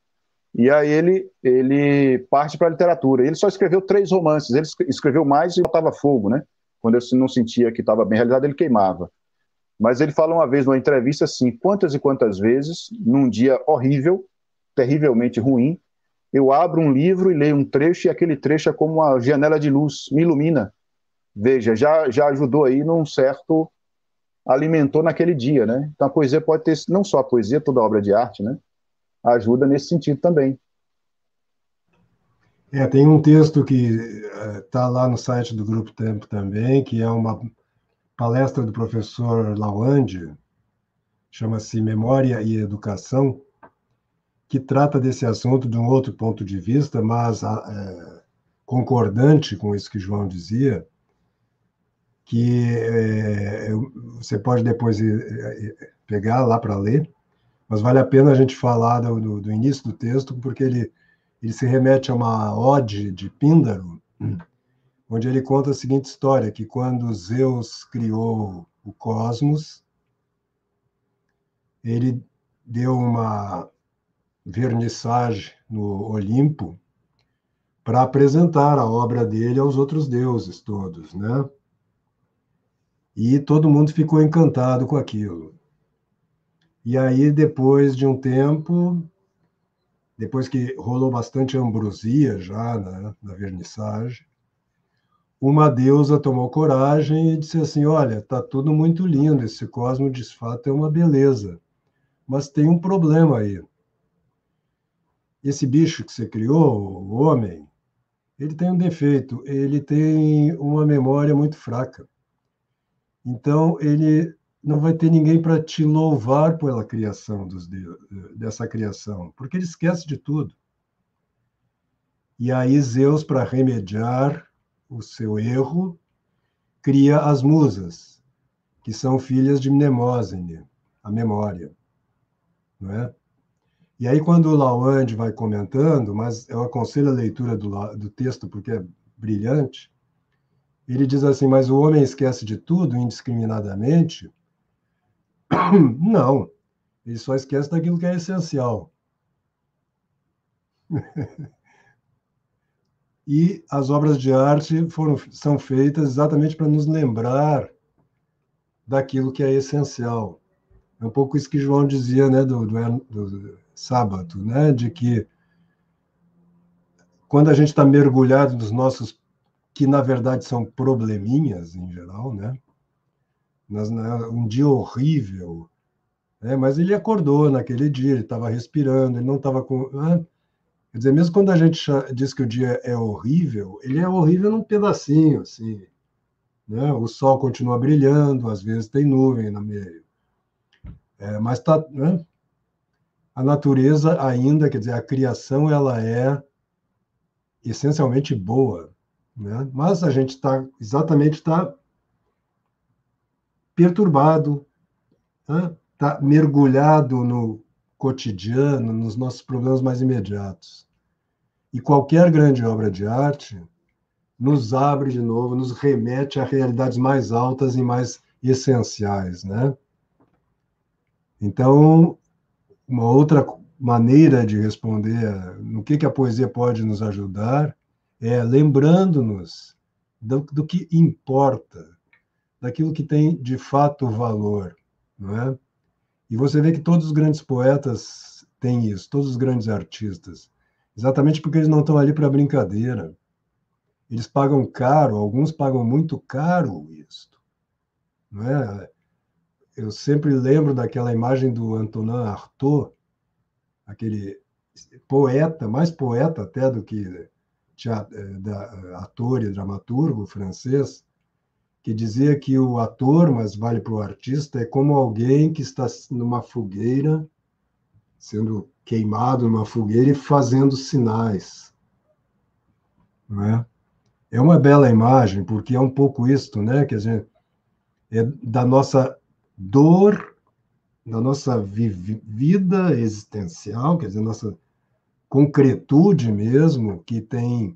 E aí ele, ele parte para a literatura. Ele só escreveu três romances. Ele escreveu mais e botava fogo, né? Quando ele não sentia que estava bem realizado, ele queimava. Mas ele fala uma vez numa entrevista assim, quantas e quantas vezes, num dia horrível, terrivelmente ruim, eu abro um livro e leio um trecho e aquele trecho é como uma janela de luz, me ilumina. Veja, já, já ajudou aí num certo... alimentou naquele dia, né? Então a poesia pode ter, não só a poesia, toda obra de arte, né? Ajuda nesse sentido também. É, tem um texto que está uh, lá no site do Grupo Tempo também, que é uma palestra do professor Lawande, chama-se Memória e Educação, que trata desse assunto de um outro ponto de vista, mas uh, concordante com isso que João dizia, que uh, você pode depois uh, pegar lá para ler, mas vale a pena a gente falar do, do início do texto, porque ele ele se remete a uma ode de Píndaro, onde ele conta a seguinte história, que quando Zeus criou o cosmos, ele deu uma vernissage no Olimpo para apresentar a obra dele aos outros deuses todos, né? E todo mundo ficou encantado com aquilo. E aí, depois de um tempo... depois que rolou bastante ambrosia já na, na vernissage, uma deusa tomou coragem e disse assim, olha, está tudo muito lindo, esse cosmo de fato é uma beleza, mas tem um problema aí. Esse bicho que você criou, o homem, ele tem um defeito, ele tem uma memória muito fraca. Então, ele não vai ter ninguém para te louvar pela criação dos deuses, dessa criação, porque ele esquece de tudo. E aí Zeus, para remediar o seu erro, cria as musas, que são filhas de Mnemosine, a memória. Não é? E aí, quando o Lawande vai comentando, mas eu aconselho a leitura do, do texto porque é brilhante, ele diz assim, mas o homem esquece de tudo indiscriminadamente? Não, ele só esquece daquilo que é essencial. E as obras de arte foram, são feitas exatamente para nos lembrar daquilo que é essencial. É um pouco isso que João dizia, né, do, do, do sábado, né, de que quando a gente está mergulhado nos nossos, que na verdade são probleminhas em geral, né, nas, na, um dia horrível, né, mas ele acordou naquele dia, ele estava respirando, ele não estava com... Né, quer dizer, mesmo quando a gente diz que o dia é horrível, ele é horrível num pedacinho, assim, né? O sol continua brilhando, às vezes tem nuvem no meio. É, mas tá, né? A natureza ainda, quer dizer, a criação, ela é essencialmente boa, né? Mas a gente está, exatamente, está perturbado, está né? mergulhado no cotidiano, nos nossos problemas mais imediatos. E qualquer grande obra de arte nos abre de novo, nos remete a realidades mais altas e mais essenciais, né? Então, uma outra maneira de responder no que, que a poesia pode nos ajudar é lembrando-nos do, do que importa, daquilo que tem de fato valor, não é? E você vê que todos os grandes poetas têm isso, todos os grandes artistas, exatamente porque eles não estão ali para brincadeira. Eles pagam caro, alguns pagam muito caro isso, não é? Eu sempre lembro daquela imagem do Antonin Artaud, aquele poeta, mais poeta até do que teatro, da, ator e dramaturgo francês, que dizia que o ator, mas vale para o artista, é como alguém que está numa fogueira, sendo queimado numa fogueira e fazendo sinais, não é? É uma bela imagem, porque é um pouco isto, né? Que a gente, é da nossa dor, da nossa vi vida existencial, quer dizer, nossa concretude mesmo, que tem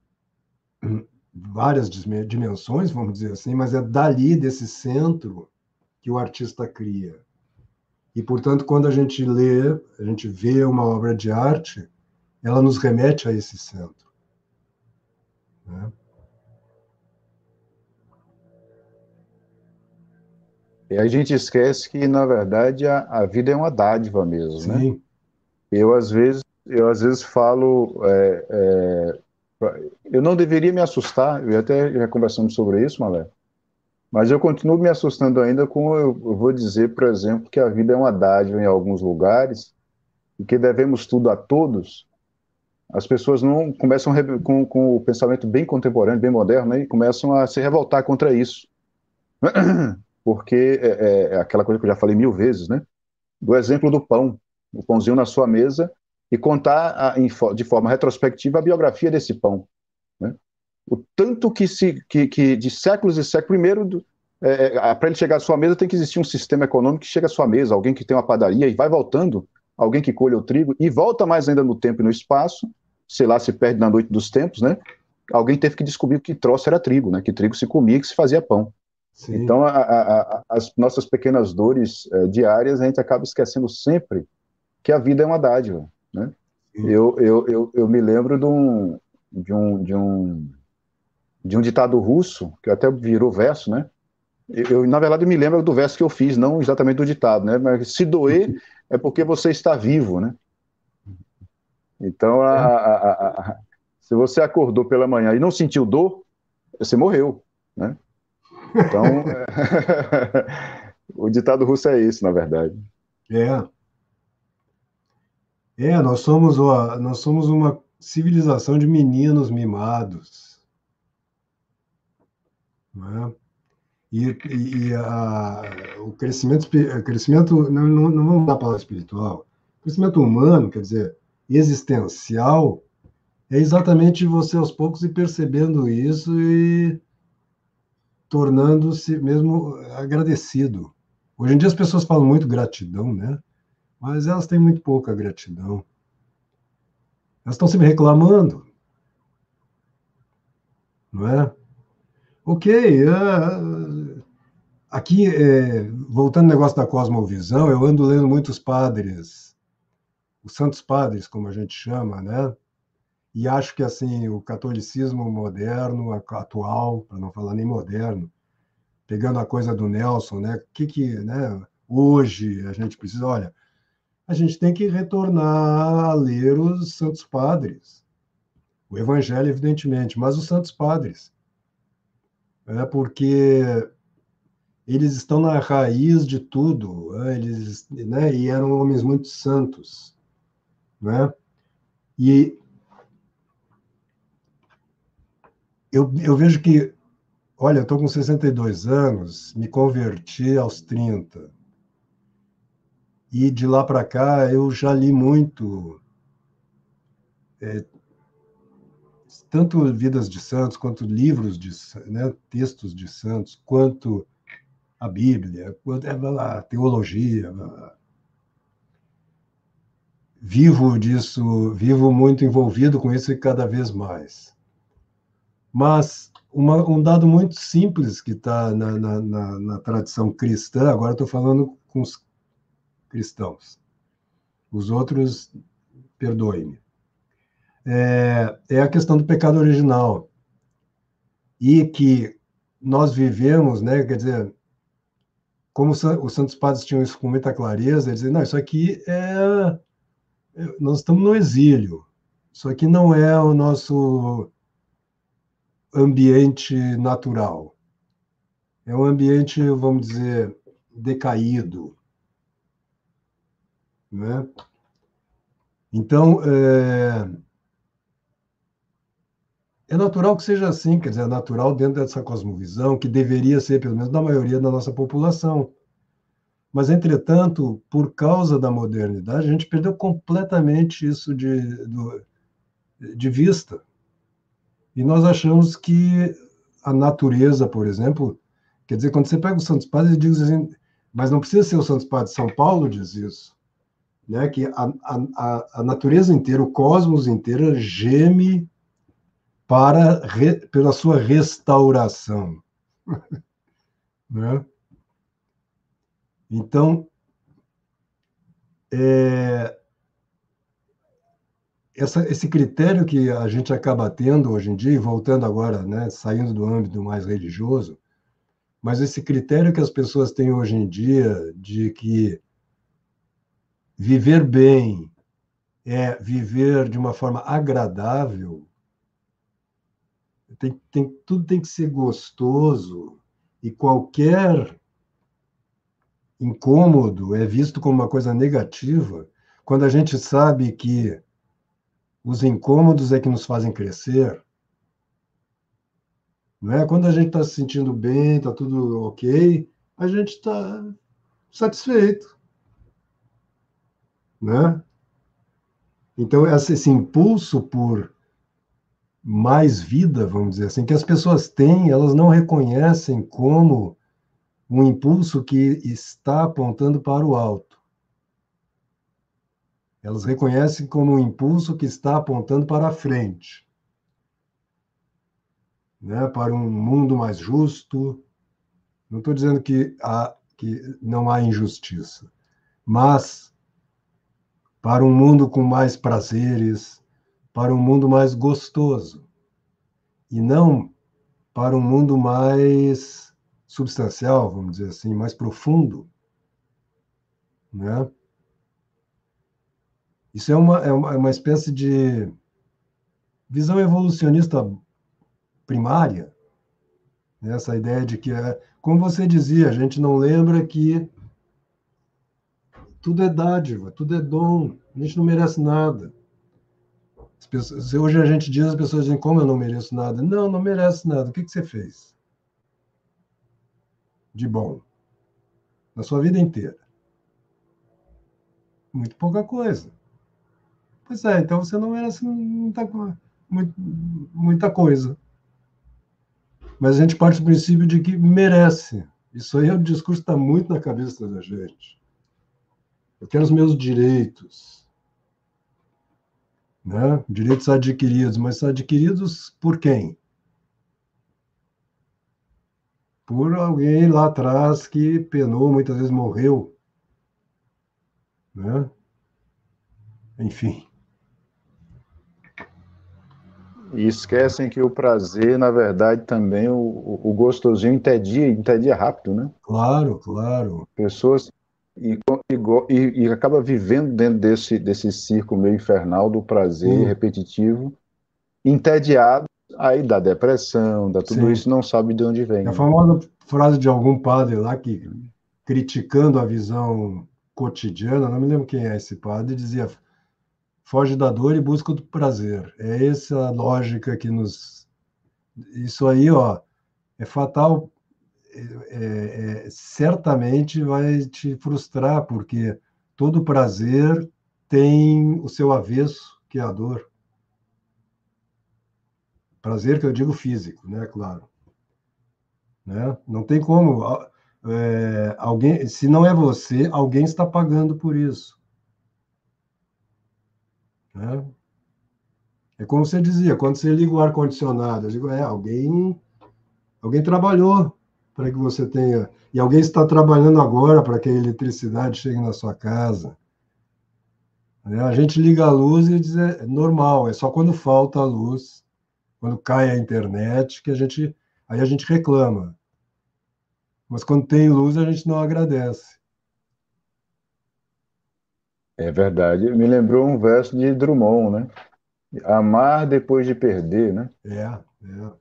várias dimensões, vamos dizer assim, mas é dali, desse centro, que o artista cria. E, portanto, quando a gente lê, a gente vê uma obra de arte, ela nos remete a esse centro. Né? E a gente esquece que, na verdade, a, a vida é uma dádiva mesmo, Sim. né? Eu, às vezes, eu, às vezes falo... É, é, eu não deveria me assustar, eu até já conversamos sobre isso, Malé, mas eu continuo me assustando ainda com, eu, eu vou dizer, por exemplo, que a vida é uma dádiva em alguns lugares e que devemos tudo a todos. As pessoas não começam com, com o pensamento bem contemporâneo, bem moderno, né, e começam a se revoltar contra isso. Porque é, é aquela coisa que eu já falei mil vezes, né? Do exemplo do pão, o pãozinho na sua mesa, e contar a, em, de forma retrospectiva a biografia desse pão. Né? O tanto que, se, que, que de séculos e séculos, primeiro, é, para ele chegar à sua mesa, tem que existir um sistema econômico que chega à sua mesa, alguém que tem uma padaria e vai voltando, alguém que colhe o trigo, e volta mais ainda no tempo e no espaço, sei lá, se perde na noite dos tempos, né? Alguém teve que descobrir que troço era trigo, né? Que trigo se comia, que se fazia pão. Sim. Então, a, a, a, as nossas pequenas dores é, diárias, a gente acaba esquecendo sempre que a vida é uma dádiva, né? Eu, eu, eu, eu me lembro de um, de, um, de, um, de um ditado russo, que até virou verso, né? Eu, eu, na verdade, me lembro do verso que eu fiz, não exatamente do ditado, né? Mas se doer é porque você está vivo, né? Então, a, a, a, a, se você acordou pela manhã e não sentiu dor, você morreu, né? Então, o ditado russo é esse, na verdade. É. É, nós somos, ó, nós somos uma civilização de meninos mimados. Não é? E, e a, o crescimento, crescimento não, não, não vamos dar a palavra espiritual, o crescimento humano, quer dizer, existencial, é exatamente você aos poucos ir percebendo isso e tornando-se mesmo agradecido. Hoje em dia as pessoas falam muito gratidão, né? Mas elas têm muito pouca gratidão. Elas estão sempre reclamando, não é? Ok, uh, aqui, é, voltando ao negócio da cosmovisão, eu ando lendo muitos padres, os santos padres, como a gente chama, né? E acho que, assim, o catolicismo moderno, atual, para não falar nem moderno, pegando a coisa do Nelson, né? O que que, né? Hoje a gente precisa, olha, a gente tem que retornar a ler os santos padres, o Evangelho, evidentemente, mas os santos padres, né? Porque eles estão na raiz de tudo, né? Eles, né? E eram homens muito santos, né? E eu, eu vejo que, olha, eu estou com sessenta e dois anos, me converti aos trinta. E de lá para cá eu já li muito, é, tanto vidas de santos, quanto livros de, né, textos de santos, quanto a Bíblia, quanto a teologia. Vivo disso, vivo muito envolvido com isso e cada vez mais. Mas uma, um dado muito simples que está na, na, na, na tradição cristã, agora estou falando com os cristãos, os outros, perdoe-me, é, é a questão do pecado original. E que nós vivemos, né, quer dizer, como os santos padres tinham isso com muita clareza, eles diziam, não, isso aqui é... Nós estamos no exílio, isso aqui não é o nosso ambiente natural. É um ambiente, vamos dizer, decaído, né? Então, é, é natural que seja assim, quer dizer, é natural dentro dessa cosmovisão, que deveria ser, pelo menos na maioria da nossa população. Mas, entretanto, por causa da modernidade, a gente perdeu completamente isso de, de vista. E nós achamos que a natureza, por exemplo, quer dizer, quando você pega os Santos Padres, diz assim, mas não precisa ser o Santos Padre de São Paulo, diz isso, né? Que a, a, a natureza inteira, o cosmos inteiro geme para, re, pela sua restauração. Né? Então, é, essa, esse critério que a gente acaba tendo hoje em dia, e voltando agora, né, saindo do âmbito mais religioso, mas esse critério que as pessoas têm hoje em dia de que viver bem é viver de uma forma agradável, tem, tem, tudo tem que ser gostoso, e qualquer incômodo é visto como uma coisa negativa, quando a gente sabe que os incômodos é que nos fazem crescer, não é? Quando a gente está se sentindo bem, está tudo ok, a gente está satisfeito, né? Então, esse impulso por mais vida, vamos dizer assim, que as pessoas têm, elas não reconhecem como um impulso que está apontando para o alto. Elas reconhecem como um impulso que está apontando para a frente, né? Para um mundo mais justo. Não estou dizendo que, há, que não há injustiça, mas para um mundo com mais prazeres, para um mundo mais gostoso, e não para um mundo mais substancial, vamos dizer assim, mais profundo, né? Isso é uma, é uma, é uma espécie de visão evolucionista primária, né? Essa ideia de que, é, como você dizia, a gente não lembra que tudo é dádiva, tudo é dom, a gente não merece nada. As pessoas, hoje a gente diz, as pessoas dizem, como eu não mereço nada? Não, não merece nada. O que, que você fez de bom na sua vida inteira? Muito pouca coisa. Pois é, então você não merece muita, muita coisa. Mas a gente parte do princípio de que merece. Isso aí é um discurso que está muito na cabeça da gente. Eu quero os meus direitos, né? Direitos adquiridos, mas adquiridos por quem? Por alguém lá atrás que penou, muitas vezes morreu, né? Enfim. E esquecem que o prazer, na verdade, também o, o gostosinho entedia, entedia rápido, né? Claro, claro. Pessoas e, e, e acaba vivendo dentro desse, desse círculo meio infernal do prazer Sim. repetitivo, entediado, aí dá depressão, dá tudo Sim. isso, não sabe de onde vem. A famosa frase de algum padre lá que, criticando a visão cotidiana, não me lembro quem é esse padre, dizia: foge da dor e busca do prazer. É essa a lógica que nos... Isso aí, ó, é fatal. É, é, certamente vai te frustrar, porque todo prazer tem o seu avesso, que é a dor. Prazer que eu digo físico, né? Claro. Né? Não tem como. É, alguém, se não é você, alguém está pagando por isso. Né? É como você dizia, quando você liga o ar-condicionado, eu digo, é, alguém, alguém trabalhou para que você tenha... E alguém está trabalhando agora para que a eletricidade chegue na sua casa. Né? A gente liga a luz e diz, é normal, é só quando falta a luz, quando cai a internet, que a gente... Aí a gente reclama. Mas quando tem luz, a gente não agradece. É verdade. Me lembrou um verso de Drummond, né? Amar depois de perder, né? É, é.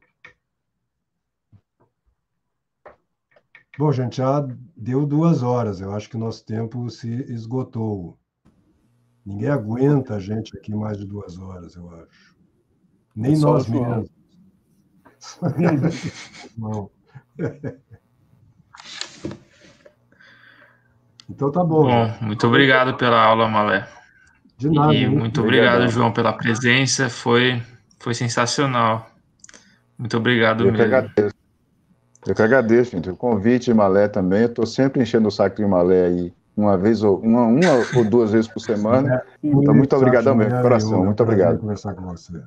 Bom, gente, já deu duas horas. Eu acho que o nosso tempo se esgotou. Ninguém aguenta a gente aqui mais de duas horas, eu acho. Nem É só nós o João. mesmos. Não. Então tá bom. Bom, gente. muito obrigado pela aula, Malé. De nada. E muito muito Obrigadão. obrigado, João, pela presença. Foi, foi sensacional. Muito obrigado Eu que mesmo. agradeço. Eu que agradeço, gente. O convite, Malé também. Eu estou sempre enchendo o saco de Malé aí, uma vez ou uma, uma ou duas vezes por semana. É, Então, muito obrigado mesmo, Juliana, coração. eu, é um Muito prazer obrigado. conversar com você.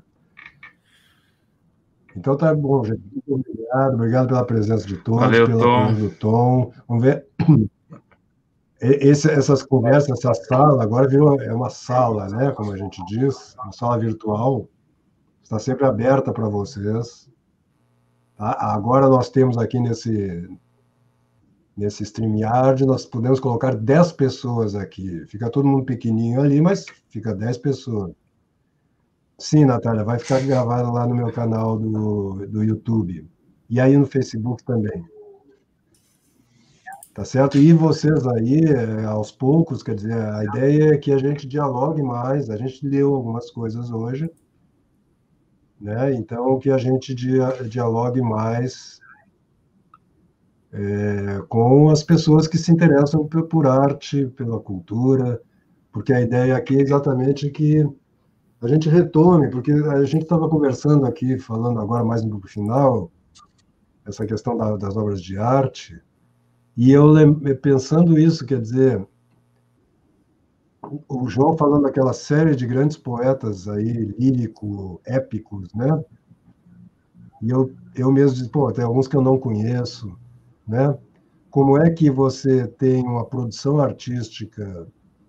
Então tá bom, gente. Muito obrigado. Obrigado pela presença de todos, Valeu, pela Tom. do Tom. Vamos ver. esse, essas conversas, essa sala, agora virou é uma sala, né, como a gente diz, uma sala virtual, está sempre aberta para vocês. Tá? Agora nós temos aqui nesse, nesse StreamYard, nós podemos colocar dez pessoas aqui. Fica todo mundo pequenininho ali, mas fica dez pessoas. Sim, Natália, vai ficar gravado lá no meu canal do, do YouTube. E aí no Facebook também. Tá certo? E vocês aí, aos poucos, quer dizer, a ideia é que a gente dialogue mais. A gente leu algumas coisas hoje, né? Então, que a gente dia, dialogue mais é, com as pessoas que se interessam por, por arte, pela cultura, porque a ideia aqui é exatamente que a gente retome, porque a gente estava conversando aqui, falando agora mais no final, essa questão da, das obras de arte, e eu pensando isso, quer dizer, o João falando daquela série de grandes poetas aí, lírico, épicos, né? E eu, eu mesmo disse, pô, tem alguns que eu não conheço, né? Como é que você tem uma produção artística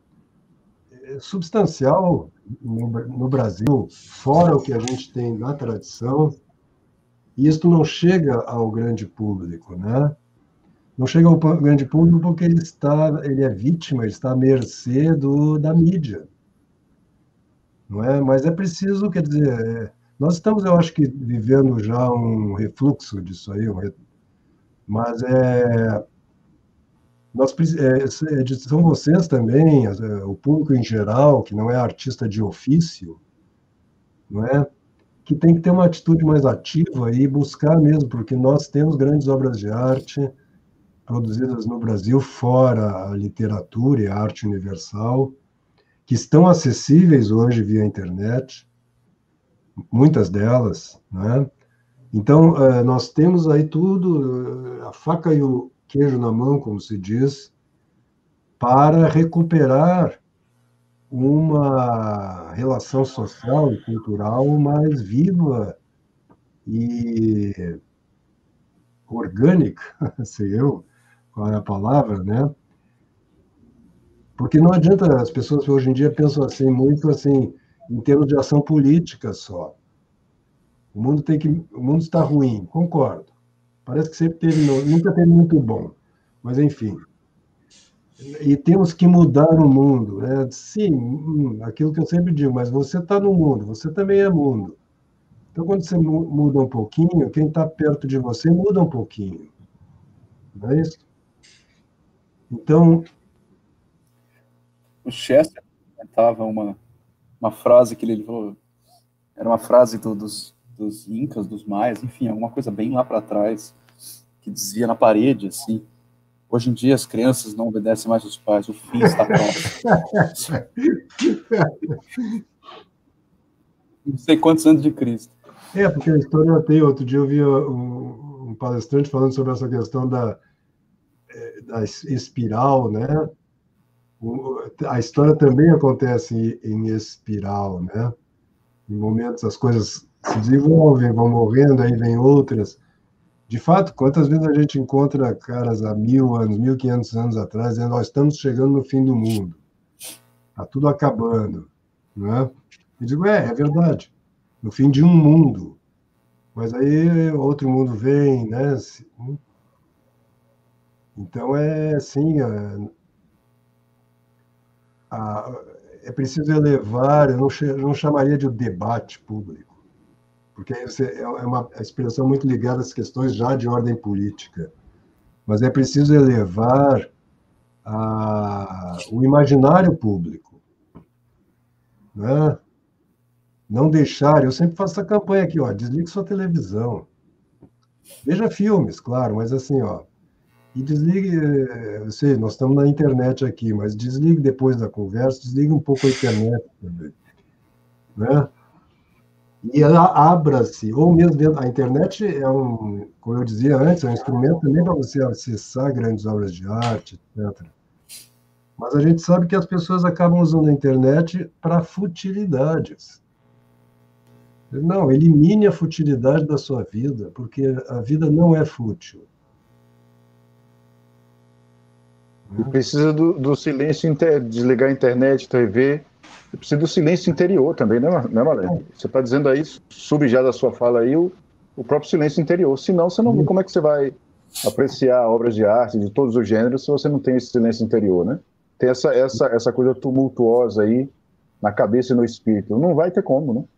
substancial no, no Brasil, fora o que a gente tem na tradição, e isso não chega ao grande público, né? Não chega ao grande público porque ele está, ele é vítima, ele está à mercê do, da mídia, não é? Mas é preciso, quer dizer, nós estamos, eu acho que, vivendo já um refluxo disso aí, um, mas é, nós, é, são vocês também, o público em geral, que não é artista de ofício, não é? Que tem que ter uma atitude mais ativa e buscar mesmo, porque nós temos grandes obras de arte produzidas no Brasil, fora a literatura e a arte universal, que estão acessíveis hoje via internet, muitas delas, né? Então, nós temos aí tudo, a faca e o queijo na mão, como se diz, para recuperar uma relação social e cultural mais viva e orgânica, sei eu, qual é a palavra, né? Porque não adianta, as pessoas hoje em dia pensam assim, muito assim, em termos de ação política só. O mundo tem que, o mundo está ruim, concordo. Parece que sempre teve, nunca teve muito bom, mas enfim. E temos que mudar o mundo, né? Sim, aquilo que eu sempre digo, mas você está no mundo, você também é mundo. Então, quando você muda um pouquinho, quem está perto de você muda um pouquinho. Não é isso? Então... O Chester comentava uma, uma frase que ele falou, era uma frase do, dos, dos incas, dos maias, enfim, alguma coisa bem lá para trás, que dizia na parede, assim, hoje em dia as crianças não obedecem mais aos pais, o fim está próximo. Não sei quantos anos de Cristo. É, porque a história tem, outro dia eu vi um, um palestrante falando sobre essa questão da, da espiral, né? A história também acontece em espiral, né? Em momentos as coisas se desenvolvem, vão morrendo, aí vem outras. De fato, quantas vezes a gente encontra caras há mil anos, mil e quinhentos anos atrás, dizendo, nós estamos chegando no fim do mundo, está tudo acabando, né? Eu digo, é, é verdade, no fim de um mundo, mas aí outro mundo vem, né? Então, é assim, é, a, é preciso elevar, eu não, não chamaria de debate público, porque é uma expressão muito ligada às questões já de ordem política, mas é preciso elevar a, o imaginário público, né? Não deixar, eu sempre faço essa campanha aqui, ó, desligue sua televisão, veja filmes, claro, mas assim, ó, e desligue, eu sei, nós estamos na internet aqui, mas desligue depois da conversa, desligue um pouco a internet também, né? E abra-se, ou mesmo dentro, a internet é um, como eu dizia antes, é um instrumento também para você acessar grandes obras de arte, etcétera. Mas a gente sabe que as pessoas acabam usando a internet para futilidades. Não, elimine a futilidade da sua vida, porque a vida não é fútil. E precisa do, do silêncio, inter, desligar a internet, T V. E precisa do silêncio interior também, né, né Malé? Você está dizendo aí, subjado a sua fala aí, o, o próprio silêncio interior. Senão, você não, como é que você vai apreciar obras de arte de todos os gêneros se você não tem esse silêncio interior, né? Tem essa, essa, essa coisa tumultuosa aí na cabeça e no espírito. Não vai ter como, né?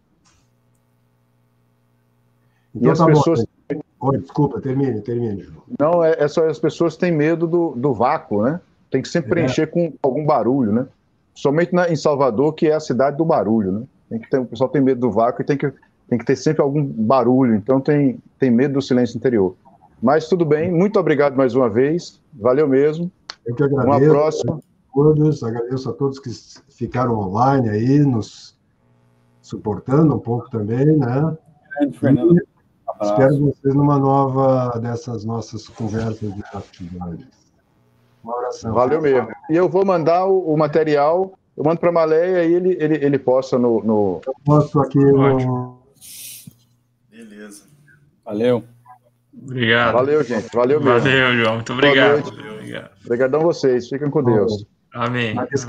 Então, e as tá pessoas... bom. Oi, desculpa, termine, termine. Não, é, é só as pessoas têm medo do, do vácuo, né? Tem que sempre preencher é. com algum barulho, né? Somente na, em Salvador, que é a cidade do barulho, né? Tem que ter, o pessoal tem medo do vácuo e tem que, tem que ter sempre algum barulho, então tem, tem medo do silêncio interior. Mas tudo bem, muito obrigado mais uma vez, valeu mesmo. Eu que agradeço. Uma próxima. A todos, agradeço a todos que ficaram online aí, nos suportando um pouco também, né? É, Fernando. E espero vocês numa nova dessas nossas conversas de atividades. Um abração. Valeu mesmo. E eu vou mandar o, o material, eu mando para a Maléia e ele, ele, ele posta no, no... Eu posto aqui no... Beleza. Valeu. Obrigado. Valeu, gente. Valeu mesmo. Valeu, João. Muito obrigado. Obrigado. Obrigadão vocês. Fiquem com Deus. Amém.